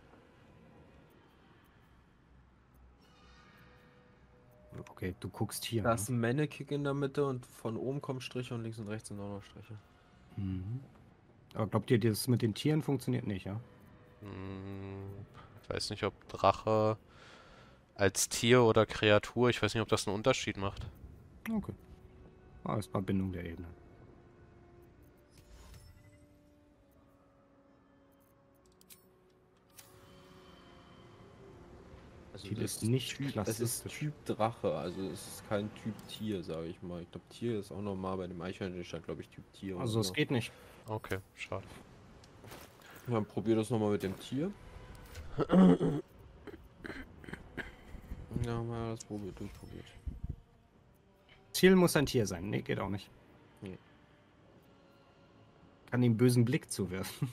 Okay, du guckst hier. Da Ne? ist ein Mannekick in der Mitte und von oben kommen Striche und links und rechts sind auch noch Striche. Mhm. Aber glaubt ihr, das mit den Tieren funktioniert nicht, ja? Hm, ich weiß nicht, ob Drache als Tier oder Kreatur, ich weiß nicht, ob das einen Unterschied macht. Okay. Ah, das war Bindung der Ebene. Also Ziel das ist nicht Typ, es ist klassistisch. Typ Drache, also es ist kein Typ Tier, sage ich mal. Ich glaube, Tier ist auch normal, bei dem Eichhörnchen stand, glaube ich, Typ Tier. oder Also es so. geht nicht. Okay, schade. Ja, dann probier das nochmal mit dem Tier. Ja, mal das probiert, durchprobiert. Ziel muss ein Tier sein. Nee, geht auch nicht. Nee. Kann ihm bösen Blick zuwerfen.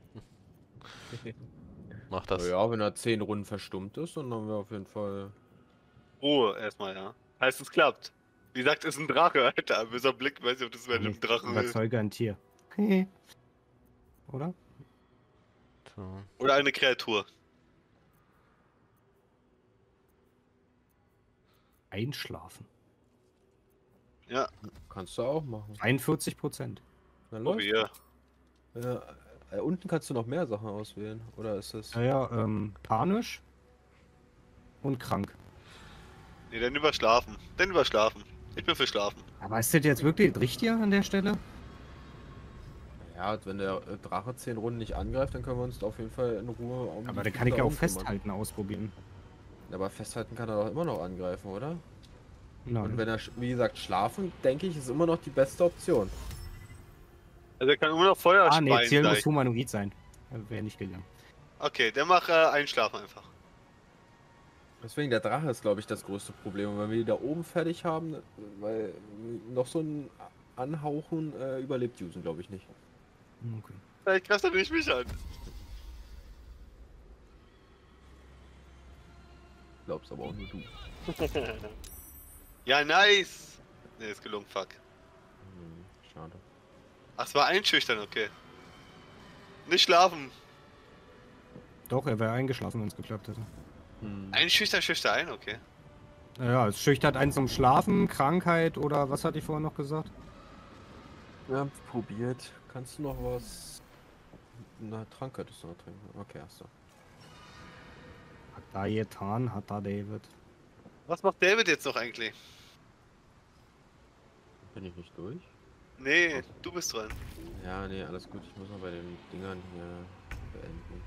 Mach das. Ja, wenn er zehn Runden verstummt ist, dann haben wir auf jeden Fall. Ruhe erstmal, ja. Heißt, es klappt. Wie gesagt, ist ein Drache, Alter. Böser Blick, weiß nicht, ob das bei einem Nicht Drachen ist. Überzeuge ein Tier. Oder? So. Oder eine Kreatur. Einschlafen. Ja, Kannst du auch machen. einundvierzig Prozent. Na, oh, läuft. wir. Ja, äh, unten kannst du noch mehr Sachen auswählen. Oder ist es. Naja, ähm, panisch und krank. Nee, dann überschlafen. Dann überschlafen. Ich bin für Schlafen. Aber ist das jetzt wirklich das Richtige an der Stelle? Ja, wenn der äh, Drache zehn Runden nicht angreift, dann können wir uns auf jeden Fall in Ruhe um Aber die da kann ich Typen ja da auch oben kümmern. festhalten ausprobieren. Aber festhalten kann er doch immer noch angreifen, oder? Und Nein. wenn er, sch- wie gesagt, schlafen, denke ich, ist immer noch die beste Option. Also er kann immer noch Feuer Ah, nee, speien Ziel muss gleich. humanoid sein. Wäre nicht gegangen. Okay, der macht äh, einschlafen einfach. Deswegen, der Drache ist, glaube ich, das größte Problem. Und wenn wir die da oben fertig haben, weil noch so ein Anhauchen äh, überlebt Jusen, glaube ich nicht. Okay. Vielleicht greift er nicht mich an. Glaubst aber auch nur du. Ja, nice. Ne, ist gelungen, fuck. Hm, schade. Ach, es war einschüchtern, okay. Nicht schlafen. Doch, er wäre eingeschlafen, wenn es geklappt hätte. Hm. Einschüchtern, schüchtern ein, okay. Naja, es schüchtert einen zum Schlafen, Krankheit oder was hatte ich vorhin noch gesagt? Ja, probiert. Kannst du noch was? Na, Trank könntest du noch trinken. Okay, hast du. Hat da getan, hat da David. Was macht David jetzt noch eigentlich? Bin ich nicht durch? Nee, du bist dran. Ja, nee, alles gut. Ich muss noch bei den Dingern hier beenden.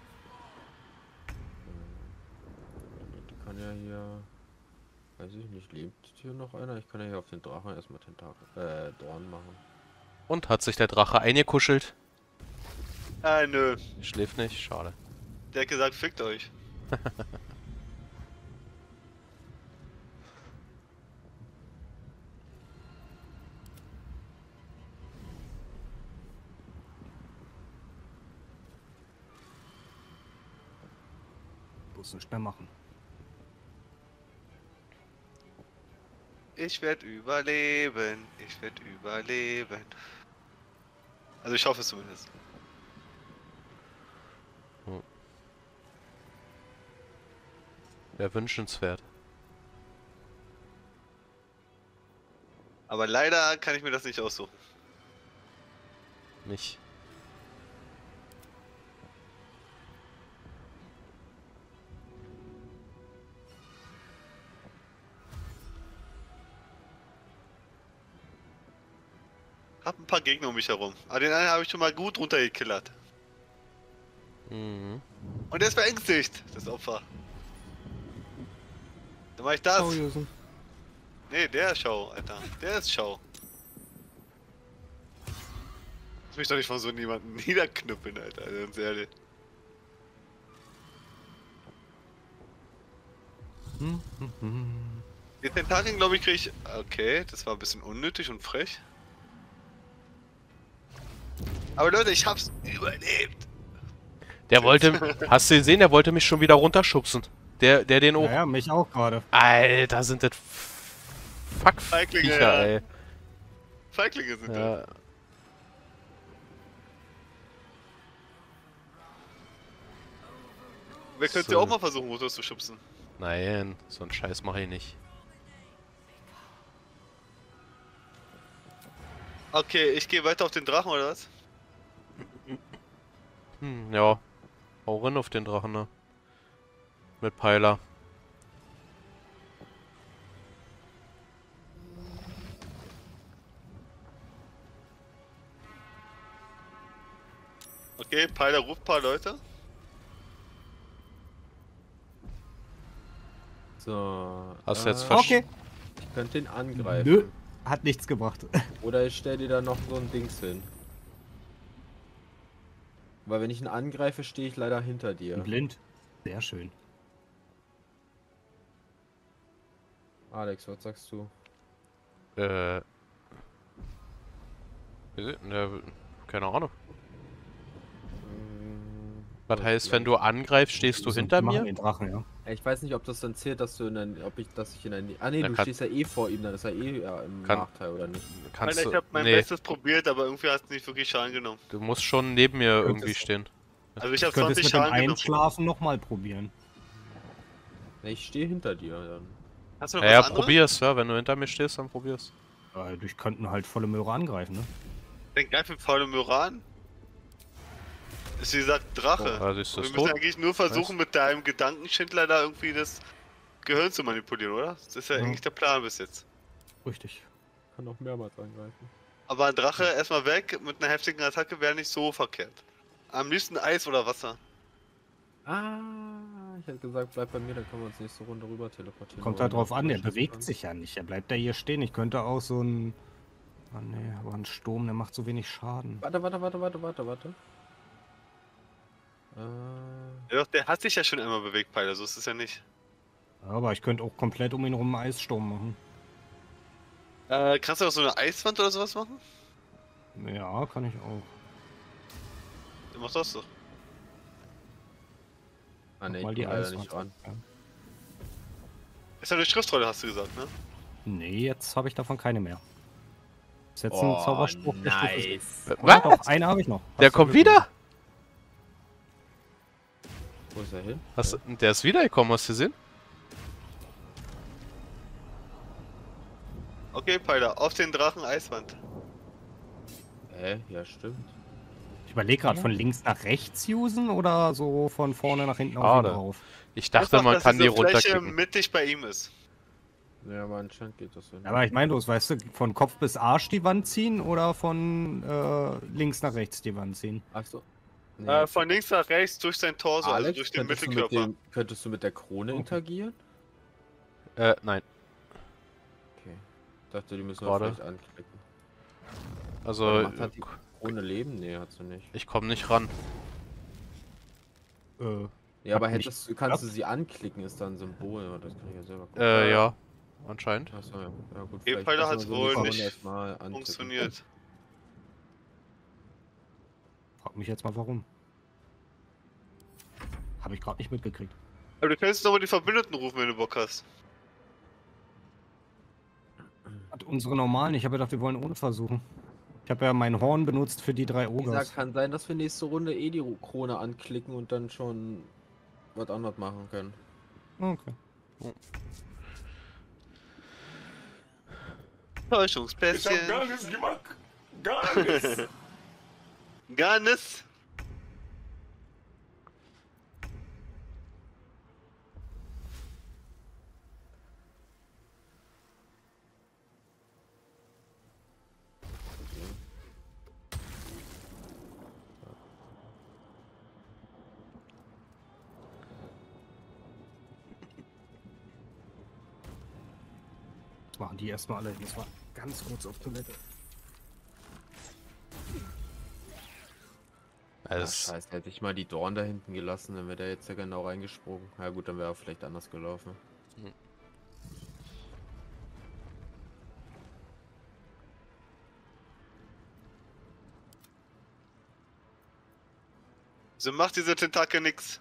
Äh, Die kann ja hier. Weiß ich nicht, lebt hier noch einer? Ich kann ja hier auf den Drachen erstmal Tentakel. Äh, Dorn machen. Und hat sich der Drache eingekuschelt? Ah, nö. Schläft nicht? Schade. Der hat gesagt, fickt euch. Muss nicht mehr machen. Ich werde überleben. Ich werde überleben. Also ich hoffe es zumindest. Wäre wünschenswert. Aber leider kann ich mir das nicht aussuchen. Nicht. Hab ein paar Gegner um mich herum. Aber den einen habe ich schon mal gut runtergekillert. Mhm. Und der ist verängstigt, das Opfer. Dann mach ich das. Oh, Jusen. Nee, der ist Schau, Alter. Der ist Schau. Lass mich doch nicht von so niemandem niederknüppeln, Alter. Ganz ehrlich. Hm, hm, hm. Die Tentakeln, glaube ich, kriege ich. Okay, das war ein bisschen unnötig und frech. Aber Leute, ich hab's überlebt. Der wollte. Hast du gesehen? Der wollte mich schon wieder runterschubsen. Der, der den auch. Naja, mich auch gerade. Alter, sind das Fuck, Feiglinge, Viecher, ja. ey. Feiglinge sind das. Ja. Wer könnte So. ja auch mal versuchen, Motor zu schubsen? Nein, so einen Scheiß mache ich nicht. Okay, ich gehe weiter auf den Drachen, oder was? Hm, ja. Hau rein auf den Drachen, ne? Mit Peiler. Okay, Peiler ruft ein paar Leute. So. Hast du jetzt äh, versch- Okay. Ich könnte ihn angreifen. Nö, hat nichts gebracht. Oder ich stelle dir da noch so ein Dings hin. Weil wenn ich ihn angreife, stehe ich leider hinter dir. Blind. Sehr schön. Alex, was sagst du? Äh. Ne, keine Ahnung. Hm, Was so heißt, wenn vielleicht- du angreifst, stehst du So, hinter die machen mir? Den Drachen, ja. Ich weiß nicht, ob das dann zählt, dass du in der, ob ich, dass ich in der, ah nee, Da du kann- stehst ja eh vor ihm, dann ist er eh ja, im Kann- Nachteil, oder nicht? Kannst Peiler, ich du. habe mein Nee, Bestes probiert, aber irgendwie hast du nicht wirklich Schaden genommen. du musst schon neben mir Könntest- irgendwie stehen. Also ich Ich habe könnte es zwanzig mit dem Schaden genommen. Einschlafen nochmal probieren. Nee, ich stehe hinter dir dann. Hast du noch Ja, ja, was anderes? probier's, ja. Wenn du hinter mir stehst, dann probier's. Weil ich könnten halt volle Möhre angreifen, ne? Dann greif mit vollem Myran. Ist wie gesagt Drache. Also ist Und das wir müssen tot? eigentlich nur versuchen, mit deinem Gedankenschindler da irgendwie das Gehirn zu manipulieren, oder? Das ist ja, Ja. eigentlich der Plan bis jetzt. Richtig. Kann auch mehrmals angreifen. Aber ein Drache erstmal weg mit einer heftigen Attacke wäre nicht so verkehrt. Am liebsten Eis oder Wasser. Ah, ich hätte gesagt, bleib bei mir, dann können wir uns nächste Runde rüber teleportieren. Kommt Aber halt drauf wenn an, der du schießen bewegt kannst- sich ja nicht. Er bleibt da hier stehen. Ich könnte auch so ein. Ah nee, aber ein Sturm, der macht so wenig Schaden. Warte, warte, warte, warte, warte, warte. Äh, Ja, doch, der hat sich ja schon einmal bewegt, Peiler, so ist es ja nicht. Aber ich könnte auch komplett um ihn rum einen Eissturm machen. Äh, kannst du auch so eine Eiswand oder sowas machen? Ja, kann ich auch. Dann mach das doch. ah ne, Mal ich die komm leider Eiswand. nicht ran. Ja. Ist ja eine Schriftrolle, hast du gesagt, ne? Nee, jetzt habe ich davon keine mehr. Ist jetzt Oh, ein Zauberspruch. der Stufe ist- nice. Ja, doch, Was? eine habe ich noch. Der Hast du kommt Glück. wieder? Wo ist er hin? Hast, du- der ist wiedergekommen, hast du gesehen? Okay, Peiler, auf den Drachen Eiswand. Hä? Ja, stimmt. Ich überlege gerade, von links nach rechts usen oder so von vorne nach hinten auf ihn Schade. drauf. Ich dachte, Einfach, man dass kann die diese Fläche runterkicken. mittig bei ihm ist. Ja, aber anscheinend geht das so. Aber ich meine, du weißt du, von Kopf bis Arsch die Wand ziehen oder von äh, links nach rechts die Wand ziehen? Achso. Nee. Äh, von links nach rechts durch sein Torso, also Alex, durch den könntest, du mit Mittelkörper. dem, könntest du mit der Krone Okay. interagieren? Äh, nein. Okay. Ich dachte, die müssen wir Gerade. vielleicht anklicken. Also, Macht hat die Krone Leben? Nee, hat sie nicht. ich komme nicht ran. Äh, Ja, aber Hat nicht hättest, du- kannst du sie anklicken, ist da ein Symbol, aber das kann ich ja selber gucken. Äh, ja. Anscheinend. Achso, ja. Ja, gut, Okay, vielleicht Pfeiler müssen wir hat's so eine wohl Krone nicht erstmal anklicken. Funktioniert. frag mich jetzt mal warum. Habe ich gerade nicht mitgekriegt. Aber du könntest doch mal die Verbündeten rufen, wenn du Bock hast. Hat unsere normalen, ich habe gedacht, wir wollen ohne versuchen. Ich habe ja mein Horn benutzt für die drei Wie Ogres. gesagt, kann sein, dass wir nächste Runde eh die Krone anklicken und dann schon was anderes machen können. Okay. Ich hab Täuschungspässchen. gar nichts gemacht. Gar nichts. Gar nichts. Jetzt machen die erstmal alle. Das war ganz kurz auf Toilette. Ah, Also, scheiße, hätte ich mal die Dorn da hinten gelassen, dann wäre der jetzt ja genau reingesprungen. Ja gut, dann wäre er vielleicht anders gelaufen. So macht diese Tentakel nix.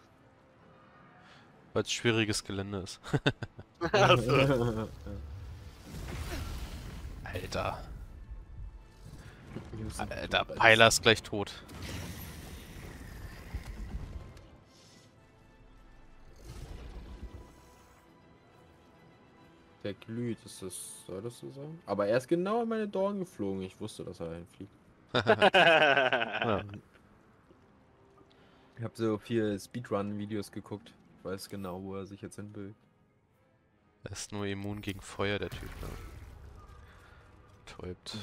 weil es schwieriges Gelände ist. Also, Alter. Usen Alter, Blue Peiler ist gleich tot. Der glüht, ist das, soll das so sein? Aber er ist genau in meine Dorn geflogen. Ich wusste, dass er einfliegt. Ja. Ich habe so viel Speedrun-Videos geguckt. Ich weiß genau, wo er sich jetzt hinbewegt. Er ist nur immun gegen Feuer, der Typ. Ne? Betäubt.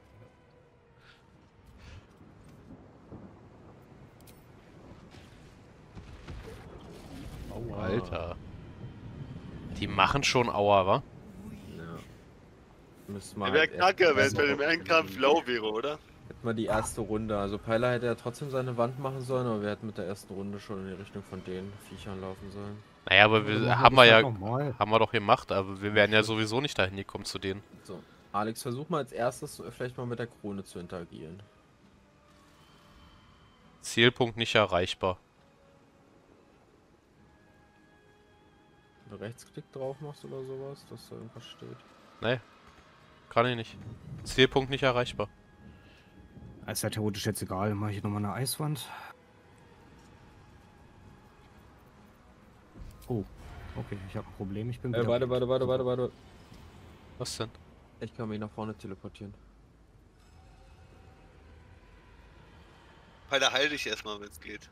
Oh, Alter. Die machen schon Aua, wa? Ja. Müsste man Wäre halt kacke, erst- wenn es bei dem Endkampf low wäre, oder? Hätten wir die erste Runde. Also Peiler hätte ja trotzdem seine Wand machen sollen, aber wir hätten mit der ersten Runde schon in die Richtung von den Viechern laufen sollen. Naja, aber Dann wir machen haben das wir halt ja, nochmal. haben wir doch gemacht, aber wir wären ja sowieso nicht dahin gekommen zu denen. So, Alex, versuch mal als erstes vielleicht mal mit der Krone zu interagieren. Zielpunkt nicht erreichbar. Wenn du Rechtsklick drauf machst oder sowas, dass da irgendwas steht. Nee, kann ich nicht. Zielpunkt nicht erreichbar. Ist ja theoretisch jetzt egal, mache ich nochmal eine Eiswand. Oh, okay, ich habe ein Problem, ich bin Äh, wieder warte, weg. warte, warte, warte, warte. Was denn? Ich kann mich nach vorne teleportieren. Peiler, heil dich erstmal, wenn es geht.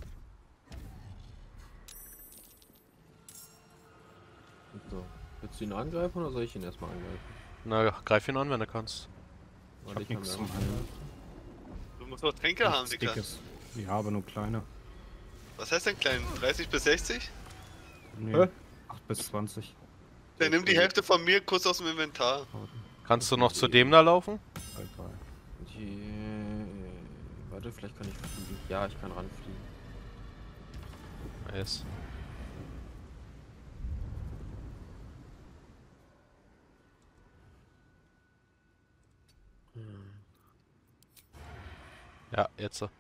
So. Willst du ihn angreifen oder soll ich ihn erstmal angreifen? Na, greif ihn an, wenn du kannst. Weil hab ich kann nix da zum nicht Heilen. angreifen. Du musst noch Tränke haben, Nichts Digga. Dickes. Ja, aber nur kleine. Was heißt denn klein? dreißig bis sechzig? Nee, Hä? acht bis zwanzig. Dann nimm die Hälfte von mir kurz aus dem Inventar. Kannst du noch zu dem da laufen? Egal. Die... Warte, vielleicht kann ich fliegen. Ja, ich kann ranfliegen. Nice. Ja, jetzt so.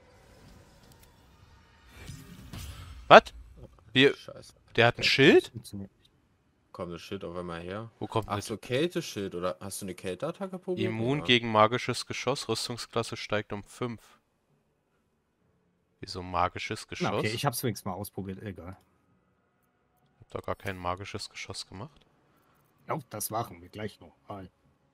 Was? Wie? Scheiße. Der hat ein Schild? Funktioniert. Kommt das Schild auf einmal her? Wo kommt Ach das? so, Kälteschild, oder hast du eine Kälteattacke probiert? Immun oder? gegen magisches Geschoss, Rüstungsklasse steigt um fünf. Wieso magisches Geschoss? Na, okay, ich hab's wenigstens mal ausprobiert, egal. hab da gar kein magisches Geschoss gemacht. Ja, das machen wir gleich noch. Mal.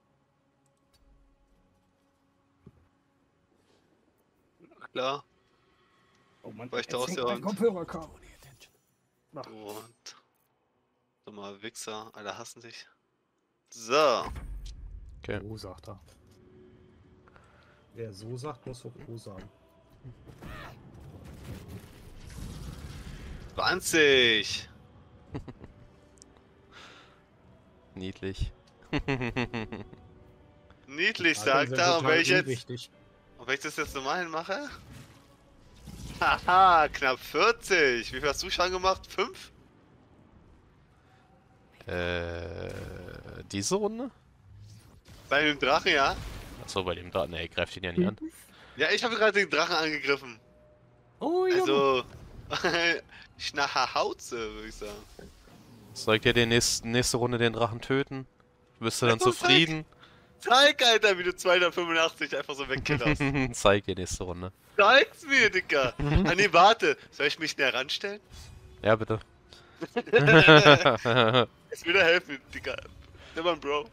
Klar. Oh Mann, Weil ich da jetzt aus hängt der mein Hand. Kopfhörerkabel. Und. So mal Wichser, alle hassen dich. So. Okay. O sagt er. Wer so sagt, muss auch O sagen. zwanzig. Niedlich. Niedlich, Ja, sagt sind er. Und total wenn ich jetzt. unwichtig. Und wenn ich das jetzt normal mache? Haha, knapp vierzig. Wie viel hast du schon gemacht? fünf? äh, diese Runde? Bei dem Drachen, ja? Achso, bei dem da. Ne, greift ihn ja nie an. Ja, ich habe gerade den Drachen angegriffen. Oh ja. Also. Schnachahauze, würde ich sagen. Soll ich dir die nächste, nächste Runde den Drachen töten? Bist du dann Ja, komm, zufrieden? Zeig, Alter, wie du zweihundertfünfundachtzig einfach so wegkillerst. Zeig dir nächste Runde. Zeig's mir, Dicker. Ah, nee, warte. Soll ich mich näher ranstellen? Ja, bitte. Es würde helfen, Dicker. Nimm mal, Bro.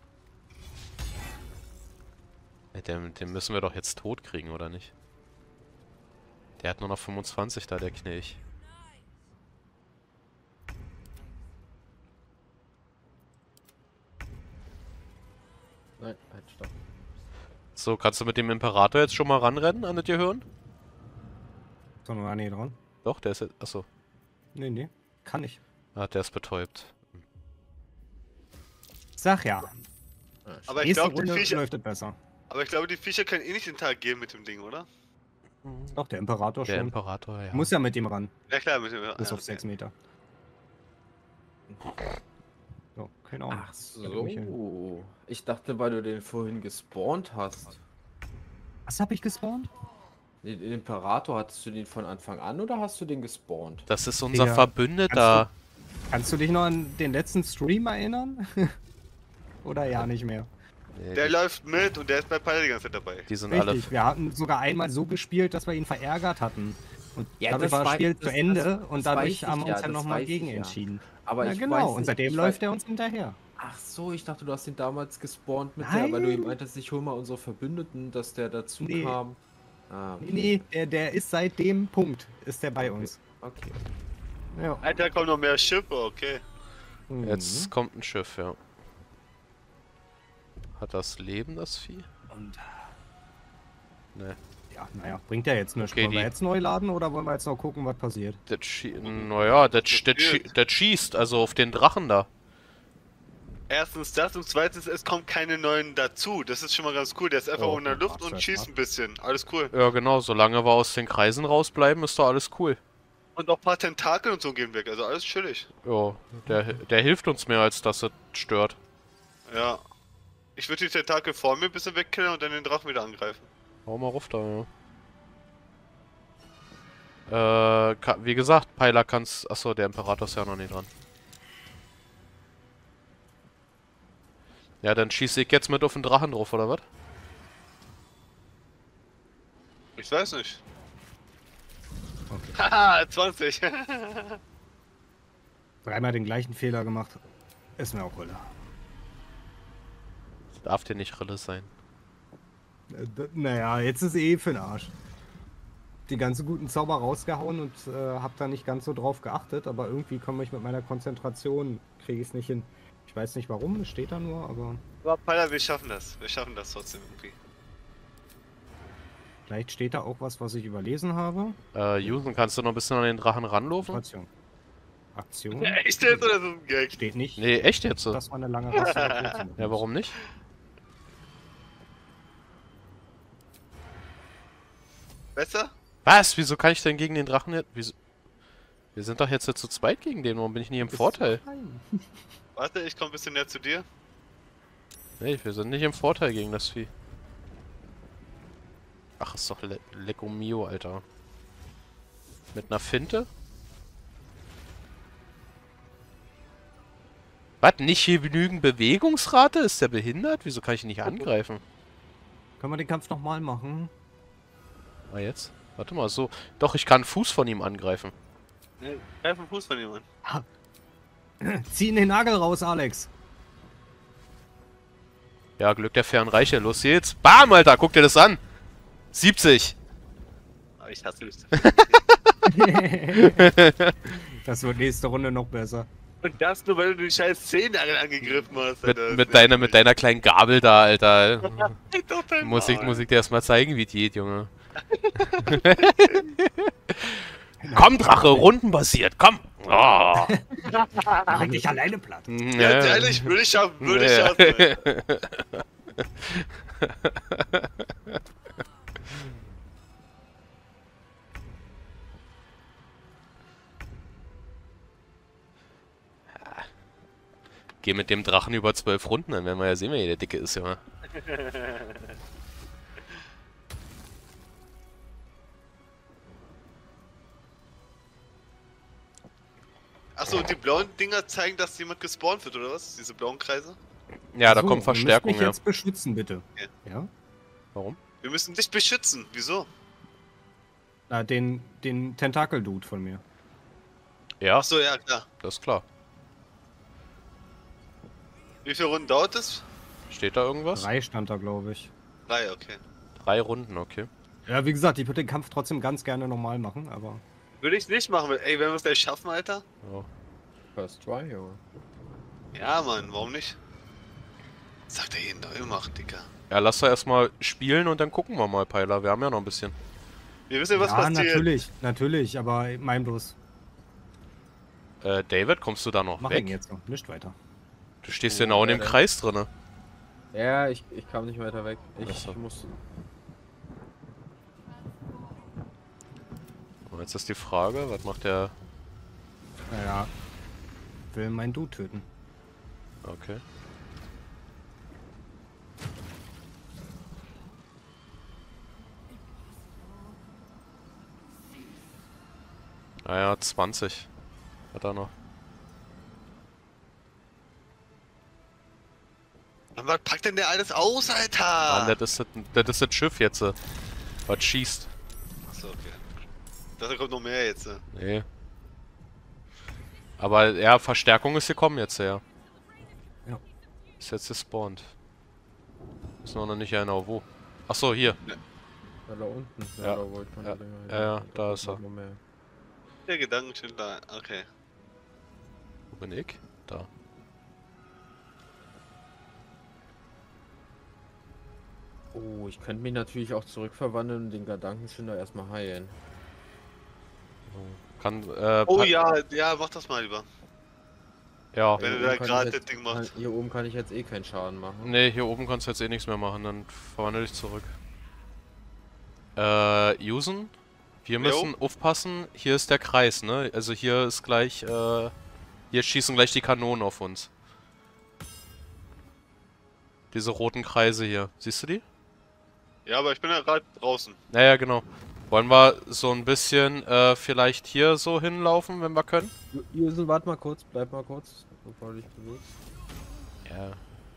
Ja, den, den müssen wir doch jetzt tot kriegen, oder nicht? Der hat nur noch fünfundzwanzig da, der Knilch. Nein, halt, stopp. So, kannst du mit dem Imperator jetzt schon mal ranrennen an das Gehirn? So, noch eine dran. Doch, der ist jetzt. Achso. Nee, nee. Kann ich. Ah, der ist betäubt. Sag ja. Aber ich Nächste glaube, die Runde Viecher, läuft es besser. aber ich glaube, die Viecher können eh nicht interagieren mit dem Ding, oder? Doch, der Imperator Der schon. Imperator, ja. Muss ja mit ihm ran. Ja klar, mit dem. Bis ah, auf okay. sechs Meter. So, keine Ahnung. Ach so. Ich dachte, weil du den vorhin gespawnt hast. Was hab ich gespawnt? Den Imperator, hattest du den von Anfang an oder hast du den gespawnt? Das ist unser Digga, Verbündeter. Kannst du dich noch an den letzten Stream erinnern? Oder ja nicht mehr? Nee, Der die, läuft mit und der ist bei Pyle die ganze Zeit dabei. die sind alle... Richtig, wir hatten sogar einmal so gespielt, dass wir ihn verärgert hatten. Und Ja, damit das war das wei- Spiel das- zu Ende das- und das dadurch weiß haben ich wir uns ja, dann das nochmal weiß ich gegen ja. entschieden. Aber Ja, ich genau, weiß und nicht, seitdem ich läuft wei- er uns hinterher. Ach so, ich dachte, du hast ihn damals gespawnt mit der, weil du ihm Nein. meintest, ich hol mal unsere Verbündeten, dass der dazu Nee. kam. Ah, Nee, okay. nee, der, der ist seit dem Punkt, ist der bei Okay. uns. Okay. Ja. Alter, kommen noch mehr Schiffe, okay. Mhm. Jetzt kommt ein Schiff, ja. Hat das Leben, das Vieh? Und, Ne. ja, naja, bringt ja jetzt nichts. Okay, wollen wir die- jetzt neu laden oder wollen wir jetzt noch gucken, was passiert? Das schie naja, das, das, schie das schießt, also auf den Drachen da. Erstens das und zweitens, es kommen keine neuen dazu. Das ist schon mal ganz cool. Der ist einfach Oh, in der Luft was und das schießt macht. ein bisschen. Alles cool. Ja, genau, solange wir aus den Kreisen rausbleiben, ist doch alles cool. Und auch ein paar Tentakel und so gehen weg. Also alles chillig. Ja, der, der hilft uns mehr, als dass es stört. Ja. Ich würde die Tentakel vor mir ein bisschen wegkillen und dann den Drachen wieder angreifen. Hau mal ruf da, ja. Äh, ka- wie gesagt, Peiler kann's... Achso, der Imperator ist ja noch nicht dran. Ja, dann schieße ich jetzt mit auf den Drachen drauf, oder was? Ich weiß nicht. Okay. Haha, zwanzig. Dreimal den gleichen Fehler gemacht. Ist mir auch Rille. Darf dir nicht Rille sein. Äh, d- Naja, jetzt ist eh für den Arsch. Die ganzen guten Zauber rausgehauen und äh, hab da nicht ganz so drauf geachtet, aber irgendwie komme ich mit meiner Konzentration, kriege ich es nicht hin. Ich weiß nicht warum, es steht da nur, aber Aber Peiler, wir schaffen das. Wir schaffen das trotzdem irgendwie. vielleicht steht da auch was, was ich überlesen habe. Äh, Jusen, kannst du noch ein bisschen an den Drachen ranlaufen? Aktion. Aktion? Echt jetzt oder so ein Gag? Steht nicht. Nee, echt jetzt? so? Das war eine lange Raste. Ja, warum nicht? Besser? Was? Wieso kann ich denn gegen den Drachen jetzt... Wieso? Wir sind doch jetzt zu zweit gegen den, warum bin ich nicht im Vorteil? Warte, ich komme ein bisschen näher zu dir. Nee, wir sind nicht im Vorteil gegen das Vieh. Ach, ist doch Le Lecco Mio, Alter. Mit einer Finte? Was? Nicht hier genügend Bewegungsrate? Ist der behindert? Wieso kann ich ihn nicht angreifen? Können wir den Kampf nochmal machen? Ah, jetzt? Warte mal, so. Doch, ich kann einen Fuß von ihm angreifen. Ne, greif den Fuß von jemandem. Zieh ihn den Nagel raus, Alex. Ja, Glück der fairen Reiche. Los geht's. Bam, Alter, guck dir das an. siebzig. Aber ich hasse es. Das wird nächste Runde noch besser. Und das nur, weil du die scheiß Zehennagel angegriffen hast. Mit, Alter. mit, deiner, mit deiner kleinen Gabel da, Alter. Halt doch dein muss, ich, Maul. muss ich dir erstmal zeigen, wie es geht, Junge. Komm, Drache, rundenbasiert, komm. Oh. Mach ich dich alleine platt. Ganz ehrlich, würde ich schaffen, würde ich schaffen. Geh mit dem Drachen über zwölf Runden, dann werden wir ja sehen, wer hier der Dicke ist, Junge. Achso, und die blauen Dinger zeigen, dass jemand gespawnt wird, oder was? Diese blauen Kreise? Ja, da So, kommt Verstärkung, Du musst mich ja. jetzt beschützen, bitte. Ja. Ja? Warum? Wir müssen dich beschützen. Wieso? Na, den, den Tentakel-Dude von mir. Ja, Achso, ja, klar. das ist klar. Wie viele Runden dauert es? Steht da irgendwas? Drei stand da, glaube ich. Drei, okay. Drei Runden, okay. Ja, wie gesagt, ich würde den Kampf trotzdem ganz gerne normal machen, aber... Würde ich nicht machen, weil, ey, wenn wir es gleich schaffen, Alter. Ja. First try, Junge. Ja, Mann, warum nicht? Sagt er jeden neu machen, Dicker. Ja, lass doch erstmal spielen und dann gucken wir mal, Peiler. Wir haben ja noch ein bisschen. Wir wissen ja, was ja, passiert. natürlich, natürlich, aber mein bloß. Äh, David, kommst du da noch Mach weg? ihn jetzt noch, nicht weiter. Du stehst Oh, genau in dem ja, dann- Kreis drinne. Ja, ich, ich kam nicht weiter weg. Ich, Ach so. ich muss. Und jetzt ist die Frage, was macht der... Naja, will mein Dude töten. Okay. Naja, zwanzig. Hat er noch. Dann war packt denn der alles aus, Alter? Mann, das ist das, das ist das Schiff jetzt. äh, Was schießt. Achso, okay. Da kommt noch mehr jetzt. Ne? Nee. Aber ja, Verstärkung ist gekommen jetzt, ja. Ja. Ist jetzt gespawnt. Ist noch nicht genau wo. Achso, hier. Ja, da unten. Ja, Ja. da wollte man Ja. länger hin. Ja, ja, da ist kommt er. noch mehr. Der Gedankenschindler, okay. Wo bin ich? Da. Oh, ich könnte mich natürlich auch zurückverwandeln und den Gedankenschinder erstmal heilen. Kann, äh, Oh pa- ja, ja, mach das mal lieber. Ja. Wenn Hier du da oben kann ich gerade jetzt- das Ding machst. kann- Hier oben kann ich jetzt eh keinen Schaden machen. Nee, hier oben kannst du jetzt eh nichts mehr machen, dann verwandle dich zurück. Äh, usen? Wir müssen aufpassen, hier ist der Kreis, ne? Also hier ist gleich, äh, hier schießen gleich die Kanonen auf uns. Diese roten Kreise hier, siehst du die? Ja, aber ich bin ja gerade draußen. Naja, genau. Wollen wir so ein bisschen, äh, vielleicht hier so hinlaufen, wenn wir können? Ju- Jusen, warte mal kurz, bleib mal kurz, bevor du dich bewegst. Ja.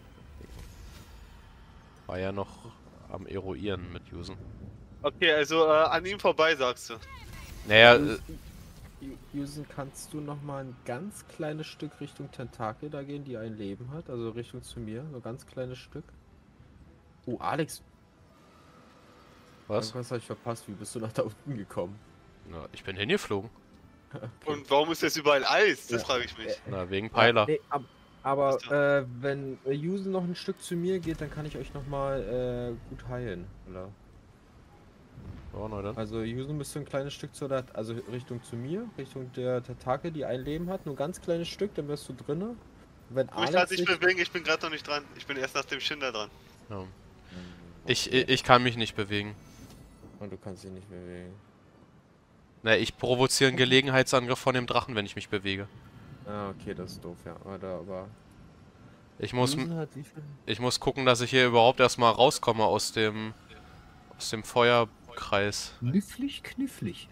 War ja noch am Eruieren mit Usen. Okay, also äh, an ihm vorbei, sagst du. Naja, äh, Jusen- Ju- Jusen, kannst du noch mal ein ganz kleines Stück Richtung Tentakel da gehen, die ein Leben hat? Also Richtung zu mir, so ein ganz kleines Stück. Oh, Alex, was? irgendwas habe ich verpasst. Wie bist du nach da unten gekommen? Na, ich bin hingeflogen. Und warum ist jetzt überall Eis? Das Ja. frage ich mich. Na, wegen Peiler. Nee, ab, aber Was äh, wenn äh, Jusen noch ein Stück zu mir geht, dann kann ich euch noch mal äh, gut heilen. Oder? Oh, na dann. Also Jusen müsste ein kleines Stück zu der, also Richtung zu mir, Richtung der Tentakel, die ein Leben hat, nur ein ganz kleines Stück, dann wärst du drinne. Wenn Ich kann Alex nicht sich, bewegen, ich bin gerade noch nicht dran. Ich bin erst nach dem Schinder dran. Ja. Ich, ich, ich kann mich nicht bewegen. und du kannst dich nicht bewegen. Na, ich provoziere einen Gelegenheitsangriff von dem Drachen, wenn ich mich bewege. Ah, okay, das ist doof, ja. Aber, aber Ich muss, Jusen hat wie viel? ich muss gucken, dass ich hier überhaupt erstmal rauskomme aus dem, aus dem Feuerkreis. Knifflig, knifflig.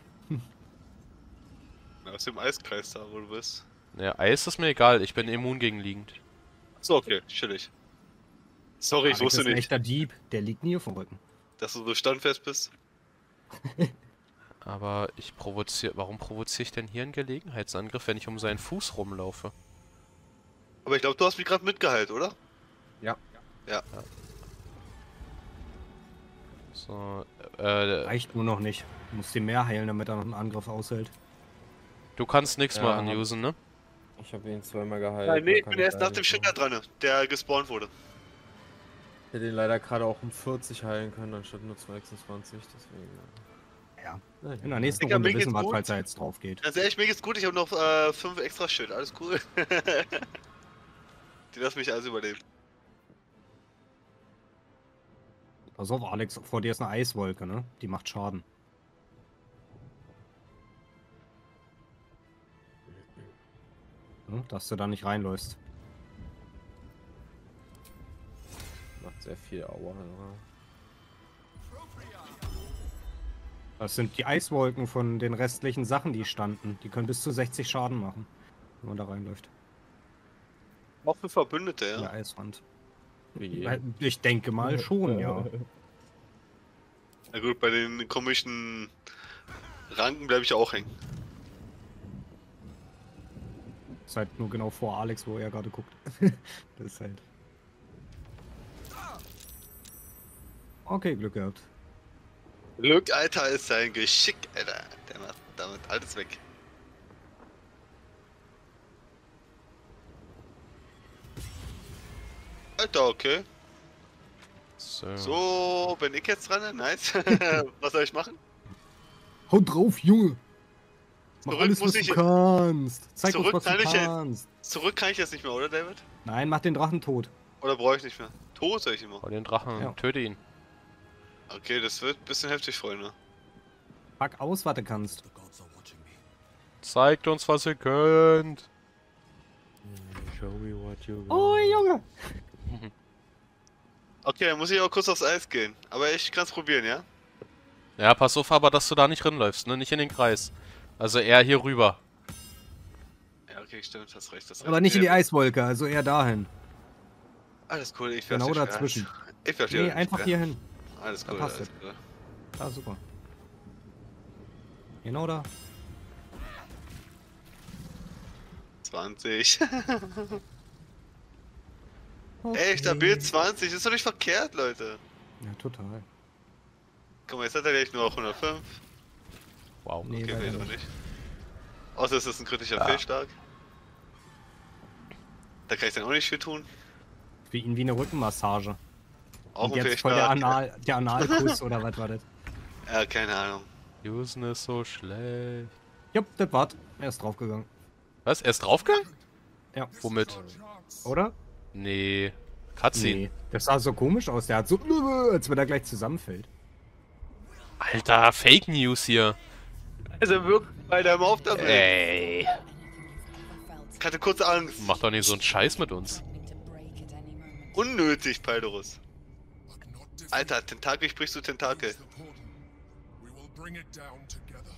Aus dem Eiskreis da, wo du bist. Ja, Eis ist mir egal, ich bin immun gegen liegend. So, okay, chillig. Sorry, ich Alex wusste ist ein nicht, echter Dieb, der liegt nie auf dem Rücken. dass du so standfest bist. Aber ich provoziere. Warum provoziere ich denn hier einen Gelegenheitsangriff, wenn ich um seinen Fuß rumlaufe? Aber ich glaube, du hast mich gerade mitgeheilt, oder? Ja. Ja. So, äh, Reicht nur noch nicht. Du musst ihn mehr heilen, damit er noch einen Angriff aushält. du kannst nichts Ja, machen, hab- Usen, ne? Ich habe ihn zweimal geheilt. Nein, nee, man ich kann bin das erst nach leider dem nicht Schinder machen. dran, der gespawnt wurde. Ich hätte ihn leider gerade auch um vierzig heilen können, anstatt nur sechsundzwanzig, deswegen. Ja. Nein. In der nächsten Digga, Runde mir geht's wissen wir, gut. falls er jetzt drauf geht. Ganz ehrlich, mir geht's gut, ich habe noch äh, fünf extra Schild, alles cool. Die lassen mich alles überleben. Pass auf, Alex, vor dir ist eine Eiswolke, ne? Die macht Schaden. Hm, dass du da nicht reinläufst. Macht sehr viel Aua. Ja. Das sind die Eiswolken von den restlichen Sachen, die standen. Die können bis zu sechzig Schaden machen, wenn man da reinläuft. Auch für Verbündete, Ja. ja. Der Eiswand. Wie? Weil Ich denke mal schon, ja. Na gut, bei den komischen Ranken bleibe ich auch hängen. Ist halt nur genau vor Alex, wo er gerade guckt. Das ist halt. Okay, Glück gehabt. Glück, Alter, ist sein Geschick, Alter. Der macht damit alles weg. Alter, okay. So. So, bin ich jetzt dran? Nice. Was soll ich machen? Hau drauf, Junge! Mach Zurück alles, muss was du ich- kannst! Zeig Zurück uns, was kann du ich jetzt- kannst! Zurück kann ich jetzt nicht mehr, oder, David? Nein, mach den Drachen tot. Oder brauche ich nicht mehr? Tot soll ich immer. Hol den Drachen, Ja. töte ihn. Okay, das wird ein bisschen heftig, Freunde. Pack aus, was du kannst. Zeigt uns, was ihr könnt. Show me what you got. Oh, Junge! Okay, dann muss ich auch kurz aufs Eis gehen. Aber ich kann es probieren, ja? Ja, pass auf aber, dass du da nicht rinläufst, ne? Nicht in den Kreis. Also eher hier rüber. Ja, okay, stimmt, hast recht. Hast recht. Aber nicht in die Ja, Eiswolke, also eher dahin. Alles cool, ich Genau verstehe. dazwischen. Ich verstehe. Nee, einfach hier hin. Alles Da cool, passt alles es. cool. Ah, super. Genau da. zwanzig. Okay. Ey, stabil zwanzig, ist doch nicht verkehrt, Leute. Ja, total. Guck mal, jetzt hat er gleich nur noch hundertfünf. Wow. Nee, Okay, leider vielleicht auch nicht. nicht. Außer es ist ein kritischer Ja. Fehlschlag. Da kann ich dann auch nicht viel tun. Für ihn wie eine Rückenmassage. Auch Und ein jetzt voll der, Fehlschlag. Anal, der Analkuss oder was war das? Ja, keine Ahnung. Usen ist so schlecht. Jupp, das war's. Er ist draufgegangen. Was? Er ist draufgegangen? Ja. Womit? Oder? Nee. Cutscene. Nee. Das sah so komisch aus. Der hat so, als wenn er gleich zusammenfällt. Alter, Fake News hier. Also wirklich bei deinem Auftrag. Ey. Ich hatte kurze Angst. Mach doch nicht so einen Scheiß mit uns. Unnötig, Paldorus. Alter, Tentakel, sprichst du Tentakel? We will bring it down together.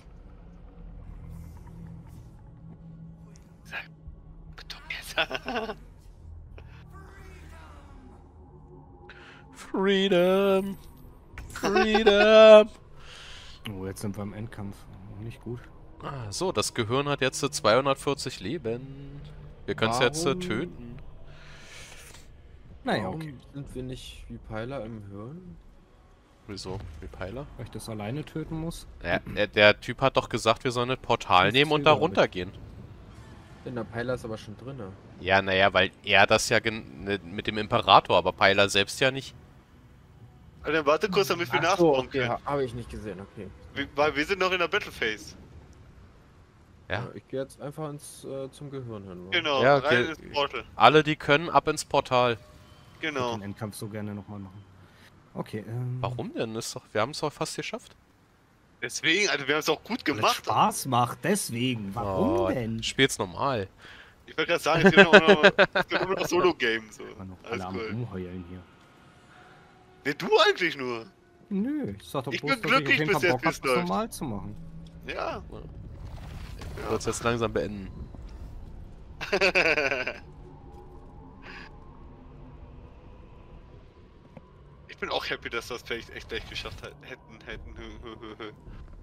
Freedom. Freedom. Oh, jetzt sind wir im Endkampf. Oh, nicht gut. Ah, so, das Gehirn hat jetzt zweihundertvierzig Leben. Wir können es jetzt äh, Warum? töten. Naja, Warum okay. sind wir nicht wie Peiler im Hirn? Wieso? Wie Peiler? Weil ich das alleine töten muss. Ja, der, der Typ hat doch gesagt, wir sollen ein Portal Das nehmen und zählt da aber nicht. runtergehen. Denn der Peiler ist aber schon drinne. Ja, naja, weil er das ja gen ne, mit dem Imperator, aber Peiler selbst ja nicht. Also dann warte kurz, damit wir Ach so, nachbauen okay, können. ha- habe ich nicht gesehen, okay. Wir- Weil wir sind noch in der Battle Phase. Ja. Ja, ich gehe jetzt einfach ins, äh, zum Gehirn hin. wa? Genau, Ja, rein okay. ins Portal. Alle, die können, ab ins Portal. Ich würde Genau. den Endkampf so gerne nochmal machen. Okay, ähm... Warum denn? Ist doch, wir haben es doch fast geschafft. Deswegen, also wir haben es auch gut Weil es gemacht. Spaß macht, deswegen. Warum Oh, denn? Spiel's normal. Ich wollte gerade sagen, es gibt immer noch, es gibt immer noch Solo-Games. So. Immer noch alle Alles am cool. Rumheulen hier. Ne, du eigentlich nur. Nö, ich sag doch Ich bloß, bin dass glücklich, ich auf jeden bis Fall jetzt, Bock wie's hab, das läuft. normal zu machen. Ja. Ich würde es jetzt langsam beenden. Ich bin auch happy, dass wir das vielleicht echt gleich geschafft hat- hätten, hätten. Hö, hö, hö, hö.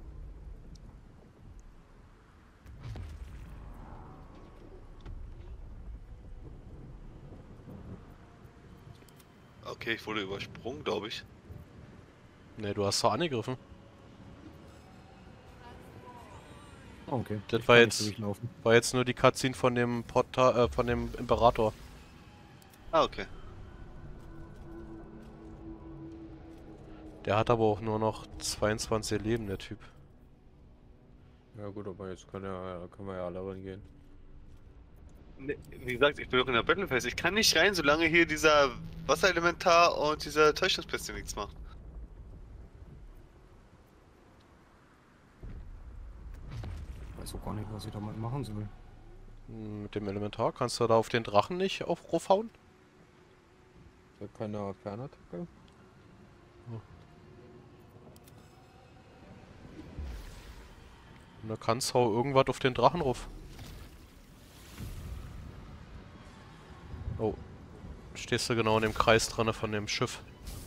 Okay, ich wurde übersprungen, glaube ich. Ne, du hast doch angegriffen. Oh, okay. Das Ich war kann jetzt- nicht durchlaufen. War jetzt nur die Cutscene von dem Portal, äh, von dem Imperator. Ah, okay. Der hat aber auch nur noch zweiundzwanzig Leben, der Typ. Ja gut, aber jetzt können, ja, können wir ja alle reingehen. Ne, wie gesagt, ich bin doch in der Battle Phase. Ich kann nicht rein, solange hier dieser Wasserelementar und dieser Täuschungsbestie nichts macht. Ich weiß auch gar nicht, was ich damit machen soll. Hm, Mit dem Elementar kannst du da auf den Drachen nicht auf raufhauen? Ist ja keine Fernattacke? Und da kannst hau irgendwas auf den Drachen rauf. Oh. Stehst du genau in dem Kreis dran von dem Schiff.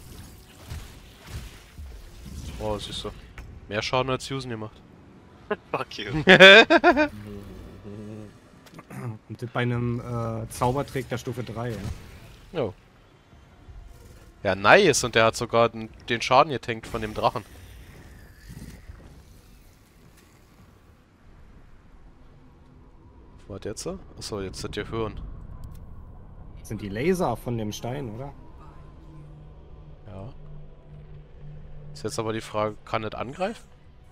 Oh, siehst du. Mehr Schaden als Usen gemacht. Fuck you. Und das bei einem äh, Zaubertrick der Stufe drei, ja. Jo. Ja, nice. Und der hat sogar den, den Schaden getankt von dem Drachen. Was jetzt? Achso, jetzt sind die Hören. Das sind die Laser von dem Stein, oder? Ja. Ist jetzt aber die Frage, kann das angreifen?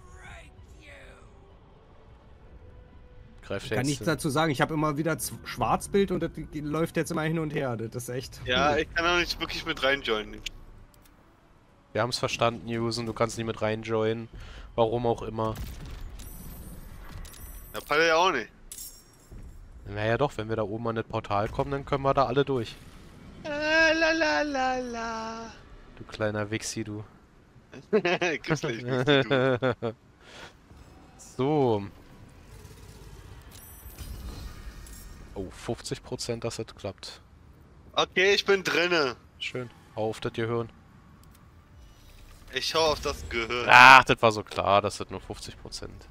Greift Ich der kann jetzt nichts den- dazu sagen. Ich habe immer wieder Z- Schwarzbild und das läuft jetzt immer hin und her. Das ist echt. Ja, ich kann auch nicht wirklich mit reinjoinen. Wir haben es verstanden, Usen. Du kannst nicht mit reinjoinen. Warum auch immer. Ja, Palle ja auch nicht. Naja doch, wenn wir da oben an das Portal kommen, dann können wir da alle durch. La la la la la. Du kleiner Wixi, du. Gibt's nicht, gibt's nicht, du. So. Oh, fünfzig Prozent, dass es klappt. Okay, ich bin drinne. Schön. Auf das Gehirn. Ich schau auf das Gehirn. Ach, das war so klar, das sind nur fünfzig Prozent.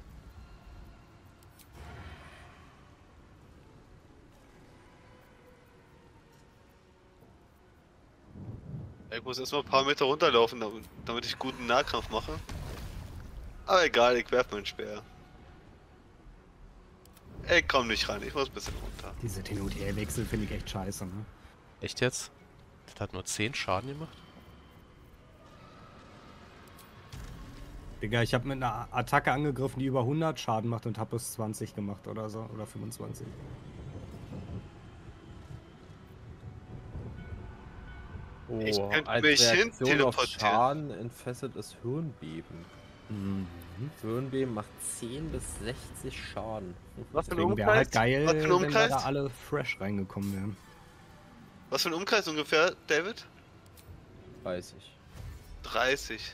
Ich muss erstmal ein paar Meter runterlaufen, damit, damit ich guten Nahkampf mache. Aber egal, ich werf meinen Speer. Ich komm nicht ran, ich muss ein bisschen runter. Diese Hin- und Herwechsel finde ich echt scheiße, ne? Echt jetzt? Das hat nur zehn Schaden gemacht? Digga, ich habe mit einer Attacke angegriffen, die über hundert Schaden macht und habe bis zwanzig gemacht oder so, oder fünfundzwanzig. Oh, Ich könnte als mich hin Reaktion auf teleportieren. Schaden entfesselt das Hirnbeben. Mhm. Hirnbeben macht zehn bis sechzig Schaden. Was für ein Deswegen wäre halt Umkreis? geil, Was für ein wenn wir Umkreis? da alle fresh reingekommen wären. Was für ein Umkreis ungefähr, David? dreißig. dreißig.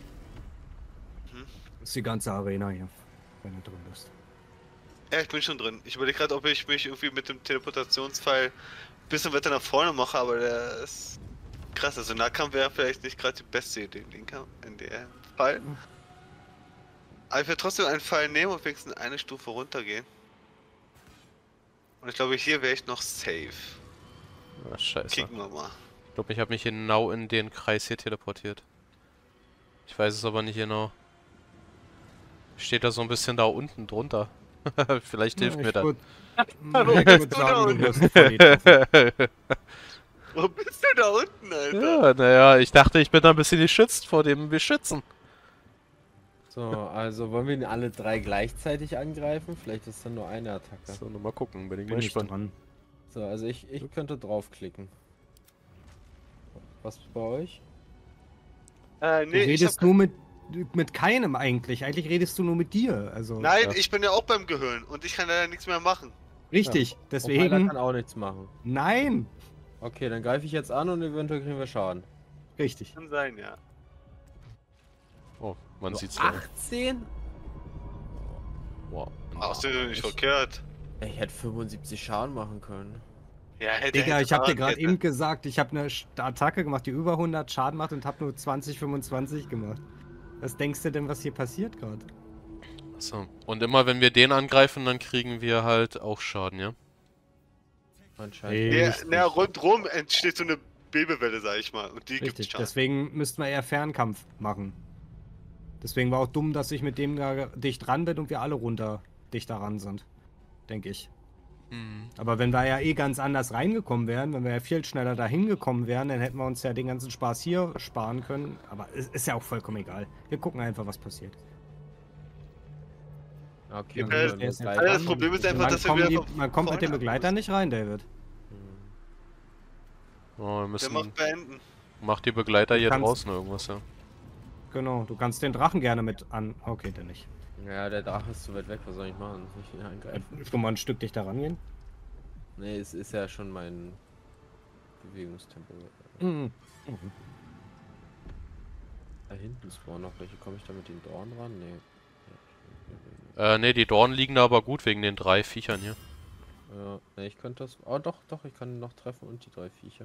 Das ist die ganze Arena hier, wenn du drin bist. Ja, ich bin schon drin. Ich überlege gerade, ob ich mich irgendwie mit dem Teleportationspfeil ein bisschen weiter nach vorne mache, aber der ist krass. Also Nahkampf wäre vielleicht nicht gerade die beste Idee in dem- in dem Fall. Aber ich werde trotzdem einen Pfeil nehmen und wenigstens eine Stufe runtergehen. Und ich glaube, hier wäre ich noch safe. Ah, scheiße. Kicken wir mal. Ich glaube, ich habe mich genau in den Kreis hier teleportiert. Ich weiß es aber nicht genau. Steht da so ein bisschen da unten drunter. Vielleicht hilft Ja, mir ich das. würd- Hallo, ich bist würde du sagen, da du unten? wirst voll getroffen. Wo bist du da unten, Alter? Ja, naja, ich dachte, ich bin da ein bisschen geschützt vor dem Beschützen. So, also wollen wir ihn alle drei gleichzeitig angreifen? Vielleicht ist dann nur eine Attacke. So, nur mal gucken, bin ich Bin ich gespannt. dran. So, also ich, ich könnte draufklicken. Was ist bei euch? Äh, Du nee, ich hab redest nur mit, mit keinem eigentlich. Eigentlich redest du nur mit dir. Also, Nein, Ja. ich bin ja auch beim Gehirn und ich kann leider nichts mehr machen. richtig. Und Heiler Deswegen. kann auch nichts machen. Nein. Okay, dann greife ich jetzt an und eventuell kriegen wir Schaden. Richtig. Kann sein, ja. Oh, man Nur sieht's ja. achtzehn? Wow. Ach, sind nicht verkehrt. Ich hätte fünfundsiebzig Schaden machen können. Ja, hätte Digga, hätte ich hab dir fahren, gerade hätte. eben gesagt, ich habe eine Attacke gemacht, die über hundert Schaden macht und habe nur zwanzig, fünfundzwanzig gemacht. Was denkst du denn, was hier passiert gerade? So. Und immer wenn wir den angreifen, dann kriegen wir halt auch Schaden, ja? Anscheinend. Ja, Richtig. na, rundrum entsteht so eine Bebewelle, sag ich mal. Und die gibt Richtig, Schaden. deswegen müssten wir eher Fernkampf machen. Deswegen war auch dumm, dass ich mit dem da dicht dran bin und wir alle runter dicht daran sind. Denke ich. Mhm. Aber wenn wir ja eh ganz anders reingekommen wären, wenn wir ja viel schneller dahin gekommen wären, dann hätten wir uns ja den ganzen Spaß hier sparen können. Aber es ist ja auch vollkommen egal. Wir gucken einfach, was passiert. Okay, Ja, dann das- müssen wir das- gleich- das Problem ist einfach, Man dass wir kommt, wieder die, von man kommt mit vorne dem Begleiter anfangen nicht rein, David. Oh, wir Der müssen. macht beenden. Macht die Begleiter hier kannst- draußen irgendwas, ja? Genau, du kannst den Drachen gerne mit an... Okay, dann nicht. Ja, der Drache ist zu weit weg, was soll ich machen? Soll ich ihn eingreifen? Schon mal ein Stück dichter rangehen? Nee, es ist ja schon mein Bewegungstempo. Mhm. Da hinten spawnen noch welche. Komme ich da mit den Dornen ran? Nee. Äh, ne, die Dornen liegen da aber gut wegen den drei Viechern hier. Ja, nee, ich könnte das. Oh, doch, doch, ich kann ihn noch treffen und die drei Viecher.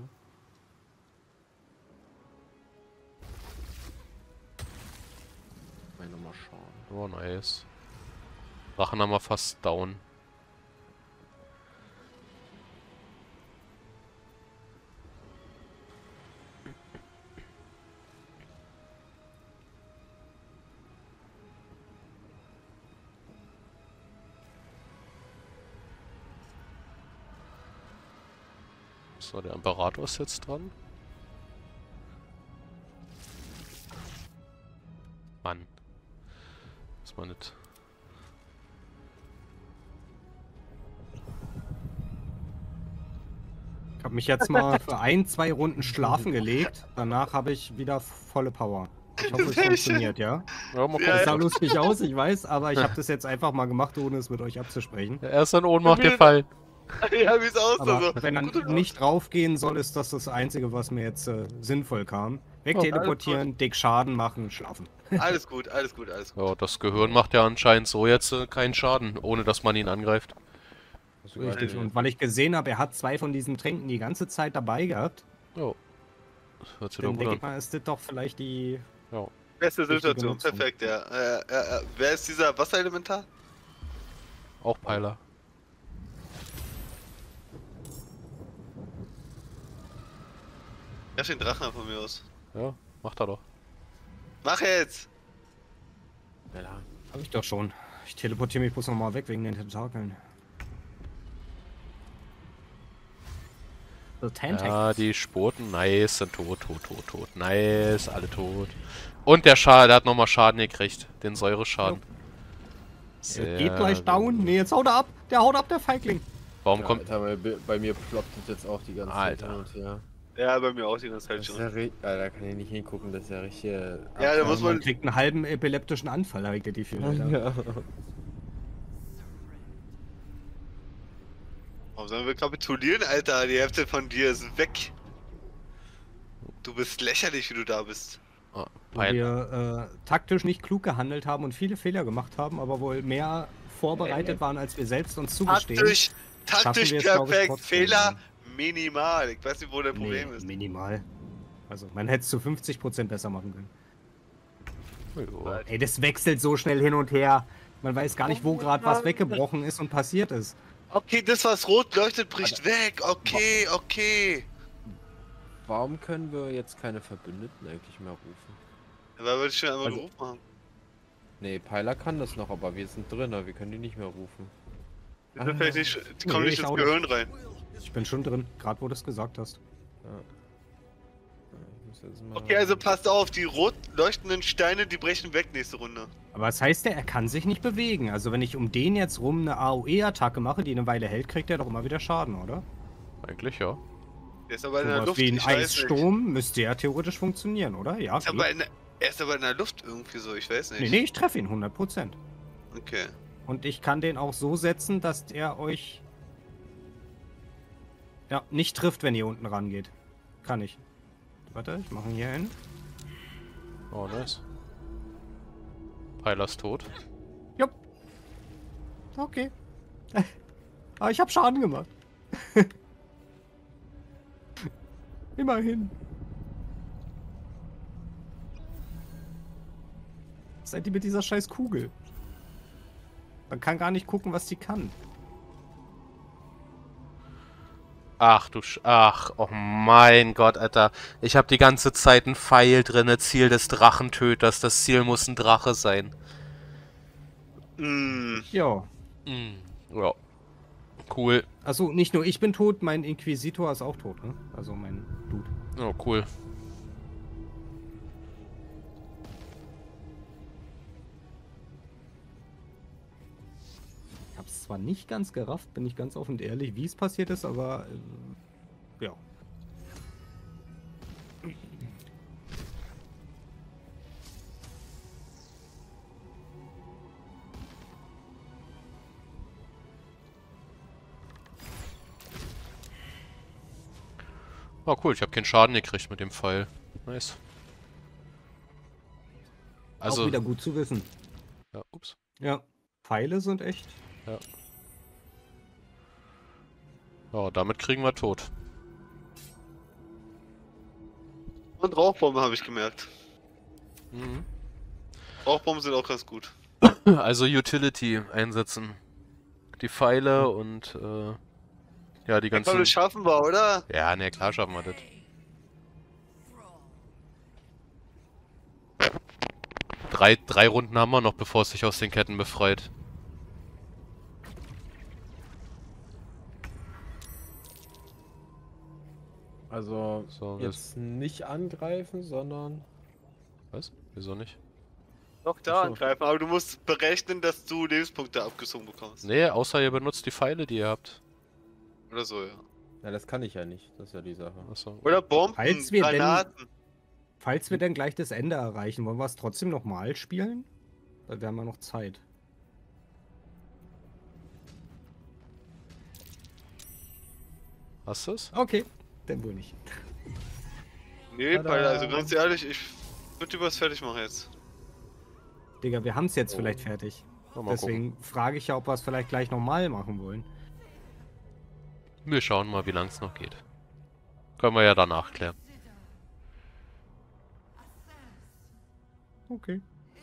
Mal nochmal schauen. Oh, nice. Drachen haben wir fast down. So, der Imperator ist jetzt dran. Mann. Ist mal nicht. Ich habe mich jetzt mal für ein, zwei Runden schlafen gelegt. Danach habe ich wieder volle Power. Ich hoffe, es Sehr funktioniert, ja? Ja, mal Ja, gucken. Das sah lustig aus, ich weiß, aber ich habe das jetzt einfach mal gemacht, ohne es mit euch abzusprechen. Er ist in Ohnmacht gefallen. Ja, wie es aussah. Aber So. wenn er nicht draufgehen soll, ist das das Einzige, was mir jetzt äh, sinnvoll kam. Wegteleportieren, dick Schaden machen, schlafen. Alles gut, alles gut, alles gut. Ja, das Gehirn macht ja anscheinend so jetzt äh, keinen Schaden, ohne dass man ihn angreift. Richtig, und weil ich gesehen habe, er hat zwei von diesen Tränken die ganze Zeit dabei gehabt, Jo. Hört sich doch dann gut denke an. ich mal, ist das doch vielleicht die... Ja. Beste Richtige Situation, Nutzung. perfekt, ja. Äh, äh, äh, wer ist dieser Wasserelementar? Auch Peiler. Ja, den Drachen von mir aus. Ja, macht er doch. Mach jetzt! Ja, Hab ich doch schon. Ich teleportiere mich bloß nochmal weg wegen den Tentakeln. The Tentacles. Ja, die Spoten, nice, sind tot, tot, tot, tot. Nice, alle tot. Und der Schaden, der hat nochmal Schaden gekriegt. Den Säureschaden. Er geht gleich down. Nee, jetzt haut er ab. Der haut ab, der Feigling. Warum ja, kommt... Alter, bei, bei mir ploppt es jetzt auch die ganze Alter. Zeit hin und her. Ja, bei mir auch die ganze Zeit Das ist schon. ja ri- Alter, da kann ich nicht hingucken, das ist ja richtig. äh, Ja, da muss Man man. kriegt einen halben epileptischen Anfall, habe ich dir die viel. Alter. Ja. Warum sollen wir kapitulieren, Alter? Die Hälfte von dir ist weg. Du bist lächerlich, wie du da bist. Ah, Weil Peiler. wir äh, taktisch nicht klug gehandelt haben und viele Fehler gemacht haben, aber wohl mehr vorbereitet waren, als wir selbst uns zugestehen. Taktisch, taktisch Schaffen wir es, glaub ich, perfekt. trotzdem, Fehler minimal. Ich weiß nicht, wo der Problem Nee, ist. minimal. Also, man hätte es zu fünfzig Prozent besser machen können. Jo. Ey, das wechselt so schnell hin und her. Man weiß gar nicht, wo gerade was weggebrochen ist und passiert ist. Okay, das, was rot leuchtet, bricht weg. Okay, okay. Warum können wir jetzt keine Verbündeten eigentlich mehr rufen? Weil wir das schon einmal Also- gerufen haben. Nee, Peiler kann das noch, aber wir sind drin, aber wir können die nicht mehr rufen. Die, sind vielleicht nicht, die kommen Nee, nicht ich ins auch Gehirn rein. Ich bin schon drin, gerade wo du es gesagt hast. Ja. Ja, ich muss jetzt mal- Okay, also passt auf, die rot leuchtenden Steine, die brechen weg nächste Runde. Aber was heißt der, er kann sich nicht bewegen. Also wenn ich um den jetzt rum eine A O E-Attacke mache, die eine Weile hält, kriegt er doch immer wieder Schaden, oder? Eigentlich ja. Der ist aber in der Sowas Luft. wie ein ich weiß nicht. Eissturm müsste ja theoretisch funktionieren, oder? Ja, Ist geht. aber in der, er ist aber in der Luft irgendwie so, ich weiß nicht. Nee, nee, ich treffe ihn hundert Prozent. Okay. Und ich kann den auch so setzen, dass er euch ja, nicht trifft, wenn ihr unten rangeht. Kann ich. Warte, ich mache ihn hier hin. Oh, nice. Peiler ist tot. Jupp. Okay. Aber ich habe Schaden gemacht. Immerhin. Was seid ihr mit dieser scheiß Kugel? Man kann gar nicht gucken, was die kann. Ach du Sch... Ach, oh mein Gott, Alter. Ich habe die ganze Zeit ein Pfeil drinne. Ziel des Drachentöters. Das Ziel muss ein Drache sein. Mm. Ja. Mm, ja. Cool. Also nicht nur ich bin tot, mein Inquisitor ist auch tot, ne? Also mein Dude. Oh, cool. Ich hab's zwar nicht ganz gerafft, bin ich ganz offen und ehrlich, wie es passiert ist, aber äh, ja. Oh, cool. Ich habe keinen Schaden gekriegt mit dem Pfeil. Nice. Also... Auch wieder gut zu wissen. Ja, ups. Ja. Pfeile sind echt. Ja. Oh, damit kriegen wir tot. Und Rauchbomben habe ich gemerkt. Mhm. Rauchbomben sind auch ganz gut. Also Utility einsetzen. Die Pfeile und äh, ja, die Kann ganzen... das schaffen wir, oder? Ja, ne, klar schaffen wir das. Drei, drei Runden haben wir noch, bevor es sich aus den Ketten befreit. Also So, jetzt nicht angreifen, sondern Was? Wieso nicht? Doch, da Ach so. angreifen, aber du musst berechnen, dass du Lebenspunkte abgezogen bekommst. Nee, außer ihr benutzt die Pfeile, die ihr habt. Oder so, ja. ja, das kann ich ja nicht. Das ist ja die Sache. Achso. Oder Bomben, Falls wir denn- Granaten. Falls wir dann gleich das Ende erreichen, wollen wir es trotzdem nochmal spielen? Weil wir haben ja noch Zeit. Hast du es? Okay, dann wohl nicht. Nee, Tada. Peiler, also ganz ehrlich, ich würde übers fertig machen jetzt. Digga, wir haben es jetzt vielleicht fertig. Oh, mal gucken. Deswegen frage ich ja, ob wir es vielleicht gleich nochmal machen wollen. Wir schauen mal, wie lang es noch geht. Können wir ja danach klären. Okay.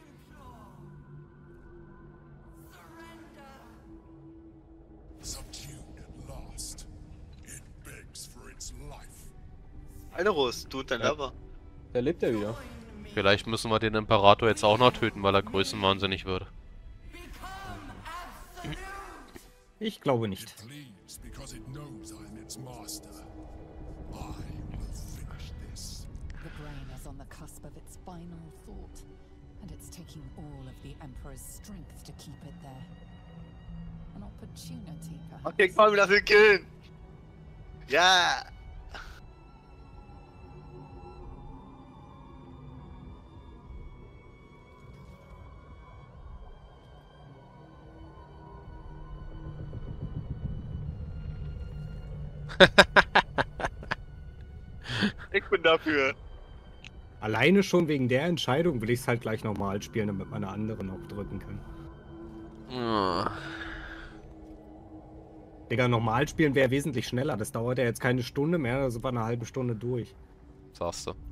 Subdued at last. It begs for its life. Einerus, du und dein Ja. Lover. Da lebt er wieder. Vielleicht müssen wir den Imperator jetzt auch noch töten, weil er größenwahnsinnig würde. Ich glaube nicht. It pleads because it knows I am its master. I will finish this. The brain is on the cusp of its final thought, and it's taking all of the Emperor's strength to keep it there. An opportunity, perhaps. Okay, komm, lass ihn killen. Ja. Ich bin dafür. Alleine schon wegen der Entscheidung will ich es halt gleich nochmal spielen, damit meine andere noch drücken kann. Ah. Digga, normal spielen wäre wesentlich schneller. Das dauert ja jetzt keine Stunde mehr, da sind wir eine halbe Stunde durch. Sagst du.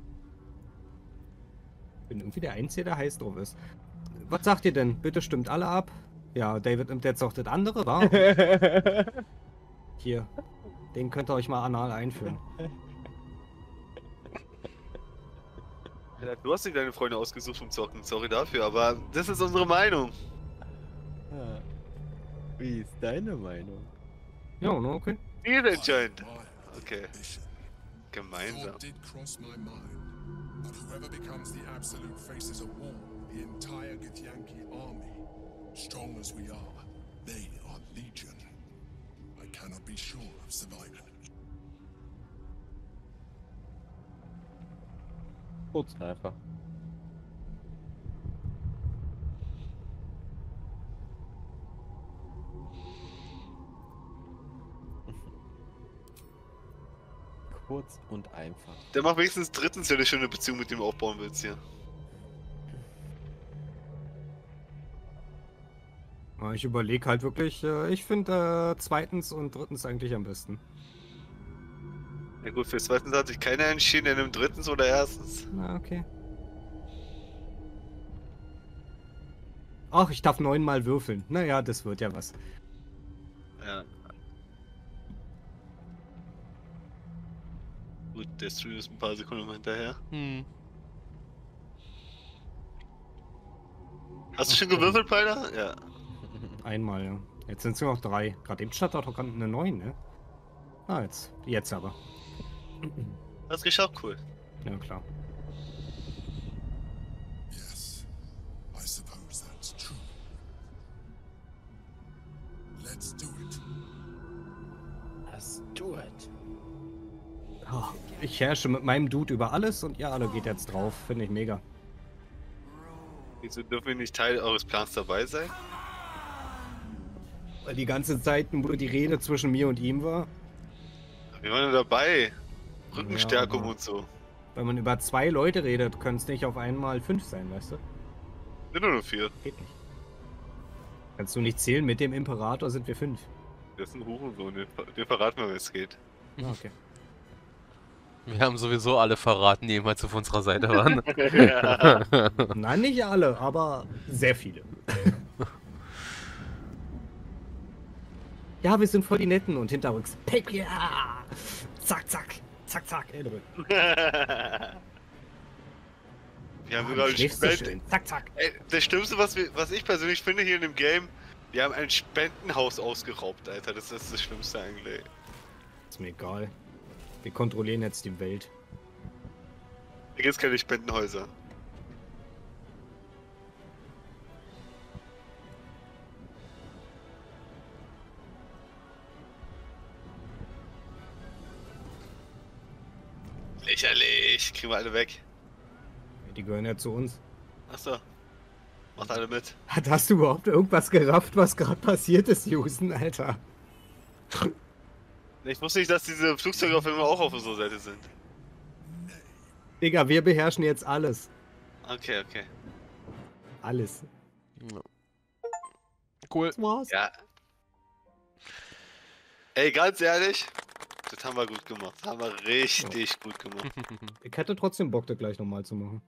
Bin irgendwie der Einzige, der heiß drauf ist. Was sagt ihr denn? Bitte stimmt alle ab. Ja, David nimmt jetzt auch das andere, wa? Hier. Den könnt ihr euch mal anal einführen. Ja, du hast dir deine Freunde ausgesucht vom Zocken, sorry dafür, aber das ist unsere Meinung. Ja. Wie ist deine Meinung? Ja, ne, okay. Ihr entscheidet. My Okay, ambition. gemeinsam. Thought did cross my mind, but whoever becomes the absolute faces a war, the entire Githyanki army. Strong as we are, they are legion. I cannot be sure of survival. Kurzgreifer. Kurz und einfach. Der macht wenigstens drittens, wenn du schon eine Beziehung mit ihm aufbauen willst hier. Ja, ich überlege halt wirklich, äh, ich finde äh, zweitens und drittens eigentlich am besten. Ja gut, für zweitens hat sich keiner entschieden, er nimmt drittens oder erstens. Na, okay. Ach, ich darf neunmal würfeln. Naja, das wird ja was. Ja. Gut, der Stream ist ein paar Sekunden mal hinterher. Hm. Hast du schon gewürfelt, Peiner? Ja. Einmal, ja. Jetzt sind es nur noch drei. Gerade eben stand da doch eine neun, ne? Ah, jetzt. Jetzt aber. Hast geschafft, cool. Ja, klar. Yes, I suppose that's true. Let's do it. Let's do it. Oh, ich herrsche mit meinem Dude über alles und ihr alle geht jetzt drauf. Finde ich mega. Wieso dürfen wir nicht Teil eures Plans dabei sein? Weil die ganze Zeit nur die Rede zwischen mir und ihm war. Wir waren ja dabei. Rückenstärkung Ja, aber- und so. Wenn man über zwei Leute redet, können es nicht auf einmal fünf sein, weißt du? Sind nur nur vier. Geht nicht. Kannst du nicht zählen, mit dem Imperator sind wir fünf. Das ist ein Hurensohn, den, den verraten wir, wenn es geht. Ah, okay. Wir haben sowieso alle verraten, die jemals auf unserer Seite waren. Ja. Nein, nicht alle, aber sehr viele. Ja, wir sind voll die Netten und hinterrücks. Pick, ja! Zack, zack, zack, zack. Ey, du. Wir haben Ah, sogar du ein schläfst so Spenden. schön. Zack, zack. Ey, das Schlimmste, was, wir, was ich persönlich finde hier in dem Game, wir haben ein Spendenhaus ausgeraubt, Alter. Das ist das Schlimmste eigentlich. Ist mir egal. Wir kontrollieren jetzt die Welt. Hier gibt's keine Spendenhäuser. Lächerlich. Kriegen wir alle weg. Die gehören ja zu uns. Achso. Macht alle mit. Hat- Hast du überhaupt irgendwas gerafft, was gerade passiert ist, Houston, Alter? Ich wusste nicht, dass diese Flugzeuge auf einmal auch auf unserer Seite sind. Digga, wir beherrschen jetzt alles. Okay, okay. Alles. Cool. Das war's. Ja. Ey, ganz ehrlich, das haben wir gut gemacht. Das haben wir richtig ja. gut gemacht. Ich hätte trotzdem Bock, das gleich nochmal zu machen.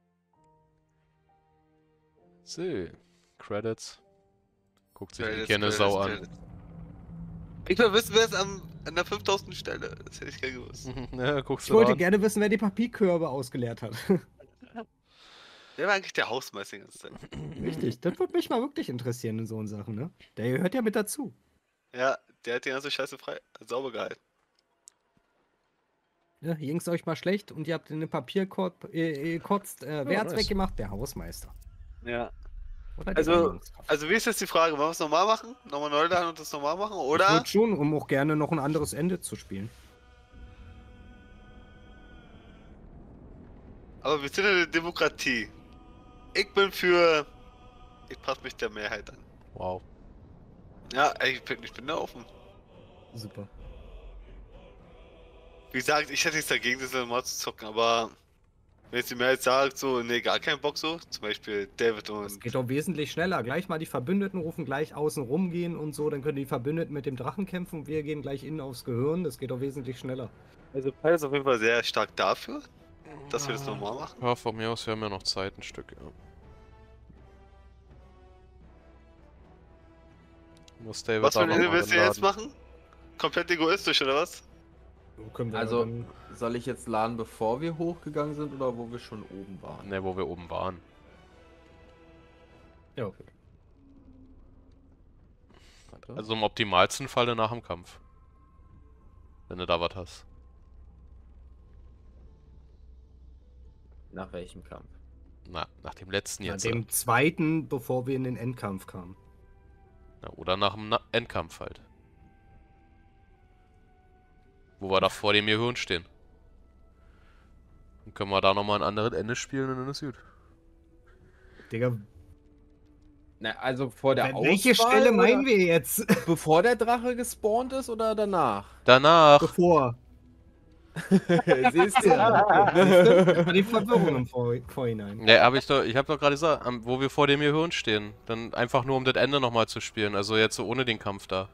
So, Credits. Guckt sich Credits, gerne Credits, Sau Credits. an. Ich will wissen, wer ist am, an der fünftausendsten Stelle. Das hätte ich gerne gewusst. Ja, guckst Ich du wollte an. gerne wissen, wer die Papierkörbe ausgeleert hat. Wer war eigentlich der Hausmeister die ganze Zeit? Richtig, das würde mich mal wirklich interessieren in so Sachen, ne? Der gehört ja mit dazu. Ja, der hat die ganze Scheiße frei, sauber gehalten. Ja, ging's euch mal schlecht und ihr habt in den Papier äh, gekotzt. Äh, wer Ja, hat's nice. weggemacht? Der Hausmeister. Ja. Oder die Also, Reinigungskraft. also wie ist jetzt die Frage? Wollen wir es normal machen? Nochmal neu laden und das normal machen? Ich Oder? würde schon, um auch gerne noch ein anderes Ende zu spielen. Aber wir sind eine Demokratie. Ich bin für... Ich passe mich der Mehrheit an. Wow. Ja, ich bin, ich bin da offen. Super. Wie gesagt, ich hätte nichts dagegen, das normal zu zocken, aber... Wenn jetzt die Mehrheit sagt, so, nee, gar keinen Bock so, zum Beispiel David und... Es geht doch wesentlich schneller. Gleich mal die Verbündeten rufen, gleich außen rumgehen und so. Dann können die Verbündeten mit dem Drachen kämpfen und wir gehen gleich innen aufs Gehirn. Das geht doch wesentlich schneller. Also Pai ist auf jeden Fall sehr stark dafür, dass wir das normal machen. Ja, von mir aus, wir haben ja noch Zeit, ein Stück, ja. Muss David Was da für noch eine mal willst du jetzt laden. machen? Komplett egoistisch, oder was? So können wir Also, dann- soll ich jetzt laden, bevor wir hochgegangen sind oder wo wir schon oben waren? Ne, wo wir oben waren. ja, okay. Warte. Also im optimalsten Falle nach dem Kampf. Wenn du da was hast. Nach welchem Kampf? Na, nach dem letzten Nach jetzt. dem zweiten, bevor wir in den Endkampf kamen. Na, oder nach dem Na Endkampf halt. Wo wir da vor dem Gehirn stehen. Dann können wir da nochmal ein anderes Ende spielen und dann ist gut. Digga, Na, also vor der welche Auswahl Stelle oder meinen wir jetzt? Bevor der Drache gespawnt ist oder danach? Danach! Bevor. Siehst du? Das war die Verwirrung im Vor Vorhinein. Ne, hab ich doch, ich hab doch gerade gesagt, am- wo wir vor dem Gehirn stehen. Dann einfach nur um das Ende nochmal zu spielen. Also jetzt so ohne den Kampf da.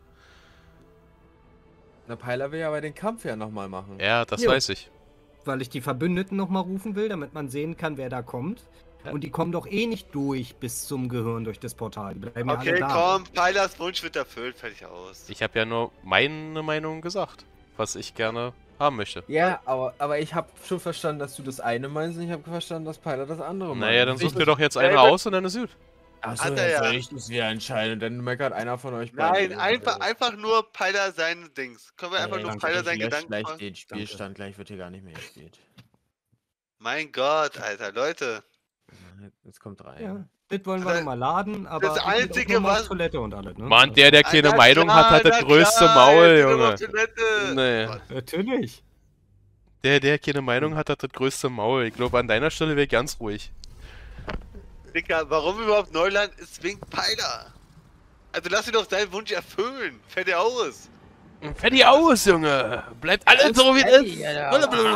Na, Peiler will ja aber den Kampf ja nochmal machen. Ja, das Jo. weiß ich. Weil ich die Verbündeten nochmal rufen will, damit man sehen kann, wer da kommt. Und die kommen doch eh nicht durch bis zum Gehirn durch das Portal. Die bleiben ja alle Okay, da. komm, Peilers Wunsch wird erfüllt, fertig aus. Ich habe ja nur meine Meinung gesagt, was ich gerne haben möchte. Ja, aber, aber ich habe schon verstanden, dass du das eine meinst und ich habe verstanden, dass Peiler das andere meint. Naja, dann Ich- such dir doch jetzt eine David- aus und dann ist gut. Achso, Hat er jetzt ja. soll ich das wieder entscheiden, dann meckert einer von euch Nein, beiden. einfach, einfach nur Peiler sein Dings. Können wir einfach Ey, nur danke, Peiler ich sein lösche Gedanken gleich machen? den Spielstand, gleich wird hier gar nicht mehr gespielt. Mein Gott, Alter, Leute. Jetzt kommt rein. Ja, das wollen wir Das- nochmal laden, aber das ich will auch Einzige, noch mal auf was- Toilette und alles, ne? Mann, der, der keine Na Meinung klar, hat, hat das na größte klar, Maul, jetzt sind wir Junge. auf Toilette. Nee. Gott. Natürlich. Der, der keine Meinung hat, hat das größte Maul. Ich glaube, an deiner Stelle wäre ich ganz ruhig. Dicker, warum überhaupt Neuland ist wegen Peiler? Also lass ihn doch seinen Wunsch erfüllen. Fertig aus. Fertig aus, Junge! Bleibt alles so, wie es ist! Ja,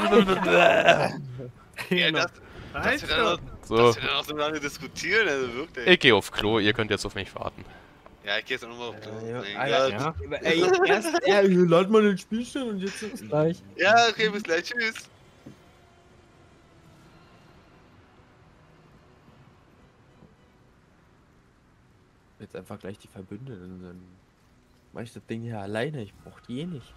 Genau. das, dass wir dann noch, So, dass wir dann noch so lange diskutieren, also wirklich. ich gehe auf Klo, ihr könnt jetzt auf mich warten. Ja, ich geh jetzt auch nochmal auf Klo. Ja, Mein Alter, Gott. Ja. Ey, erst er lad mal den Spielstand und jetzt ist Gleich. Ja, okay, bis gleich. Tschüss. jetzt einfach gleich die Verbündeten. Dann mach ich das Ding hier alleine, ich brauch die eh nicht.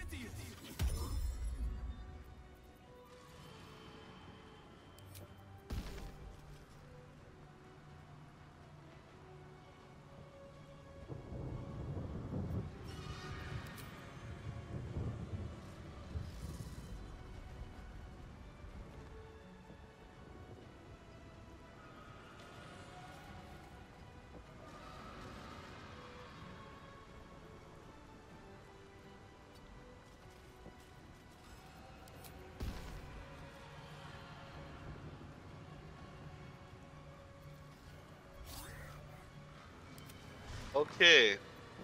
Okay.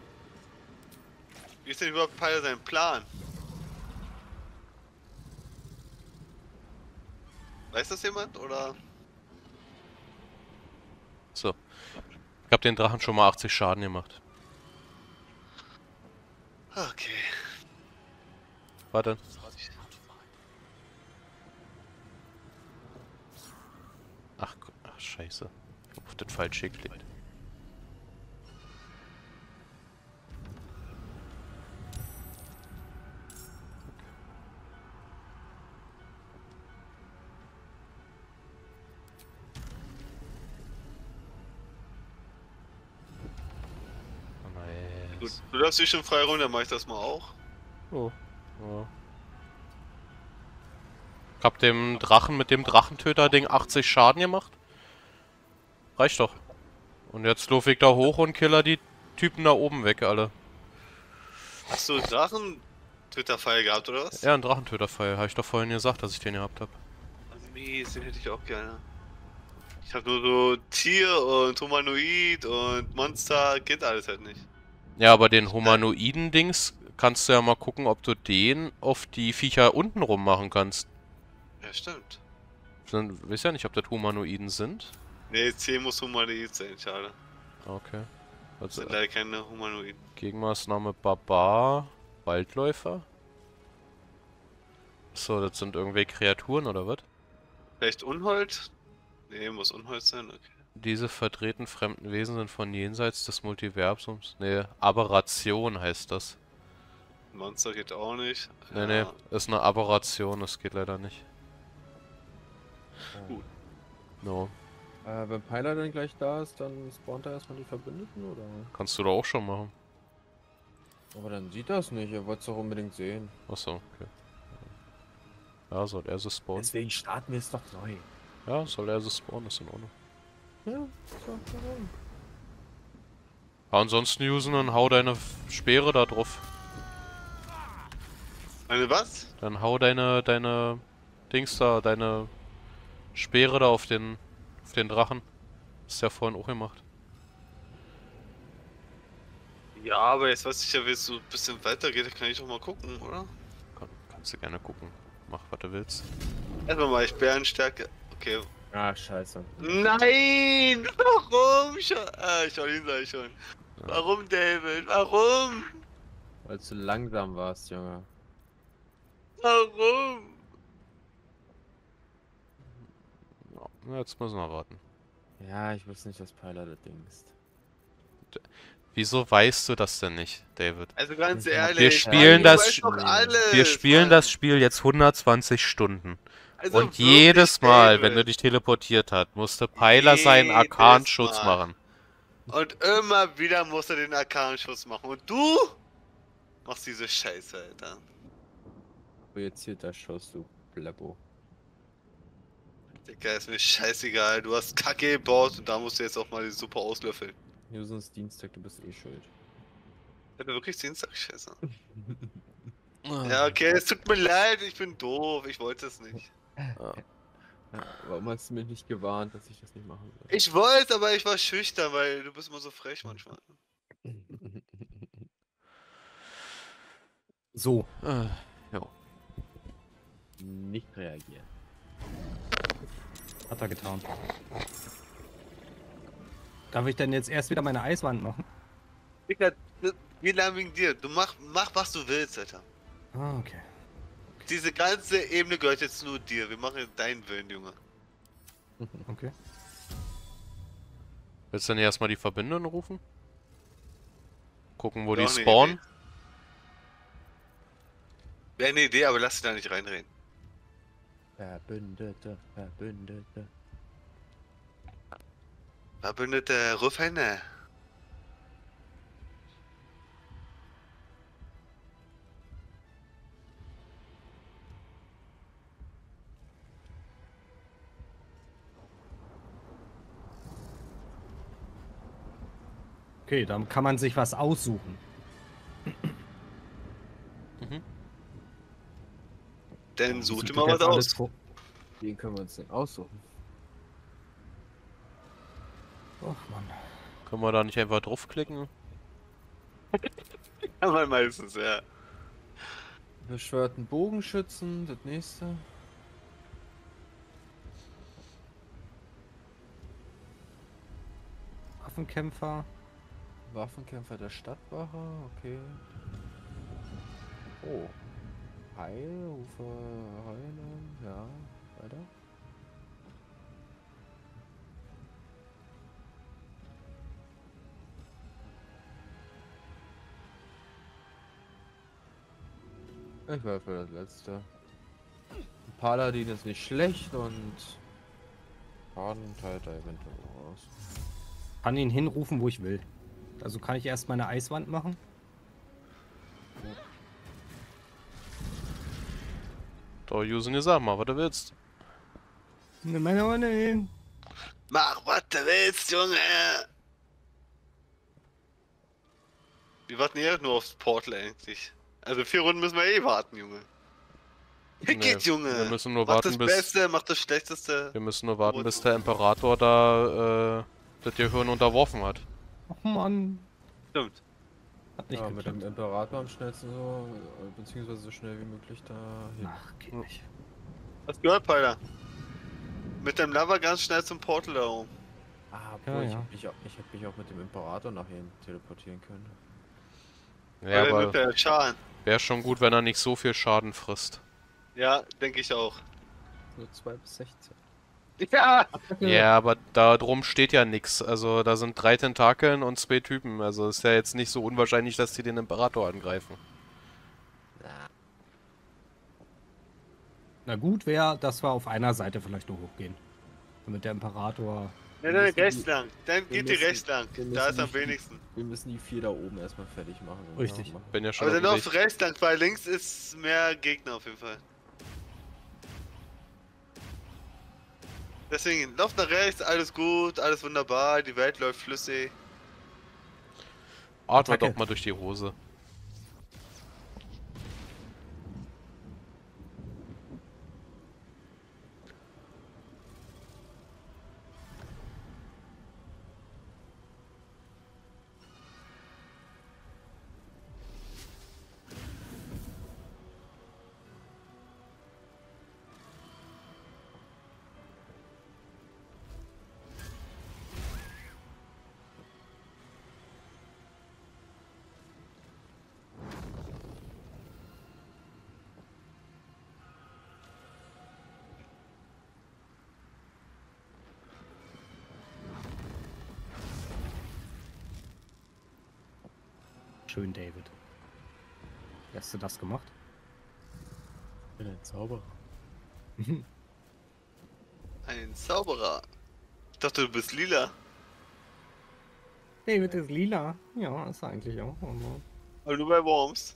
Wie ist denn überhaupt Pyler sein Plan? Weiß das jemand, oder? So. Ich hab den Drachen schon mal achtzig Schaden gemacht. Okay. Warte. Ach, ach scheiße. Ich hab auf das falsche geklickt. Gut, du darfst dich schon frei runter, dann mach ich das mal auch. Oh. Ja. Ich hab dem Drachen mit dem Drachentöter-Ding achtzig Schaden gemacht. Reicht doch. Und jetzt laufe ich da hoch und killer die Typen da oben weg, alle. Hast du Drachen-Töter-Pfeil gehabt, oder was? Ja, ein Drachentöter-Pfeil. Habe ich doch vorhin gesagt, dass ich den gehabt habe. Mies, den hätte ich auch gerne. Ich hab nur so Tier und Humanoid und Monster, geht alles halt nicht. Ja, aber den Humanoiden-Dings kannst du ja mal gucken, ob du den auf die Viecher unten rum machen kannst. Ja, stimmt. Ich weiß ja nicht, ob das Humanoiden sind. Ne, C muss Humanoid sein, schade. Okay. Das Also sind leider keine Humanoiden. Gegenmaßnahme Barbar, Waldläufer. So, das sind irgendwelche Kreaturen oder was? Vielleicht Unhold? Ne, muss Unhold sein, okay. Diese verdrehten fremden Wesen sind von jenseits des Multiversums. Ne, Aberration heißt das. Monster geht auch nicht. Ne, Ja. ne, ist eine Aberration, das geht leider nicht. Gut. No. Äh, wenn Pyler dann gleich da ist, dann spawnt er erstmal die Verbündeten, oder? Kannst du da auch schon machen. Aber dann sieht das nicht, er wollte es doch unbedingt sehen. Achso, okay. Ja, soll er so spawnen? Deswegen starten wir es doch neu. Ja, soll er so spawnen, ist in Ordnung. Ja, so, warum? Ja, ansonsten usen und hau deine Speere da drauf. Eine was? Dann hau deine, deine Dings da, deine Speere da auf den, auf den Drachen. Das ist ja vorhin auch gemacht. Ja, aber jetzt weiß ich ja, wie es so ein bisschen weitergeht, da kann ich doch mal gucken, oder? Kann, kannst du gerne gucken. Mach, was du willst. Erstmal mal ich Bärenstärke. Okay. Ah, scheiße. Nein! Warum? Schon? Ah, Charlene sag ich schon. Ja. Warum, David? Warum? Weil du langsam warst, Junge. Warum? Ja, jetzt müssen wir warten. Ja, ich wusste nicht, dass Pyler das Ding ist. Wieso weißt du das denn nicht, David? Also ganz Wir ehrlich. Wir spielen Mann, du das weißt doch Sch- alles, Wir spielen Mann. das Spiel jetzt hundertzwanzig Stunden. Also Und wirklich, jedes Mal, David. wenn du dich teleportiert hast, musste Pyler seinen Jedes Arkanschutz Mal. machen. Und immer wieder musst du den Arkanenschuss machen. Und du machst diese Scheiße, Alter. Projizierter Schuss, du Plebbo. Digga, ist mir scheißegal. Du hast Kacke gebaut und da musst du jetzt auch mal die Suppe auslöffeln. Jusens Dienstag, du bist eh schuld. Hat er wirklich Dienstag? Scheiße. Ah. Ja, okay, es tut mir leid, ich bin doof, ich wollte es nicht. Ja. Ja, warum hast du mich nicht gewarnt, dass ich das nicht machen soll? Ich wollte, aber ich war schüchtern, weil du bist immer so frech manchmal. So, Äh, jo. Nicht reagieren. hat er getan. Darf ich denn jetzt erst wieder meine Eiswand machen? Digga, wir lernen wegen dir. Du mach, mach was du willst, Alter. Ah, okay. Diese ganze Ebene gehört jetzt nur dir. Wir machen jetzt deinen Willen, Junge. Okay. Willst du denn erstmal die Verbündeten rufen? Gucken, wo Doch die eine spawnen? Idee. Wäre eine Idee, aber lass dich da nicht reinreden. Verbündete, Verbündete. Verbündete Rufhände. Okay, dann kann man sich was aussuchen. Mhm. Dann such Sieht dir doch mal jetzt was alles aus. vor- Den können wir uns denn aussuchen. Ach Mann. Können wir da nicht einfach draufklicken? Kann man meistens, ja. Beschwörten Bogenschützen, das nächste. Waffenkämpfer. Waffenkämpfer der Stadtwache, okay. Oh. Heil, Ufer, heilen, ja, weiter. Ich war für das letzte. Paladin ist nicht schlecht und Schaden teilt er eventuell aus. Kann ihn hinrufen, wo ich will. Also kann ich erst meine Eiswand machen? Da, Jusen, sag mal, was du willst. Nimm meine Hunde hin. Mach, was du willst, Junge! Wir warten ja nur aufs Portal eigentlich. Also vier Runden müssen wir eh warten, Junge. Hier Nee, geht's, Junge! wir müssen nur mach warten, das bis- Beste, mach das Schlechteste. Wir müssen nur warten, bis der Imperator da äh, das Gehirn unterworfen hat. Ach Mann. Stimmt. Hat nicht Ja, mit dem geklappt. Imperator am schnellsten so, äh, beziehungsweise so schnell wie möglich da hin. Ach, geht nicht. Was gehört, Peiler? Mit dem Lava ganz schnell zum Portal da oben. Ah, Ja, boah, ich, ja. hätte mich auch, ich hätte mich auch mit dem Imperator nach hier teleportieren können. Ja, Weil dann nimmt aber er Schaden. wäre schon gut, wenn er nicht so viel Schaden frisst. Ja, denke ich auch. Nur zwei bis sechzehn. Ja! Ja, aber da drum steht ja nix. Also da sind drei Tentakeln und zwei Typen. Also ist ja jetzt nicht so unwahrscheinlich, dass die den Imperator angreifen. Na gut wäre, dass wir auf einer Seite vielleicht nur hochgehen. Damit der Imperator... Ne, dann müssen rechts die- lang. Dann wir geht die müssen- rechts lang. wir Da müssen ist am die- wenigsten. Wir müssen die vier da oben erstmal fertig machen. und Richtig. dann machen. Bin ja schon Aber auf dann dem lauf Weg. rechts lang, weil links ist mehr Gegner auf jeden Fall. Deswegen, lauf nach rechts, alles gut, alles wunderbar, die Welt läuft flüssig. Atme Attacke. doch mal durch die Hose. Schön, David. Wie hast du das gemacht? Ich bin ein Zauberer. Ein Zauberer. Ich dachte, du bist lila. David ist lila. Ja, ist er eigentlich auch. Aber Aber nur bei Worms.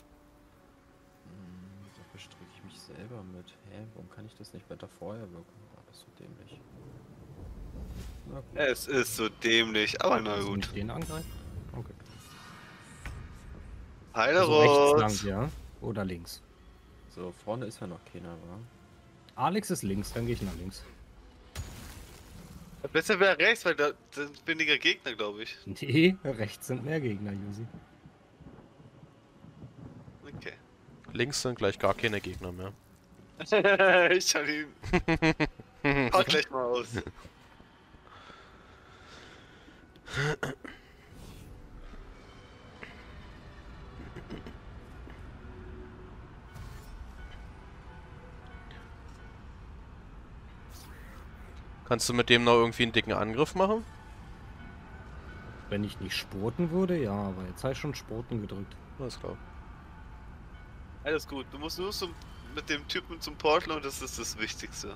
Hm, da bestricke ich mich selber mit. Hä, warum kann ich das nicht weiter vorher wirken? Ah, das ist so dämlich. Na gut. Es ist so dämlich, aber na Kannst du gut. nicht den angreifen? Okay. Heile Also rechts lang, Rot. ja? Oder links? So, vorne ist ja noch keiner, wa? Alex ist links, dann gehe ich nach links. Besser wäre rechts, weil da sind weniger Gegner, glaube ich. Nee, rechts sind mehr Gegner, Jusi. Okay. Links sind gleich gar keine Gegner mehr. Ich schau ihn. Pack gleich mal aus. Kannst du mit dem noch irgendwie einen dicken Angriff machen? Wenn ich nicht spurten würde, ja, aber jetzt habe ich schon Spurten gedrückt. Alles klar. Alles gut. Du musst nur zum, mit dem Typen zum Portal und das ist das Wichtigste.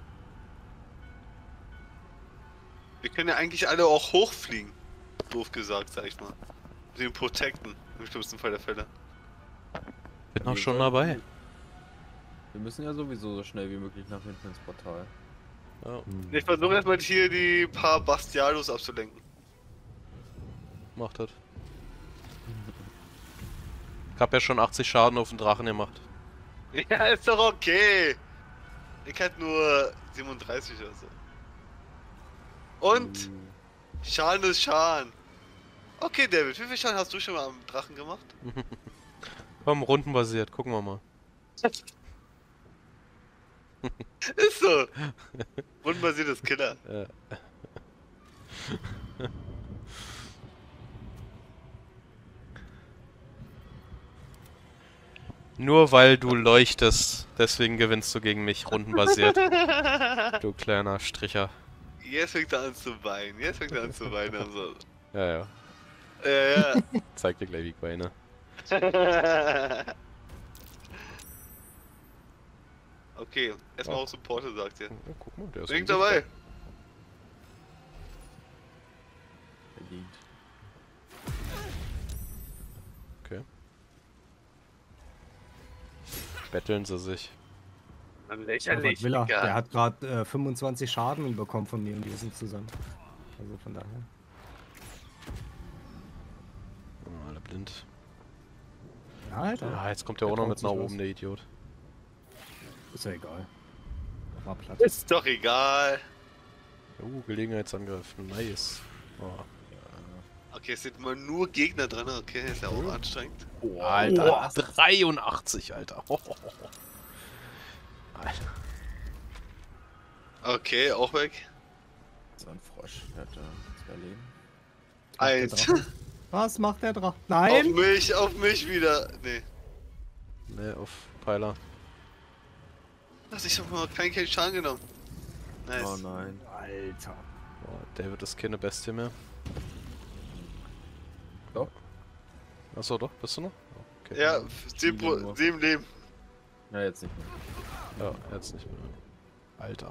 Wir können ja eigentlich alle auch hochfliegen. Doof gesagt, sag ich mal. Den protecten, im schlimmsten Fall der Fälle. Bin auch schon dabei. Wir müssen ja sowieso so schnell wie möglich nach hinten ins Portal. Ja, Ich versuche erstmal hier die paar Bastiados abzulenken. mach das. Ich hab ja schon achtzig Schaden auf den Drachen gemacht. Ja, ist doch okay. Ich hatte nur siebenunddreißig oder so. Und Schaden ist Schaden. Okay, David, wie viel Schaden hast du schon mal am Drachen gemacht? Komm, rundenbasiert, gucken wir mal. Ist so. Rundenbasiertes Killer. Ja. Nur weil du leuchtest, deswegen gewinnst du gegen mich rundenbasiert. Du kleiner Stricher. Jetzt fängt er an zu weinen. Jetzt fängt er an zu weinen. Also. Ja, ja. Ja, ja. Zeig dir gleich, wie ich weine. Okay, erstmal Oh. auch Supporte, sagt ihr. Ja, guck mal, der ist Bin unsichtbar. dabei. Verdient. Okay. Betteln sie sich. Dann Ja, lächerlich. was will er? Digga. Der hat gerade äh, fünfundzwanzig Schaden bekommen von mir und wir sind zusammen. Also von daher. Oh, alle blind. Ja, Alter. Ah, jetzt kommt der Der auch noch traut mit nach sich was. oben, der Idiot. Ist ja egal. War platt. Ist doch egal. Uh, Gelegenheitsangriff. Nice. Oh. Okay, es sind mal nur Gegner drin. Okay, ist ja auch anstrengend. Alter, dreiundachtzig, Alter. Alter. Okay, auch weg. So ein Frosch. Der hat da zwei Leben. Eins. Was macht der Drache? Auf Nein! mich, auf mich wieder. Nee. Ne, auf Pfeiler. Hast ich hab mal keinen keinen Schaden genommen. Nice. Oh nein. Alter. Oh, David ist keine Bestie mehr. Doch. Achso, doch, bist du noch? Okay. Ja, sieben, Leben Pro- nur. sieben Leben. Ja, jetzt nicht mehr. Ja, jetzt nicht mehr. Alter.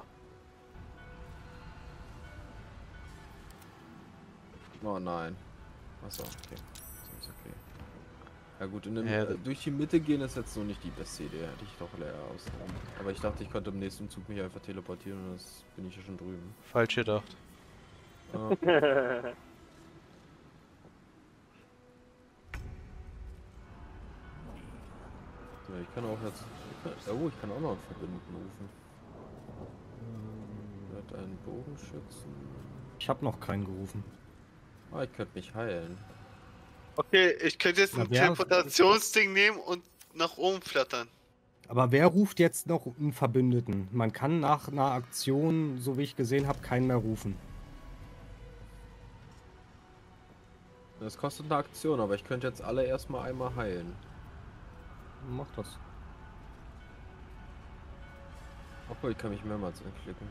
Oh nein. Achso, okay. Das ist okay. Ja gut, in dem, Ja, äh, durch die Mitte gehen ist jetzt so nicht die beste Idee. Hätte ich doch leer ausgenommen. Aber ich dachte, ich könnte im nächsten Zug mich einfach teleportieren und das bin ich ja schon drüben. Falsch gedacht. Ah, so, ich kann auch jetzt... Ich kann, oh, ich kann auch noch einen Verbündeten rufen. Wird einen Bogenschützen... Ich habe noch keinen gerufen. Ah, ich könnte mich heilen. Okay, ich könnte jetzt ein Na, wer- Teleportationsding nehmen und nach oben flattern. Aber wer ruft jetzt noch einen Verbündeten? Man kann nach einer Aktion, so wie ich gesehen habe, keinen mehr rufen. Das kostet eine Aktion, aber ich könnte jetzt alle erstmal einmal heilen. Mach das. Obwohl, ich kann mich mehrmals anklicken.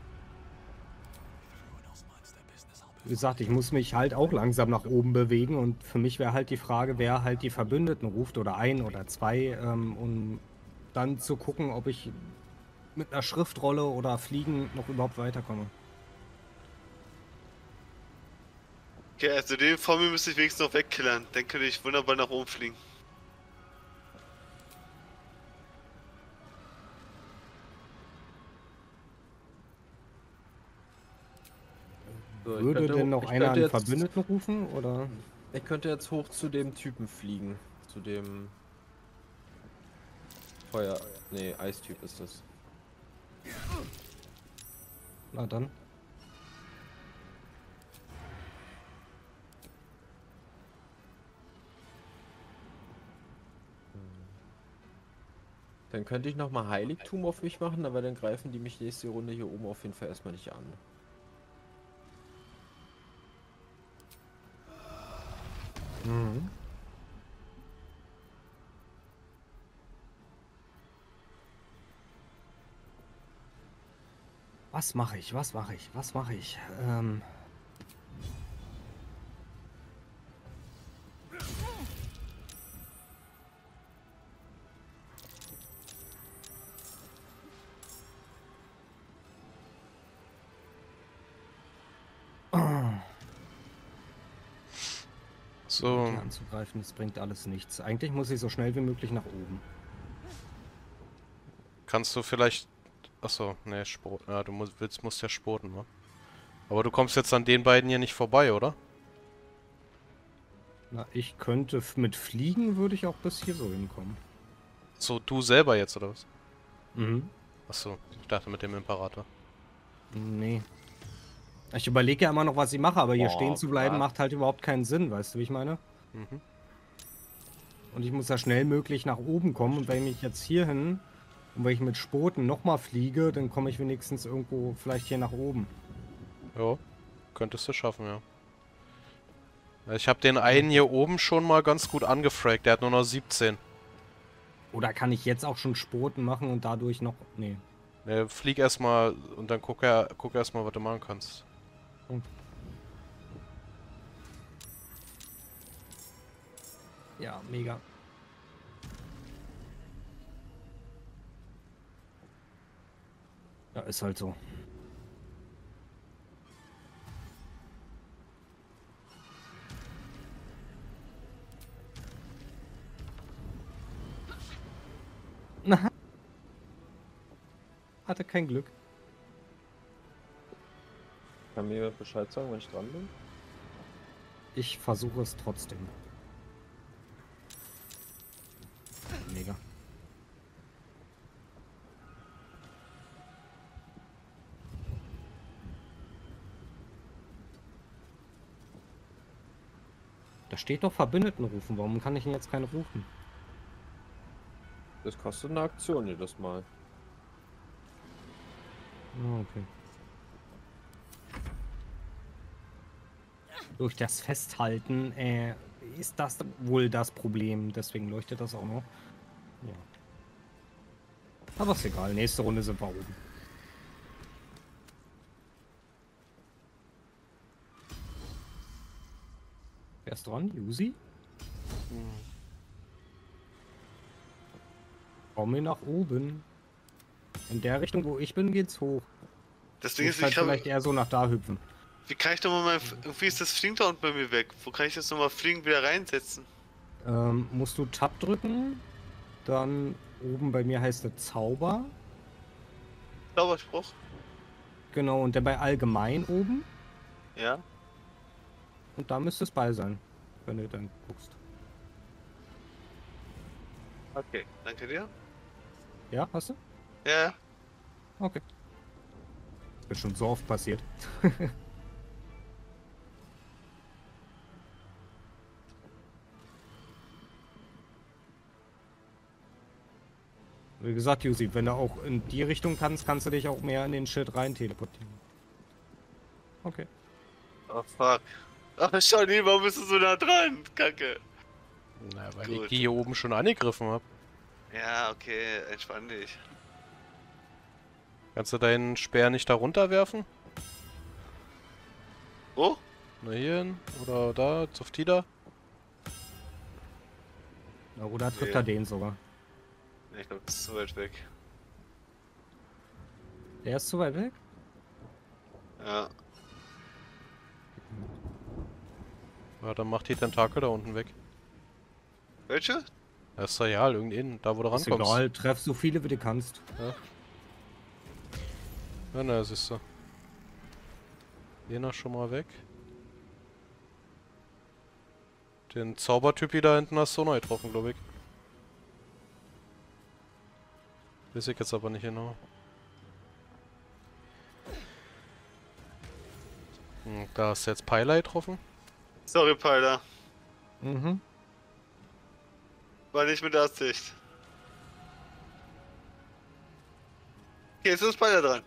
Wie gesagt, ich muss mich halt auch langsam nach oben bewegen und für mich wäre halt die Frage, wer halt die Verbündeten ruft oder ein oder zwei, ähm, um dann zu gucken, ob ich mit einer Schriftrolle oder Fliegen noch überhaupt weiterkomme. Okay, also den vor mir müsste ich wenigstens noch wegkillern. Dann könnte ich wunderbar nach oben fliegen. So, ich Würde könnte denn hoch- noch ich einer könnte einen jetzt- Verbündeten rufen oder? Ich könnte jetzt hoch zu dem Typen fliegen. Zu dem... Feuer... Nee, Eistyp ist das. Na dann. Dann könnte ich nochmal Heiligtum auf mich machen, aber dann greifen die mich nächste Runde hier oben auf jeden Fall erstmal nicht an. Mhm. Was mache ich? Was mache ich? Was mache ich? Ähm. So. Die anzugreifen, das bringt alles nichts. Eigentlich muss ich so schnell wie möglich nach oben. Kannst du vielleicht... Achso, ne, Sport. Ja, du musst, willst, musst ja sporten, ne? Aber du kommst jetzt an den beiden hier nicht vorbei, oder? Na, ich könnte f- mit Fliegen würde ich auch bis hier so hinkommen. So, du selber jetzt, oder was? Mhm. Achso, ich dachte mit dem Imperator. Nee. Ich überlege ja immer noch, was ich mache, aber hier Boah, stehen zu bleiben was? macht halt überhaupt keinen Sinn, weißt du, wie ich meine? Mhm. Und ich muss ja schnell möglich nach oben kommen und wenn ich jetzt hier hin und wenn ich mit Spoten nochmal fliege, dann komme ich wenigstens irgendwo vielleicht hier nach oben. Ja, könntest du schaffen, ja. Ich habe den einen hier oben schon mal ganz gut angefragt, der hat nur noch siebzehn. Oder kann ich jetzt auch schon Spoten machen und dadurch noch... Nee. Ne, flieg erstmal und dann guck, er, guck erstmal, was du machen kannst. Ja, mega. Ja, ist halt so. Na. Hatte kein Glück. Kann mir jemand Bescheid sagen, wenn ich dran bin? Ich versuche es trotzdem. Mega. Da steht doch Verbündeten rufen. Warum kann ich ihn jetzt keinen rufen? Das kostet eine Aktion jedes Mal. Ah, okay. Durch das Festhalten äh, ist das wohl das Problem. Deswegen leuchtet das auch noch. Ja. Aber ist egal. Nächste Runde sind wir oben. Wer ist dran? Yuzi? Hm. Komm mir nach oben. In der Richtung, wo ich bin, geht's hoch. Das Ding Ich ist, kann ich habe. vielleicht eher so nach da hüpfen. Wie kann ich doch mal mein. Irgendwie ist das Fliegen da unten bei mir weg. Wo kann ich das nochmal fliegen wieder reinsetzen? Ähm, musst du Tab drücken. Dann oben bei mir heißt es Zauber. Zauberspruch? Genau, und dann bei Allgemein oben. Ja. Und da müsste es bei sein, wenn du dann guckst. Okay, danke dir. Ja, hast du? Ja. Okay. Ist schon so oft passiert. Wie gesagt, Yusi, wenn du auch in die Richtung kannst, kannst du dich auch mehr in den Schild rein teleportieren. Okay. Oh fuck. Ach, Johnny, warum bist du so nah dran? Kacke. Na, weil Gut. ich die hier oben schon angegriffen habe. Ja, okay, entspann dich. Kannst du deinen Speer nicht da runterwerfen? Wo? Na hier hin? Oder da? Zoftida? Na, oder trifft Nee. er den sogar? Nee, ich glaube, das ist zu weit weg. Der ist zu weit weg? Ja. Ja, dann mach die Tentakel da unten weg. Welche? Das ist ja irgendein, da wo du Ist rankommst. egal, treff so viele wie du kannst. Ja. Ja, na, siehst du. Jener schon mal weg. Den Zaubertypi da hinten hast du neu getroffen, glaube ich. Weiß ich jetzt aber nicht genau. Hm, da hast du jetzt Peiler getroffen. Sorry, Pyler. Mhm. War nicht mit Absicht. Okay, jetzt ist Pyler dran.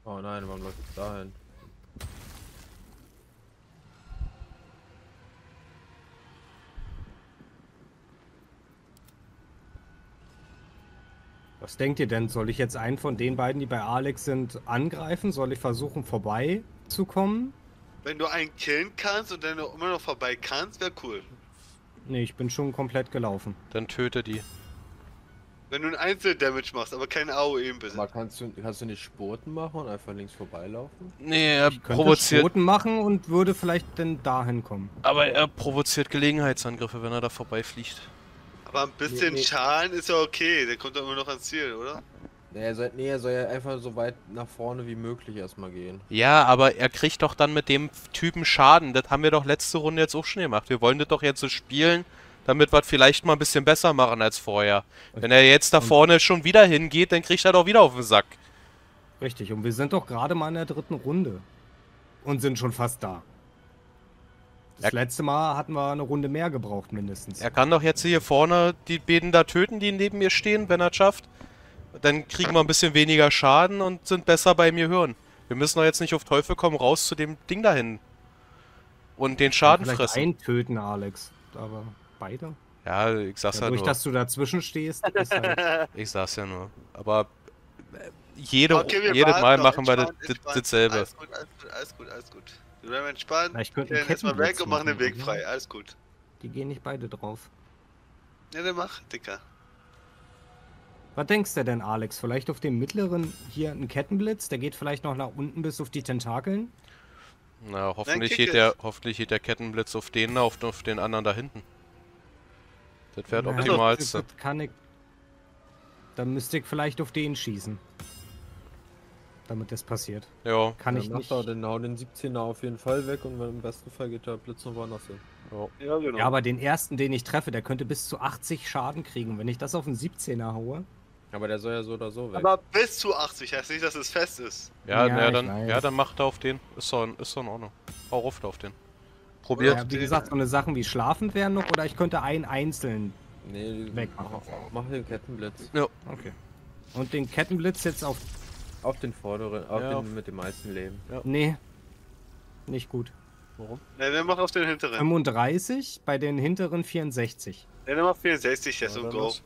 Oh nein, warum läuft es dahin? Was denkt ihr denn? Soll ich jetzt einen von den beiden, die bei Alex sind, angreifen? Soll ich versuchen, vorbeizukommen? Wenn du einen killen kannst und dann noch immer noch vorbei kannst, wäre cool. Nee, ich bin schon komplett gelaufen. Dann töte die. Wenn du einen Einzel-Damage machst, aber kein A O E bist. Aber kannst du, kannst du nicht Spurten machen und einfach links vorbeilaufen? Nee, er Ich könnte provoziert. Schoten machen und würde vielleicht dann dahin kommen. Aber er provoziert Gelegenheitsangriffe, wenn er da vorbeifliegt. Aber ein bisschen Nee, nee. Schaden ist ja okay, der kommt doch immer noch ans Ziel, oder? Nee, er soll, nee, er soll ja einfach so weit nach vorne wie möglich erstmal gehen. Ja, aber er kriegt doch dann mit dem Typen Schaden. Das haben wir doch letzte Runde jetzt auch schon gemacht. Wir wollen das doch jetzt so spielen, damit wir es vielleicht mal ein bisschen besser machen als vorher. Wenn er jetzt da vorne schon wieder hingeht, dann kriegt er doch wieder auf den Sack. Richtig, und wir sind doch gerade mal in der dritten Runde. Und sind schon fast da. Das Er- letzte Mal hatten wir eine Runde mehr gebraucht, mindestens. Er kann doch jetzt hier vorne die beiden da töten, die neben mir stehen, wenn er es schafft. Dann kriegen wir ein bisschen weniger Schaden und sind besser bei mir hören. Wir müssen doch jetzt nicht auf Teufel komm raus zu dem Ding dahin. Und den Schaden Vielleicht fressen. einen töten, Alex. Aber beide? Ja, ich sag's ja Dadurch, nur. dass du dazwischen stehst, ist halt Ich sag's ja nur. Aber äh, jede, Okay, wir jedes warten Mal noch. machen wir das, Entspannt, das, entspannt. dasselbe. Alles gut, alles gut, alles gut, alles gut. Wir bleiben entspannt, Vielleicht könnten gehen erstmal weg Kettenblitz und machen den machen, Weg oder? frei. Alles gut. die gehen nicht beide drauf. Ja, dann mach, Dicker. Was denkst du denn, Alex? Vielleicht auf dem mittleren hier ein Kettenblitz? Der geht vielleicht noch nach unten bis auf die Tentakeln? Na, hoffentlich kick geht, der, hoffentlich geht der Kettenblitz auf den, auf, auf den anderen da hinten. Das wäre Na, das Optimalste. das kann ich. Dann müsste ich vielleicht auf den schießen. Damit das passiert. Ja, Kann Dann ich mach nicht. doch den, hau den siebzehner auf jeden Fall weg und im besten Fall geht der Blitz noch woanders hin. ja. Ja, genau. Ja, aber den ersten, den ich treffe, der könnte bis zu achtzig Schaden kriegen. Wenn ich das auf einen siebzehner haue. Aber der soll ja so oder so weg. Aber bis zu achtzig heißt nicht, dass es fest ist. Ja, Ja, na, ich dann, weiß. ja, dann macht er auf den. Ist doch, ist doch in Ordnung. Hau rauf da auf den. Probiert. Ja, wie gesagt, so eine Sachen wie schlafen wären noch oder ich könnte einen einzeln. Nee, Wegmachen. Mach, mach den Kettenblitz. Okay. Und den Kettenblitz jetzt auf. Auf den vorderen, auf Ja, auf- den mit dem meisten Leben. Nee. Nicht gut. Warum? Ne, dann mach auf den hinteren. fünfunddreißig, bei den hinteren vierundsechzig. Ne, dann mach vierundsechzig jetzt Ja, und dann go. los.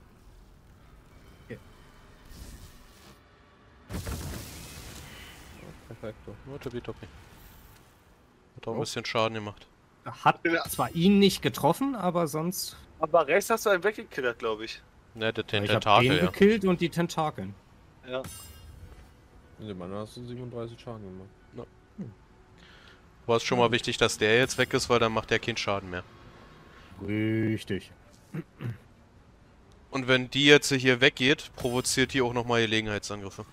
Perfekt. Ja, tippitoppi. Hat auch ein bisschen Schaden gemacht. Hat Ja. zwar ihn nicht getroffen, aber sonst. Aber rechts hast du einen weggekillert, glaube ich. Ne, der Ich habe Tentakel, den ja. gekillt und die Tentakeln. Ja. In dem anderen hast du siebenunddreißig Schaden gemacht. War es schon mal wichtig, dass der jetzt weg ist, weil dann macht der keinen Schaden mehr. Richtig. Und wenn die jetzt hier weggeht, provoziert die auch nochmal Gelegenheitsangriffe.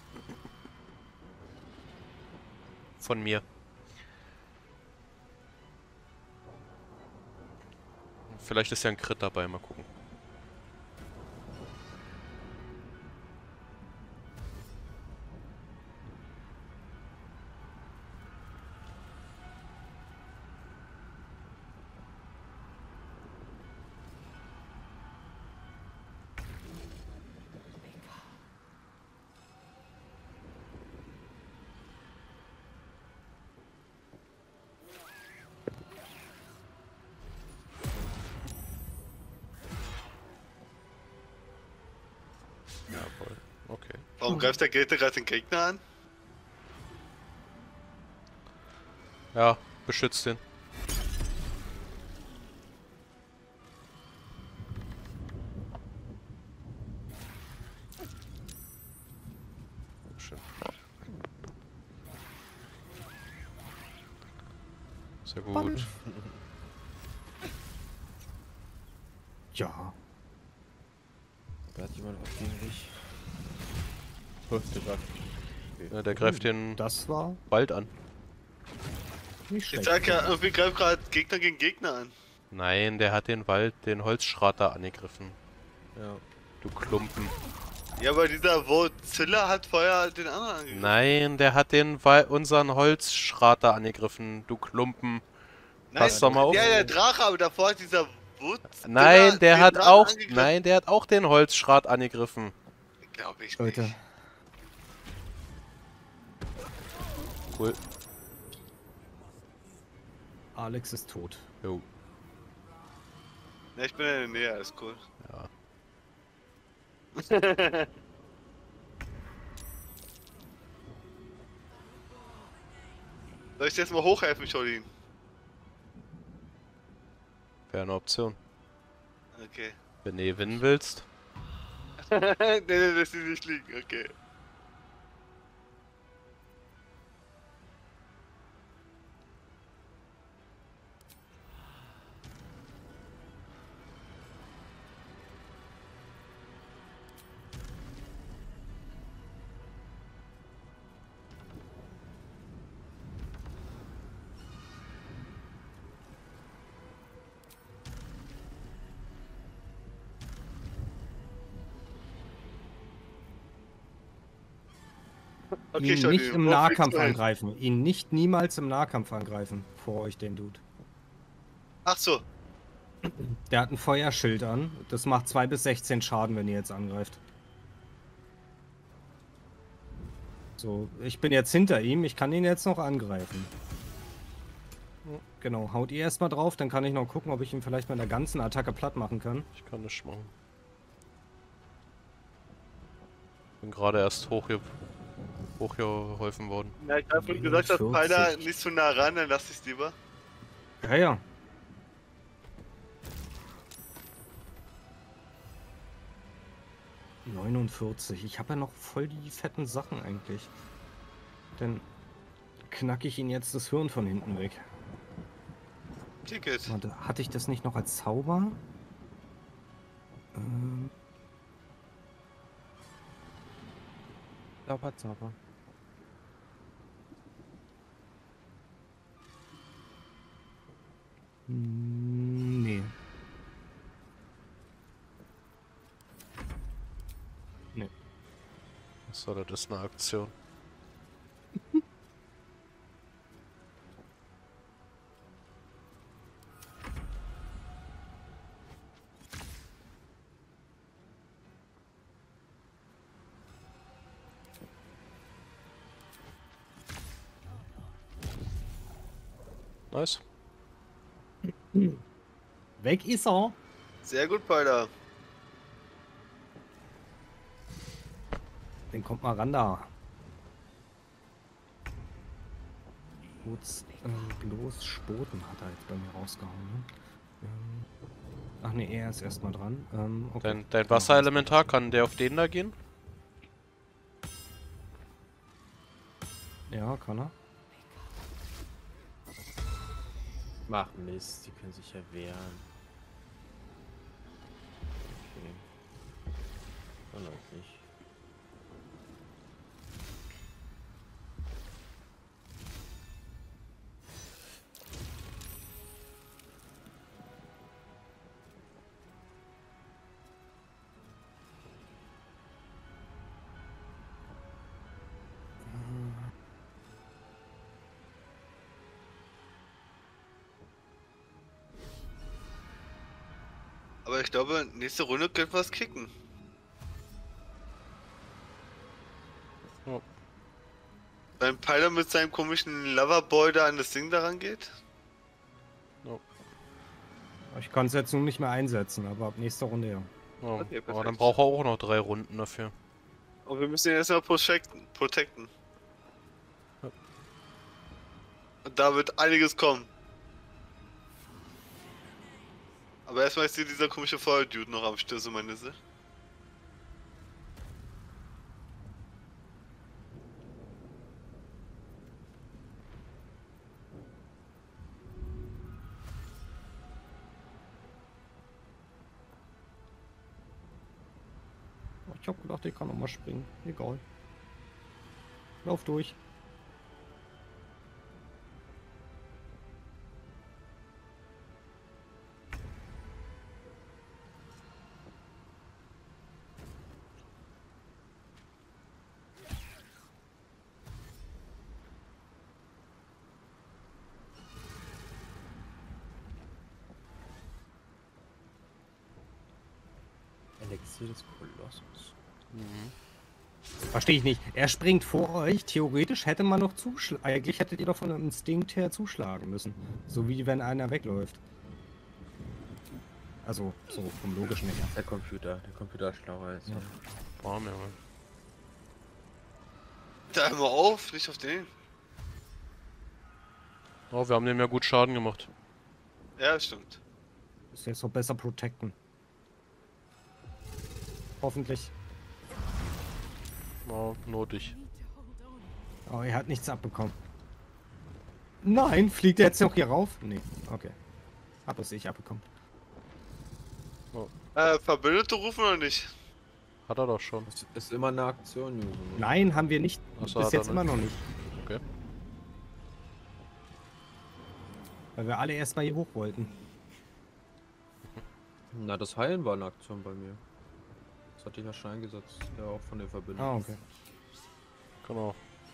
Von mir. Vielleicht ist ja ein Crit dabei, mal gucken. Jawohl, okay. Warum greift der Grete gerade den Gegner an? Ja, beschützt den. Schön. Sehr gut. Ja. Da hat jemand was gegen dich. Hüfte grad. Ja, der greift den Das war Wald an. nicht Ich schlecht. sag ja, irgendwie greift gerade Gegner gegen Gegner an. Nein, der hat den Wald, den Holzschrater angegriffen. Ja. Du Klumpen. Ja, aber dieser Wozilla hat vorher den anderen angegriffen. Nein, der hat den Wal unseren Holzschrater angegriffen. Du Klumpen. Pass doch mal auf. Ja, der Drache, aber davor hat dieser Wozilla Nein, der den hat Drachen auch. angegriffen. Nein, der hat auch den Holzschrat angegriffen. Glaub ich nicht. Leute. Cool. Alex ist tot. Jo. Ne, ich bin in der Nähe, alles cool. Ja. Soll ich dir jetzt mal hochhelfen, Jolien? Wäre eine Option. Okay. Wenn du gewinnen willst. Ne, ne, lass sie nicht liegen, okay. Okay, ihn schon, nicht die- im wo Nahkampf fliegst du hin? angreifen. Ihn nicht niemals im Nahkampf angreifen. Vor euch, den Dude. Ach so. Der hat ein Feuerschild an. Das macht zwei bis sechzehn Schaden, wenn ihr jetzt angreift. So, ich bin jetzt hinter ihm. Ich kann ihn jetzt noch angreifen. Genau, haut ihr erstmal drauf, dann kann ich noch gucken, ob ich ihn vielleicht mit einer ganzen Attacke platt machen kann. Ich kann das machen. Bin gerade erst hochge hochgeholfen worden. Ja, ich hab vorhin gesagt, dass einundvierzig. Pfeiler nicht zu nah ran, dann lass ich's lieber. Ja, ja. neunundvierzig. Ich habe ja noch voll die fetten Sachen eigentlich. Dann knacke ich ihn jetzt das Hirn von hinten weg. Ticket. Warte, hatte ich das nicht noch als Zauber? Ähm. Zauber, Zauber. Hm, nee. Nee. So, das ist eine Aktion. Nice. Weg ist er. Sehr gut, Pfeiler. Den kommt mal ran da. Gut, äh, bloß Spoten hat er jetzt bei mir rausgehauen. Ne? Ähm, ach ne, er ist erstmal dran. Ähm, okay. Dein, dein Wasserelementar, kann der auf den da gehen? Ja, kann er. Mach Mist, die können sich ja wehren. Okay. Dann auch nicht. Aber ich glaube, nächste Runde könnten wir es kicken. Ja. Beim Pfeiler mit seinem komischen Loverboy da an das Ding daran geht. Ich kann es jetzt nun nicht mehr einsetzen, aber ab nächster Runde ja. Oh, Okay, aber perfekt. dann braucht er auch noch drei Runden dafür. Und wir müssen ihn erstmal protecten. protecten. Ja. Und da wird einiges kommen. Aber erstmal ist hier dieser komische Feuerdude noch am Stöße, meine Nisse. Ich hab gedacht, ich kann noch mal springen. Egal. Lauf durch. Elixier des Kolossus. Mhm. Verstehe ich nicht. Er springt vor euch. Theoretisch hätte man noch zuschlagen. Eigentlich hättet ihr doch von einem Instinkt her zuschlagen müssen. So wie wenn einer wegläuft. Also, so vom Logischen her. Der Computer, der Computer ist schlauer als Ja. Boah, mir mal. Da immer auf, nicht auf den. Oh, wir haben dem ja gut Schaden gemacht. Ja, stimmt. Ist jetzt noch besser protecten. Hoffentlich. Oh, notig. Oh, er hat nichts abbekommen. Nein, fliegt er jetzt noch hier rauf? Nee, okay. Hab es ich abbekommen. Äh, Verbündete rufen oder nicht? Hat er doch schon. Das ist immer eine Aktion, Juso. Nein, haben wir nicht. Ach so, Bis hat er jetzt immer noch nicht. Okay. Weil wir alle erstmal hier hoch wollten. Na, das Heilen war eine Aktion bei mir. Das hatte ich ja schon eingesetzt. Ja, auch von den Verbündeten. Ah, okay. Genau.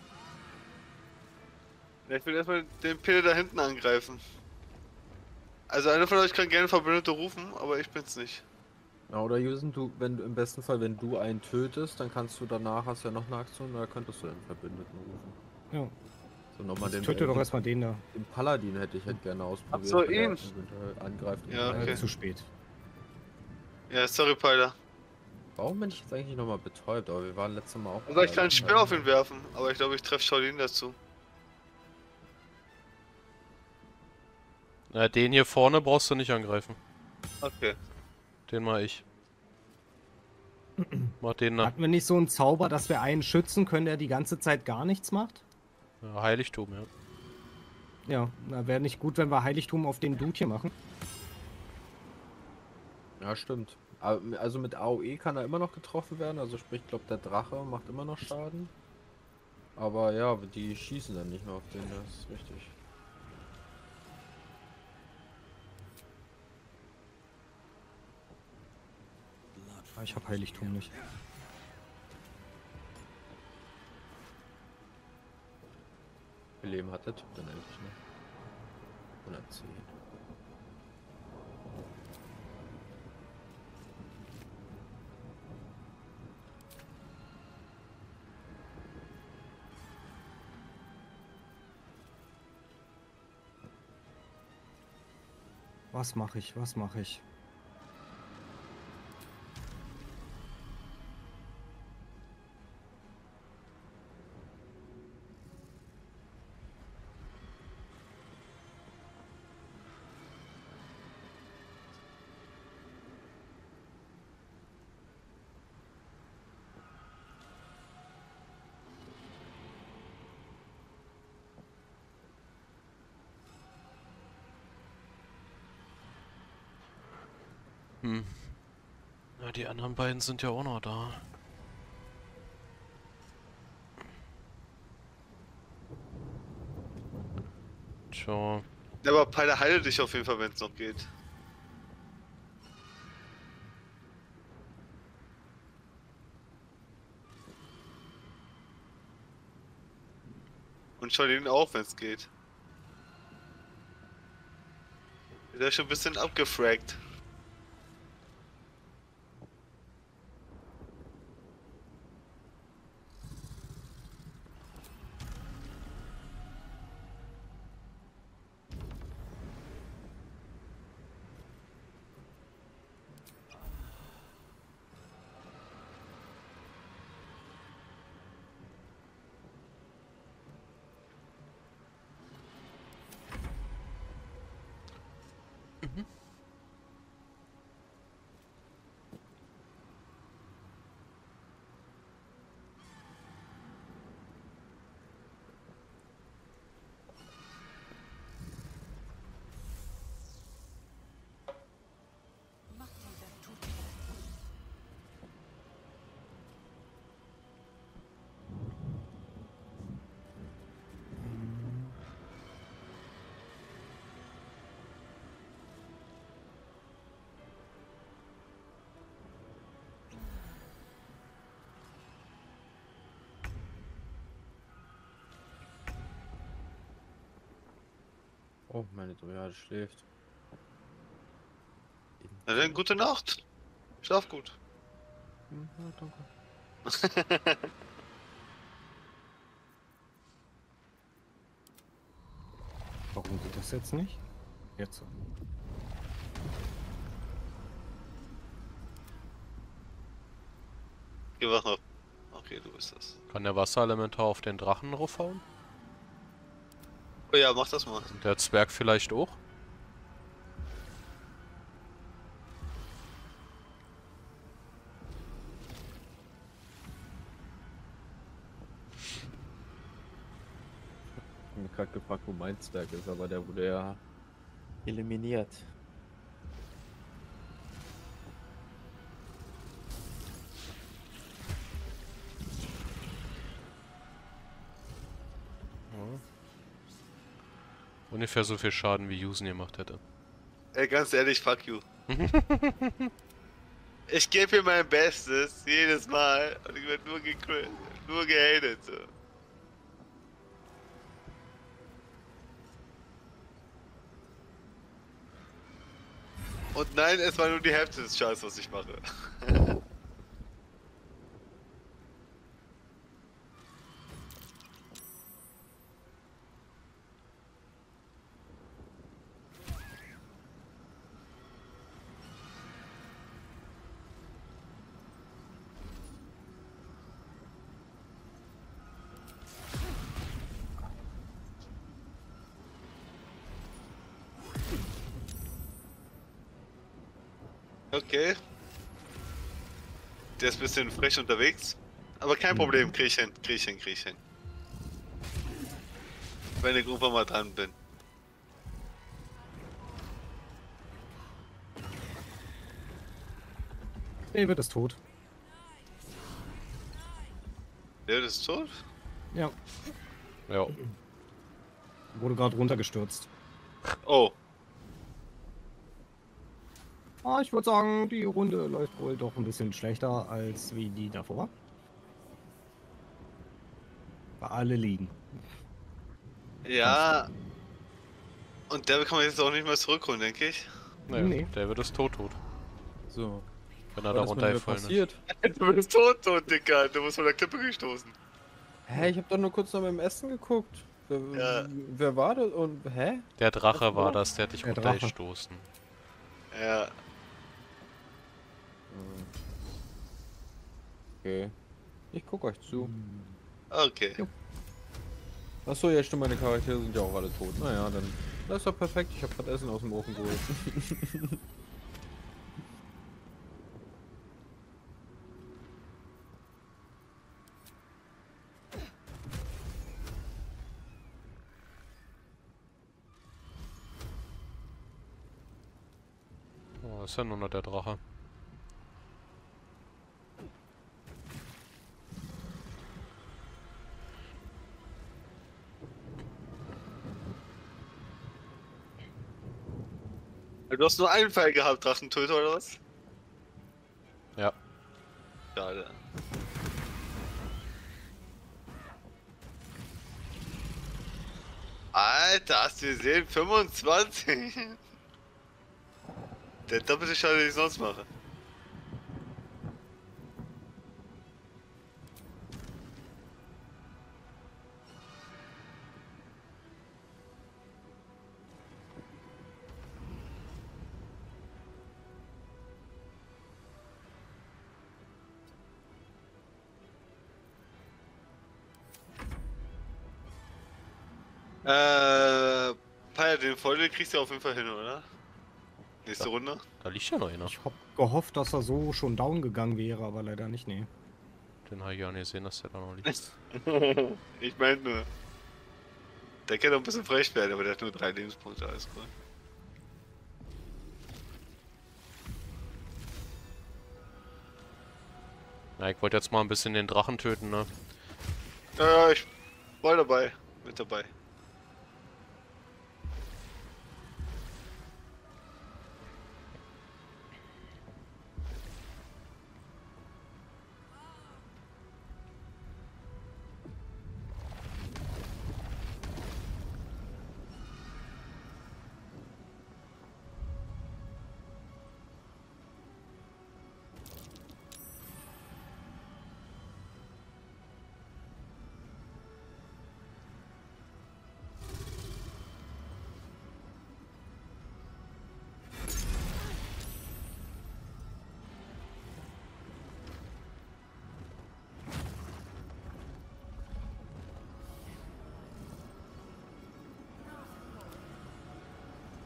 Ja, ich will erstmal den Pille da hinten angreifen. Also einer von euch kann gerne Verbündete rufen, aber ich bin's nicht. Ja, oder Jusen, du, wenn du im besten Fall, wenn du einen tötest, dann kannst du danach, hast du ja noch eine Aktion, da könntest du den Verbündeten rufen. Ja. So, nochmal den, Töte äh, doch erstmal den da. den Paladin hätte ich halt gerne ausprobiert. Ach so, wenn er ihn. eventuell angreift. und Ja, heilt. okay. Äh, zu spät. Ja, sorry, Pyler. Warum bin ich jetzt eigentlich nochmal betäubt? Aber wir waren letztes Mal auch... Also ich kann ein Speer auf ihn werfen, aber ich glaube, ich treffe Shaolin dazu. Na, den hier vorne brauchst du nicht angreifen. Okay. Den mach ich. Mach den nach Hatten wir nicht so einen Zauber, dass wir einen schützen können, der die ganze Zeit gar nichts macht? ja, Heiligtum, ja. Ja, na, wäre nicht gut, wenn wir Heiligtum auf den Dude hier machen. Ja, stimmt. Aber- Also mit A O E kann er immer noch getroffen werden, also sprich, ich glaube, der Drache macht immer noch Schaden. Aber ja, die schießen dann nicht mehr auf den, das ist richtig. Ah, ich habe Heiligtum nicht. Wie viel Leben hat der Typ denn eigentlich noch? hundertzehn. Was mache ich? Was mache ich? Hm. Na, die anderen beiden sind ja auch noch da. Tja. Ja, aber Pyler, heile dich auf jeden Fall, wenn es noch geht. Und Shaolin auch, wenn es geht. Der ist schon ein bisschen abgefragt. Oh, meine Dryade schläft. Na dann, gute Nacht. Schlaf gut. Hm, ja, danke. Warum geht das jetzt nicht? Jetzt. Geh wach noch. Okay, du bist das. Kann der Wasserelementar auf den Drachen raufhauen? Oh ja, mach das mal. Und der Zwerg vielleicht auch? Ich hab mich gerade gefragt, wo mein Zwerg ist, aber der wurde ja eliminiert. Ungefähr so viel Schaden wie Yusen gemacht hätte. Ey, ganz ehrlich, fuck you. Ich gebe hier mein Bestes, jedes Mal. Und ich werde nur gecrit, nur gehatet. So. Und nein, es war nur die Hälfte des Scheiß, was ich mache. Okay. Der ist ein bisschen frech unterwegs. Aber kein Problem, krieg ich hin, krieg ich hin, krieg ich hin. Wenn ich irgendwann mal dran bin. David ist tot. Der ist tot? Ja. Ja. Wurde gerade runtergestürzt. Oh. Ah, ich würde sagen, die Runde läuft wohl doch ein bisschen schlechter als wie die davor. Bei alle liegen. Ja. Und der kann man jetzt auch nicht mehr zurückholen, denke ich. Nee, Nee. David ist tot, tot. So. Wenn er Was da ist mit mir runtergefallen ist. passiert? Du bist tot, tot, Dicker. Du musst von der Klippe gestoßen. Hä, ich hab doch nur kurz nach meinem Essen geguckt. Wer, Ja. wer war das und hä? Der Drache Was war war? das, der hat dich Der Drache. runtergestoßen. Ja. Okay. Ich guck euch zu. Okay. Achso, ja stimmt, meine Charaktere sind ja auch alle tot. Naja, dann. Das ist doch perfekt. Ich hab grad Essen aus dem Ofen geholt. Oh, ist ja nur noch der Drache. Du hast nur einen Fall gehabt, Drachentöter oder was? Ja. Schade. Alter, hast du gesehen? fünfundzwanzig? Der doppelte Schaden, den ich sonst mache. Äh, Paya, den Folge kriegst du auf jeden Fall hin, oder? Nächste Ja. Runde? Da liegt ja noch einer. Ich hab gehofft, dass er so schon down gegangen wäre, aber leider nicht, nee. Den habe ich ja nicht gesehen, dass der da noch liegt. Ich meine nur. Der kann doch ein bisschen frech werden, aber der hat nur drei Lebenspunkte, alles cool. Na, ich wollte jetzt mal ein bisschen den Drachen töten, ne? Ja, ja, ich war dabei. Mit dabei.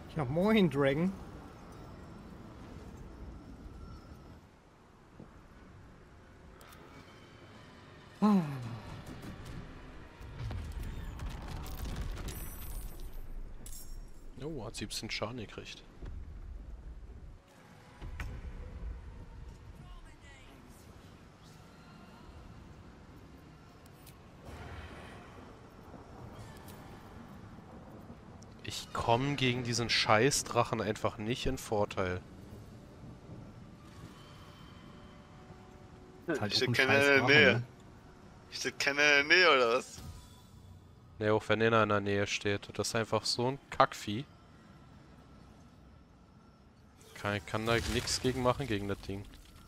Ja, moin, Dragon. Ah. Oh, hat siebzehn Schaden gekriegt. Ich komme gegen diesen Scheißdrachen einfach nicht in Vorteil. Halt Ich auch ein keine scheiß Drache, Nähe. ne? Steht keiner in der Nähe oder was? Ne, auch wenn einer in der Nähe steht. Das ist einfach so ein Kackvieh. Kann, kann da nichts gegen machen, gegen das Ding.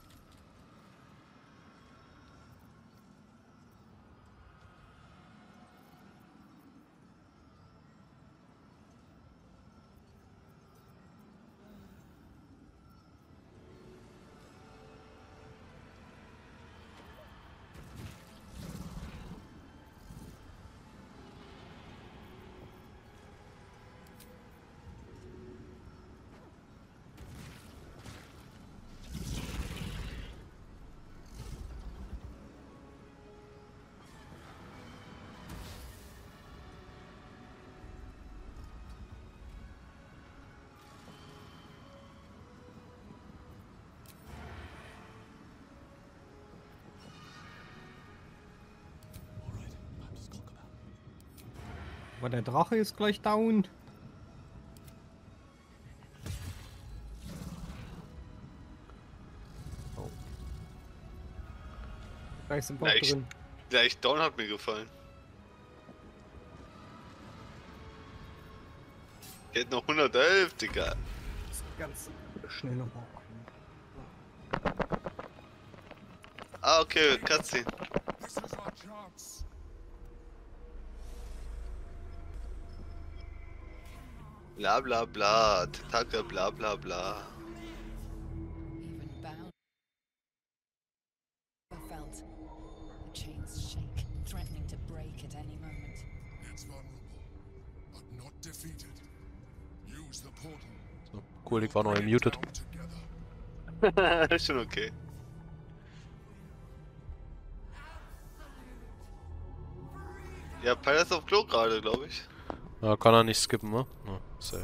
Aber der Drache ist gleich down. Oh. Gleich sind wir auch Gleich, drin. gleich Down hat mir gefallen. Geht noch hundertelf, Digga. Ganz schnell nochmal. Ah, okay, Cutscene. This is our chance. Bla bla bla, Tentakel bla bla bla. Even bound. I felt the chains shake, threatening to break at any moment. It's vulnerable, but not defeated. Use the portal. So, cool, ich war noch muted. Down together. Ist schon okay. Ja, Palace auf Klo gerade, glaube ich. Ja, kann er nicht skippen, ne? Ja, ist ja.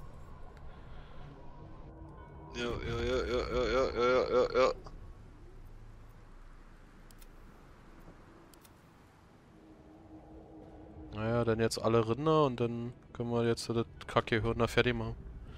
Ja, ja, ja, ja, ja, ja, ja, ja, ja. Naja, dann jetzt alle Rinder und dann können wir jetzt das Kacke-Hürden da fertig machen.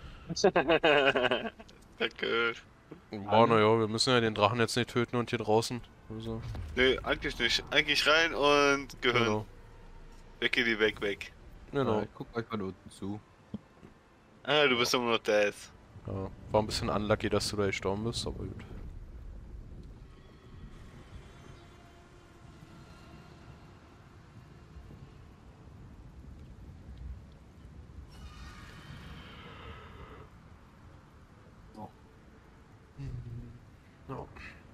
Danke. Boah, naja, wir müssen ja den Drachen jetzt nicht töten und hier draußen. Also, Nee, eigentlich nicht. Eigentlich rein und Gehirn. genau. Weg in die weg, weg. Genau. Ja, ich guck euch von unten zu. Ah, du bist immer noch Death. Ja, war ein bisschen unlucky, dass du da gestorben bist, aber gut. Ja.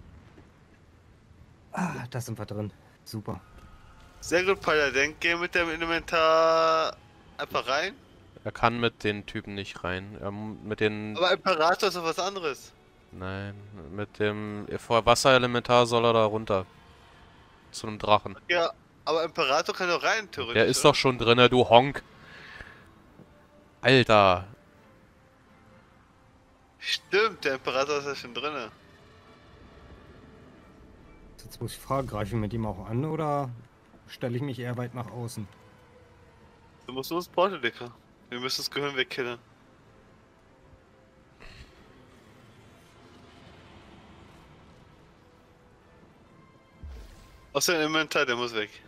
Ah, da sind wir drin. Super. Sehr gut, Paladin. Geh mit dem Inventar einfach rein. Er kann mit den Typen nicht rein. Er, mu- mit den... Aber Imperator ist doch was anderes. Nein, mit dem vor Wasserelementar soll er da runter. Zu einem Drachen. Ja, aber Imperator kann doch rein, theoretisch. Der ist oder? doch schon drinne, du Honk. Alter. Stimmt, der Imperator ist ja schon drinne. Jetzt muss ich fragen, greife ich mit ihm auch an oder stelle ich mich eher weit nach außen? Du musst nur ins Portal, Dicker. Wir müssen das Gehirn wegkillen. Außer der Inventar, der muss weg.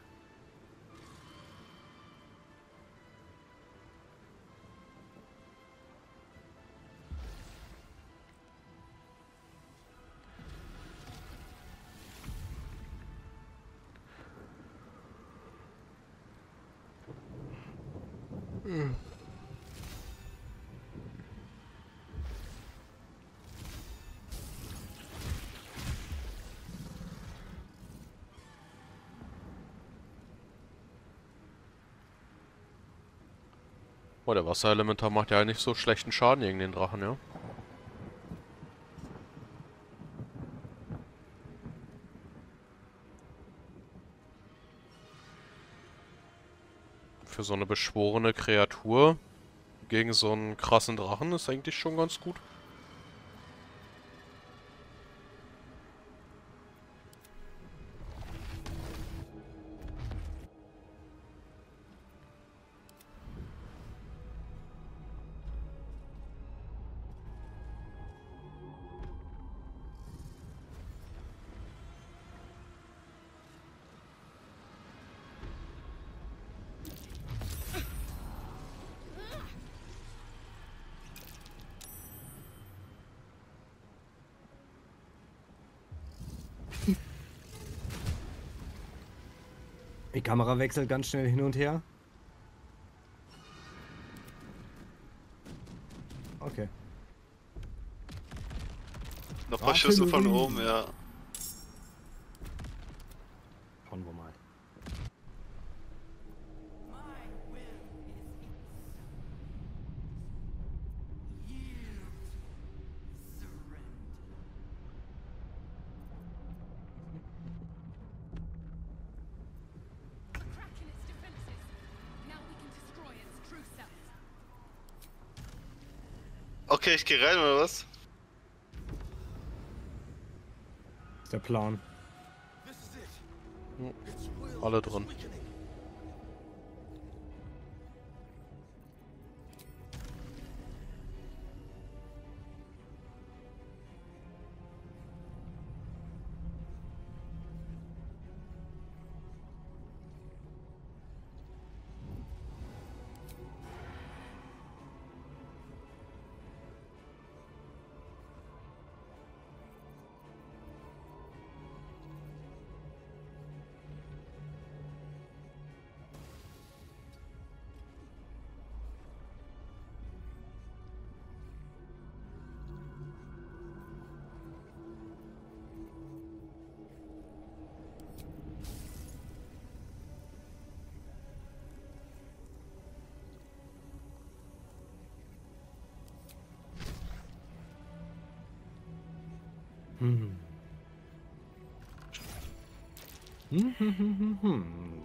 Oh, der Wasserelementar macht ja nicht so schlechten Schaden gegen den Drachen, ja. Für so eine beschworene Kreatur gegen so einen krassen Drachen ist eigentlich schon ganz gut. Die Kamera wechselt ganz schnell hin und her. Okay. Noch ein paar Schüsse von oben, ja. Schauen wir mal. Cracking its defenses. Now we can destroy its true self. Okay, ich gehe rein, oder was? Ist der Plan. Alle drin. Hm. Hm, hm, hm, hm, hm.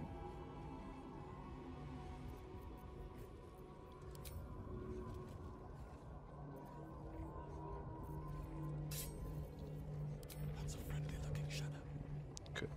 Okay.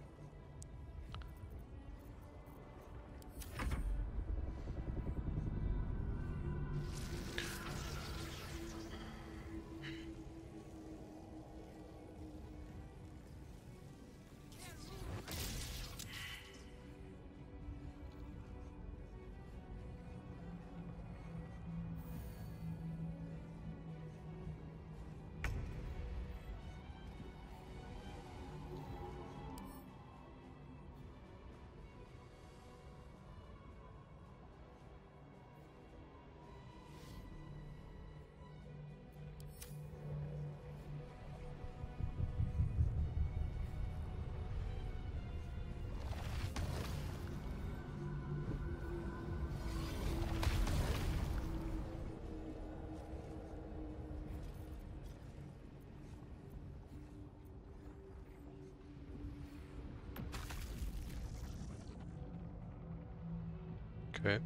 Okay.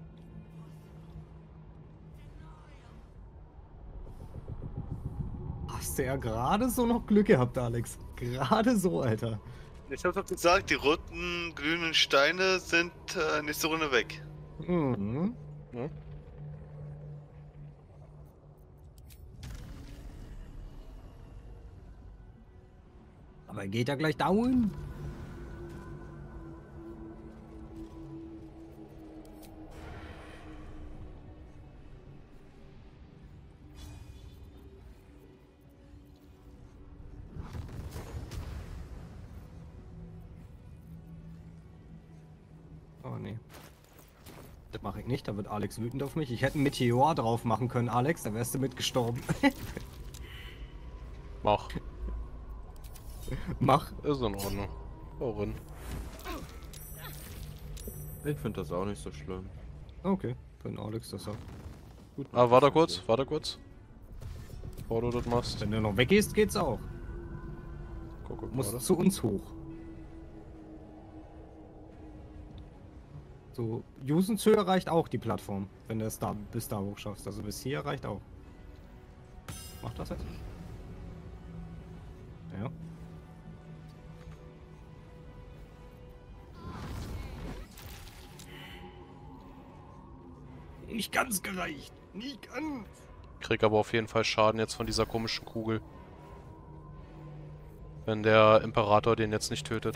Hast du ja gerade so noch Glück gehabt, Alex. Gerade so, Alter. Ich hab doch gesagt, die roten, glühenden Steine sind äh, nächste Runde weg. Mhm. Ja. Aber geht er gleich down? Oh nee. Das mache ich nicht, da wird Alex wütend auf mich. Ich hätte einen Meteor drauf machen können, Alex, da wärst du mit gestorben. Mach. Mach. Ist in Ordnung. Worin? Ich finde das auch nicht so schlimm. Okay. Wenn Alex das sagt. Gut, Ah, warte kurz, warte kurz. Bevor du das machst. Wenn du noch weggehst, geht's auch. Guck, guck, Musst warte. zu uns hoch. So, Jusenzhöhe reicht auch die Plattform, wenn du es da bis da hoch schaffst. Also bis hier reicht auch. Mach das jetzt. Ja. Nicht ganz gereicht. Nicht ganz. Krieg aber auf jeden Fall Schaden jetzt von dieser komischen Kugel. Wenn der Imperator den jetzt nicht tötet.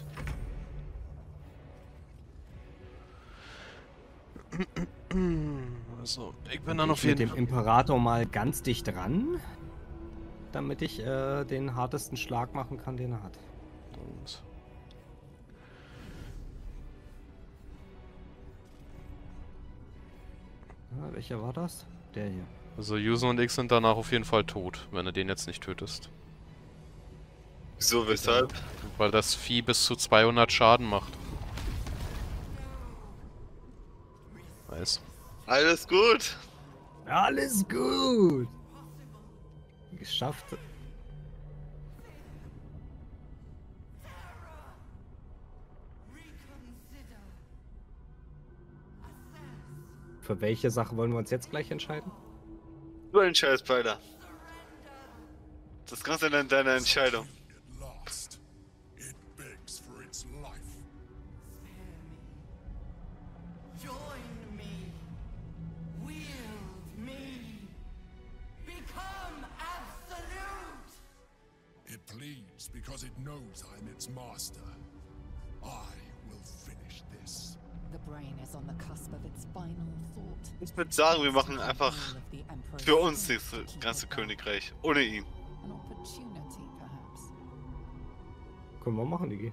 Also, ich bin dann auf mit jeden dem Imperator mal ganz dicht dran, damit ich äh, den hartesten Schlag machen kann, den er hat. Und Ja, welcher war das? Der hier. also Yuzu und ich sind danach auf jeden Fall tot, wenn du den jetzt nicht tötest. So, weshalb? Weil das Vieh bis zu zweihundert Schaden macht. Nice. Alles gut. Alles gut. Geschafft. Für welche Sache wollen wir uns jetzt gleich entscheiden? Du entscheidest, Pfeiler. Das Ganze dann deine Entscheidung. At last, it begs for its life. Join me. Wield me. Become absolute. It pleads because it knows I'm its master. I will finish this. The brain is on the cusp of its final thought. Ich würde sagen, wir machen einfach All of the Emperor's für uns strength das to keep ganze it there. Königreich. Ohne ihn. An opportunity, perhaps. Können wir machen, Digi.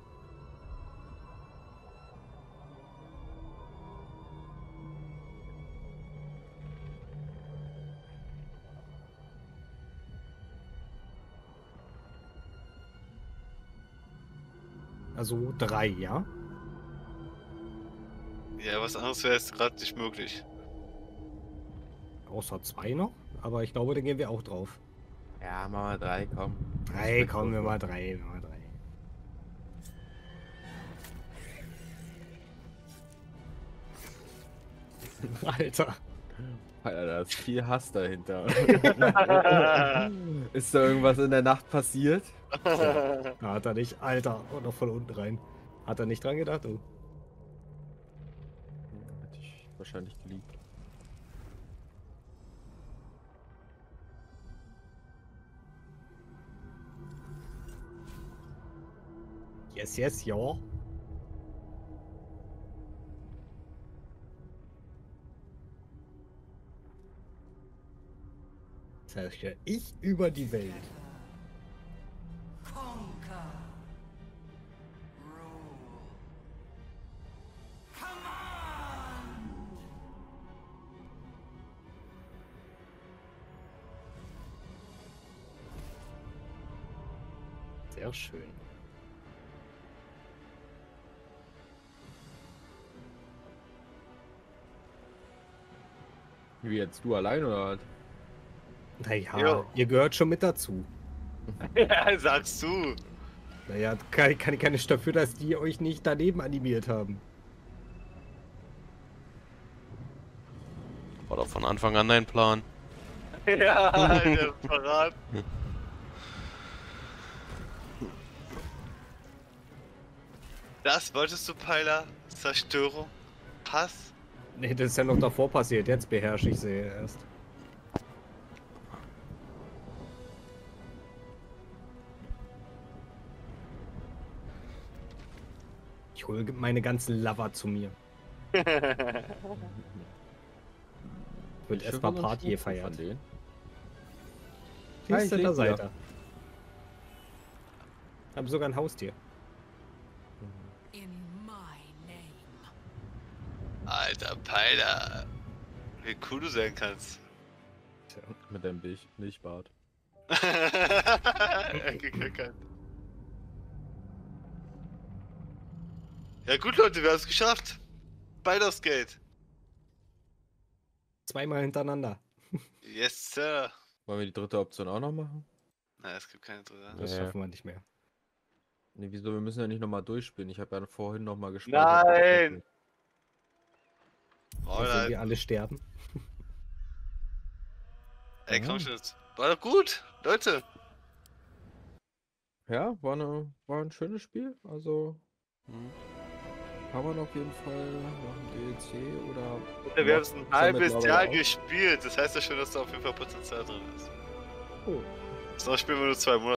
Also drei, ja? Ja, was anderes wäre jetzt gerade nicht möglich. Außer zwei noch. Aber ich glaube, da gehen wir auch drauf. Ja, machen wir drei, komm. Drei, kommen wir mal drei, wir mal drei. Alter. Alter, da ist viel Hass dahinter. Ist da irgendwas in der Nacht passiert? Hat er nicht. Alter, und noch von unten rein. Hat er nicht dran gedacht? Oh. Hätte ich wahrscheinlich geliebt. Yes, yes, ja. Das heißt ja, ich über die Welt. Conquer. Rule. Command. Sehr schön. Wie jetzt, du allein oder was? Naja, Jo. ihr gehört schon mit dazu. Ja, sagst du. Naja, kann, kann ich keine dafür, dass die euch nicht daneben animiert haben. War doch von Anfang an dein Plan. Ja, Alter, verrat. Das wolltest du, Peiler? Zerstörung? Hass? Nee, das ist ja noch davor passiert. Jetzt beherrsche ich sie erst. Ich hole meine ganzen Lover zu mir. Wird Ich erstmal höre so einen Party Schmuck gefeiert. von denen. Hier Hi, ist ich der lebe Seite. Haben sogar ein Haustier. In my name. Alter, Peiler. Wie cool du sein kannst. Mit deinem Milch Milchbart. Gekriegt. Ja gut, Leute, wir haben es geschafft. Baldur's Gate. zweimal hintereinander. Yes, Sir. Wollen wir die dritte Option auch noch machen? Na, es gibt keine dritte. Das Nee. schaffen wir nicht mehr. Nee, wieso? Wir müssen ja nicht nochmal durchspielen. Ich habe ja vorhin nochmal gespielt. Nein! Oh, Und wenn nein. wir alle sterben. Ey, komm schon jetzt. War doch gut, Leute. Ja, war, eine, war ein schönes Spiel. Also Hm. kann man auf jeden Fall nach dem D L C oder. Wir haben es ein Mods halbes mittlerweile Jahr auch. gespielt. Das heißt ja schon, dass da auf jeden Fall Potenzial drin ist. Oh. So spielen wir nur zwei Monate.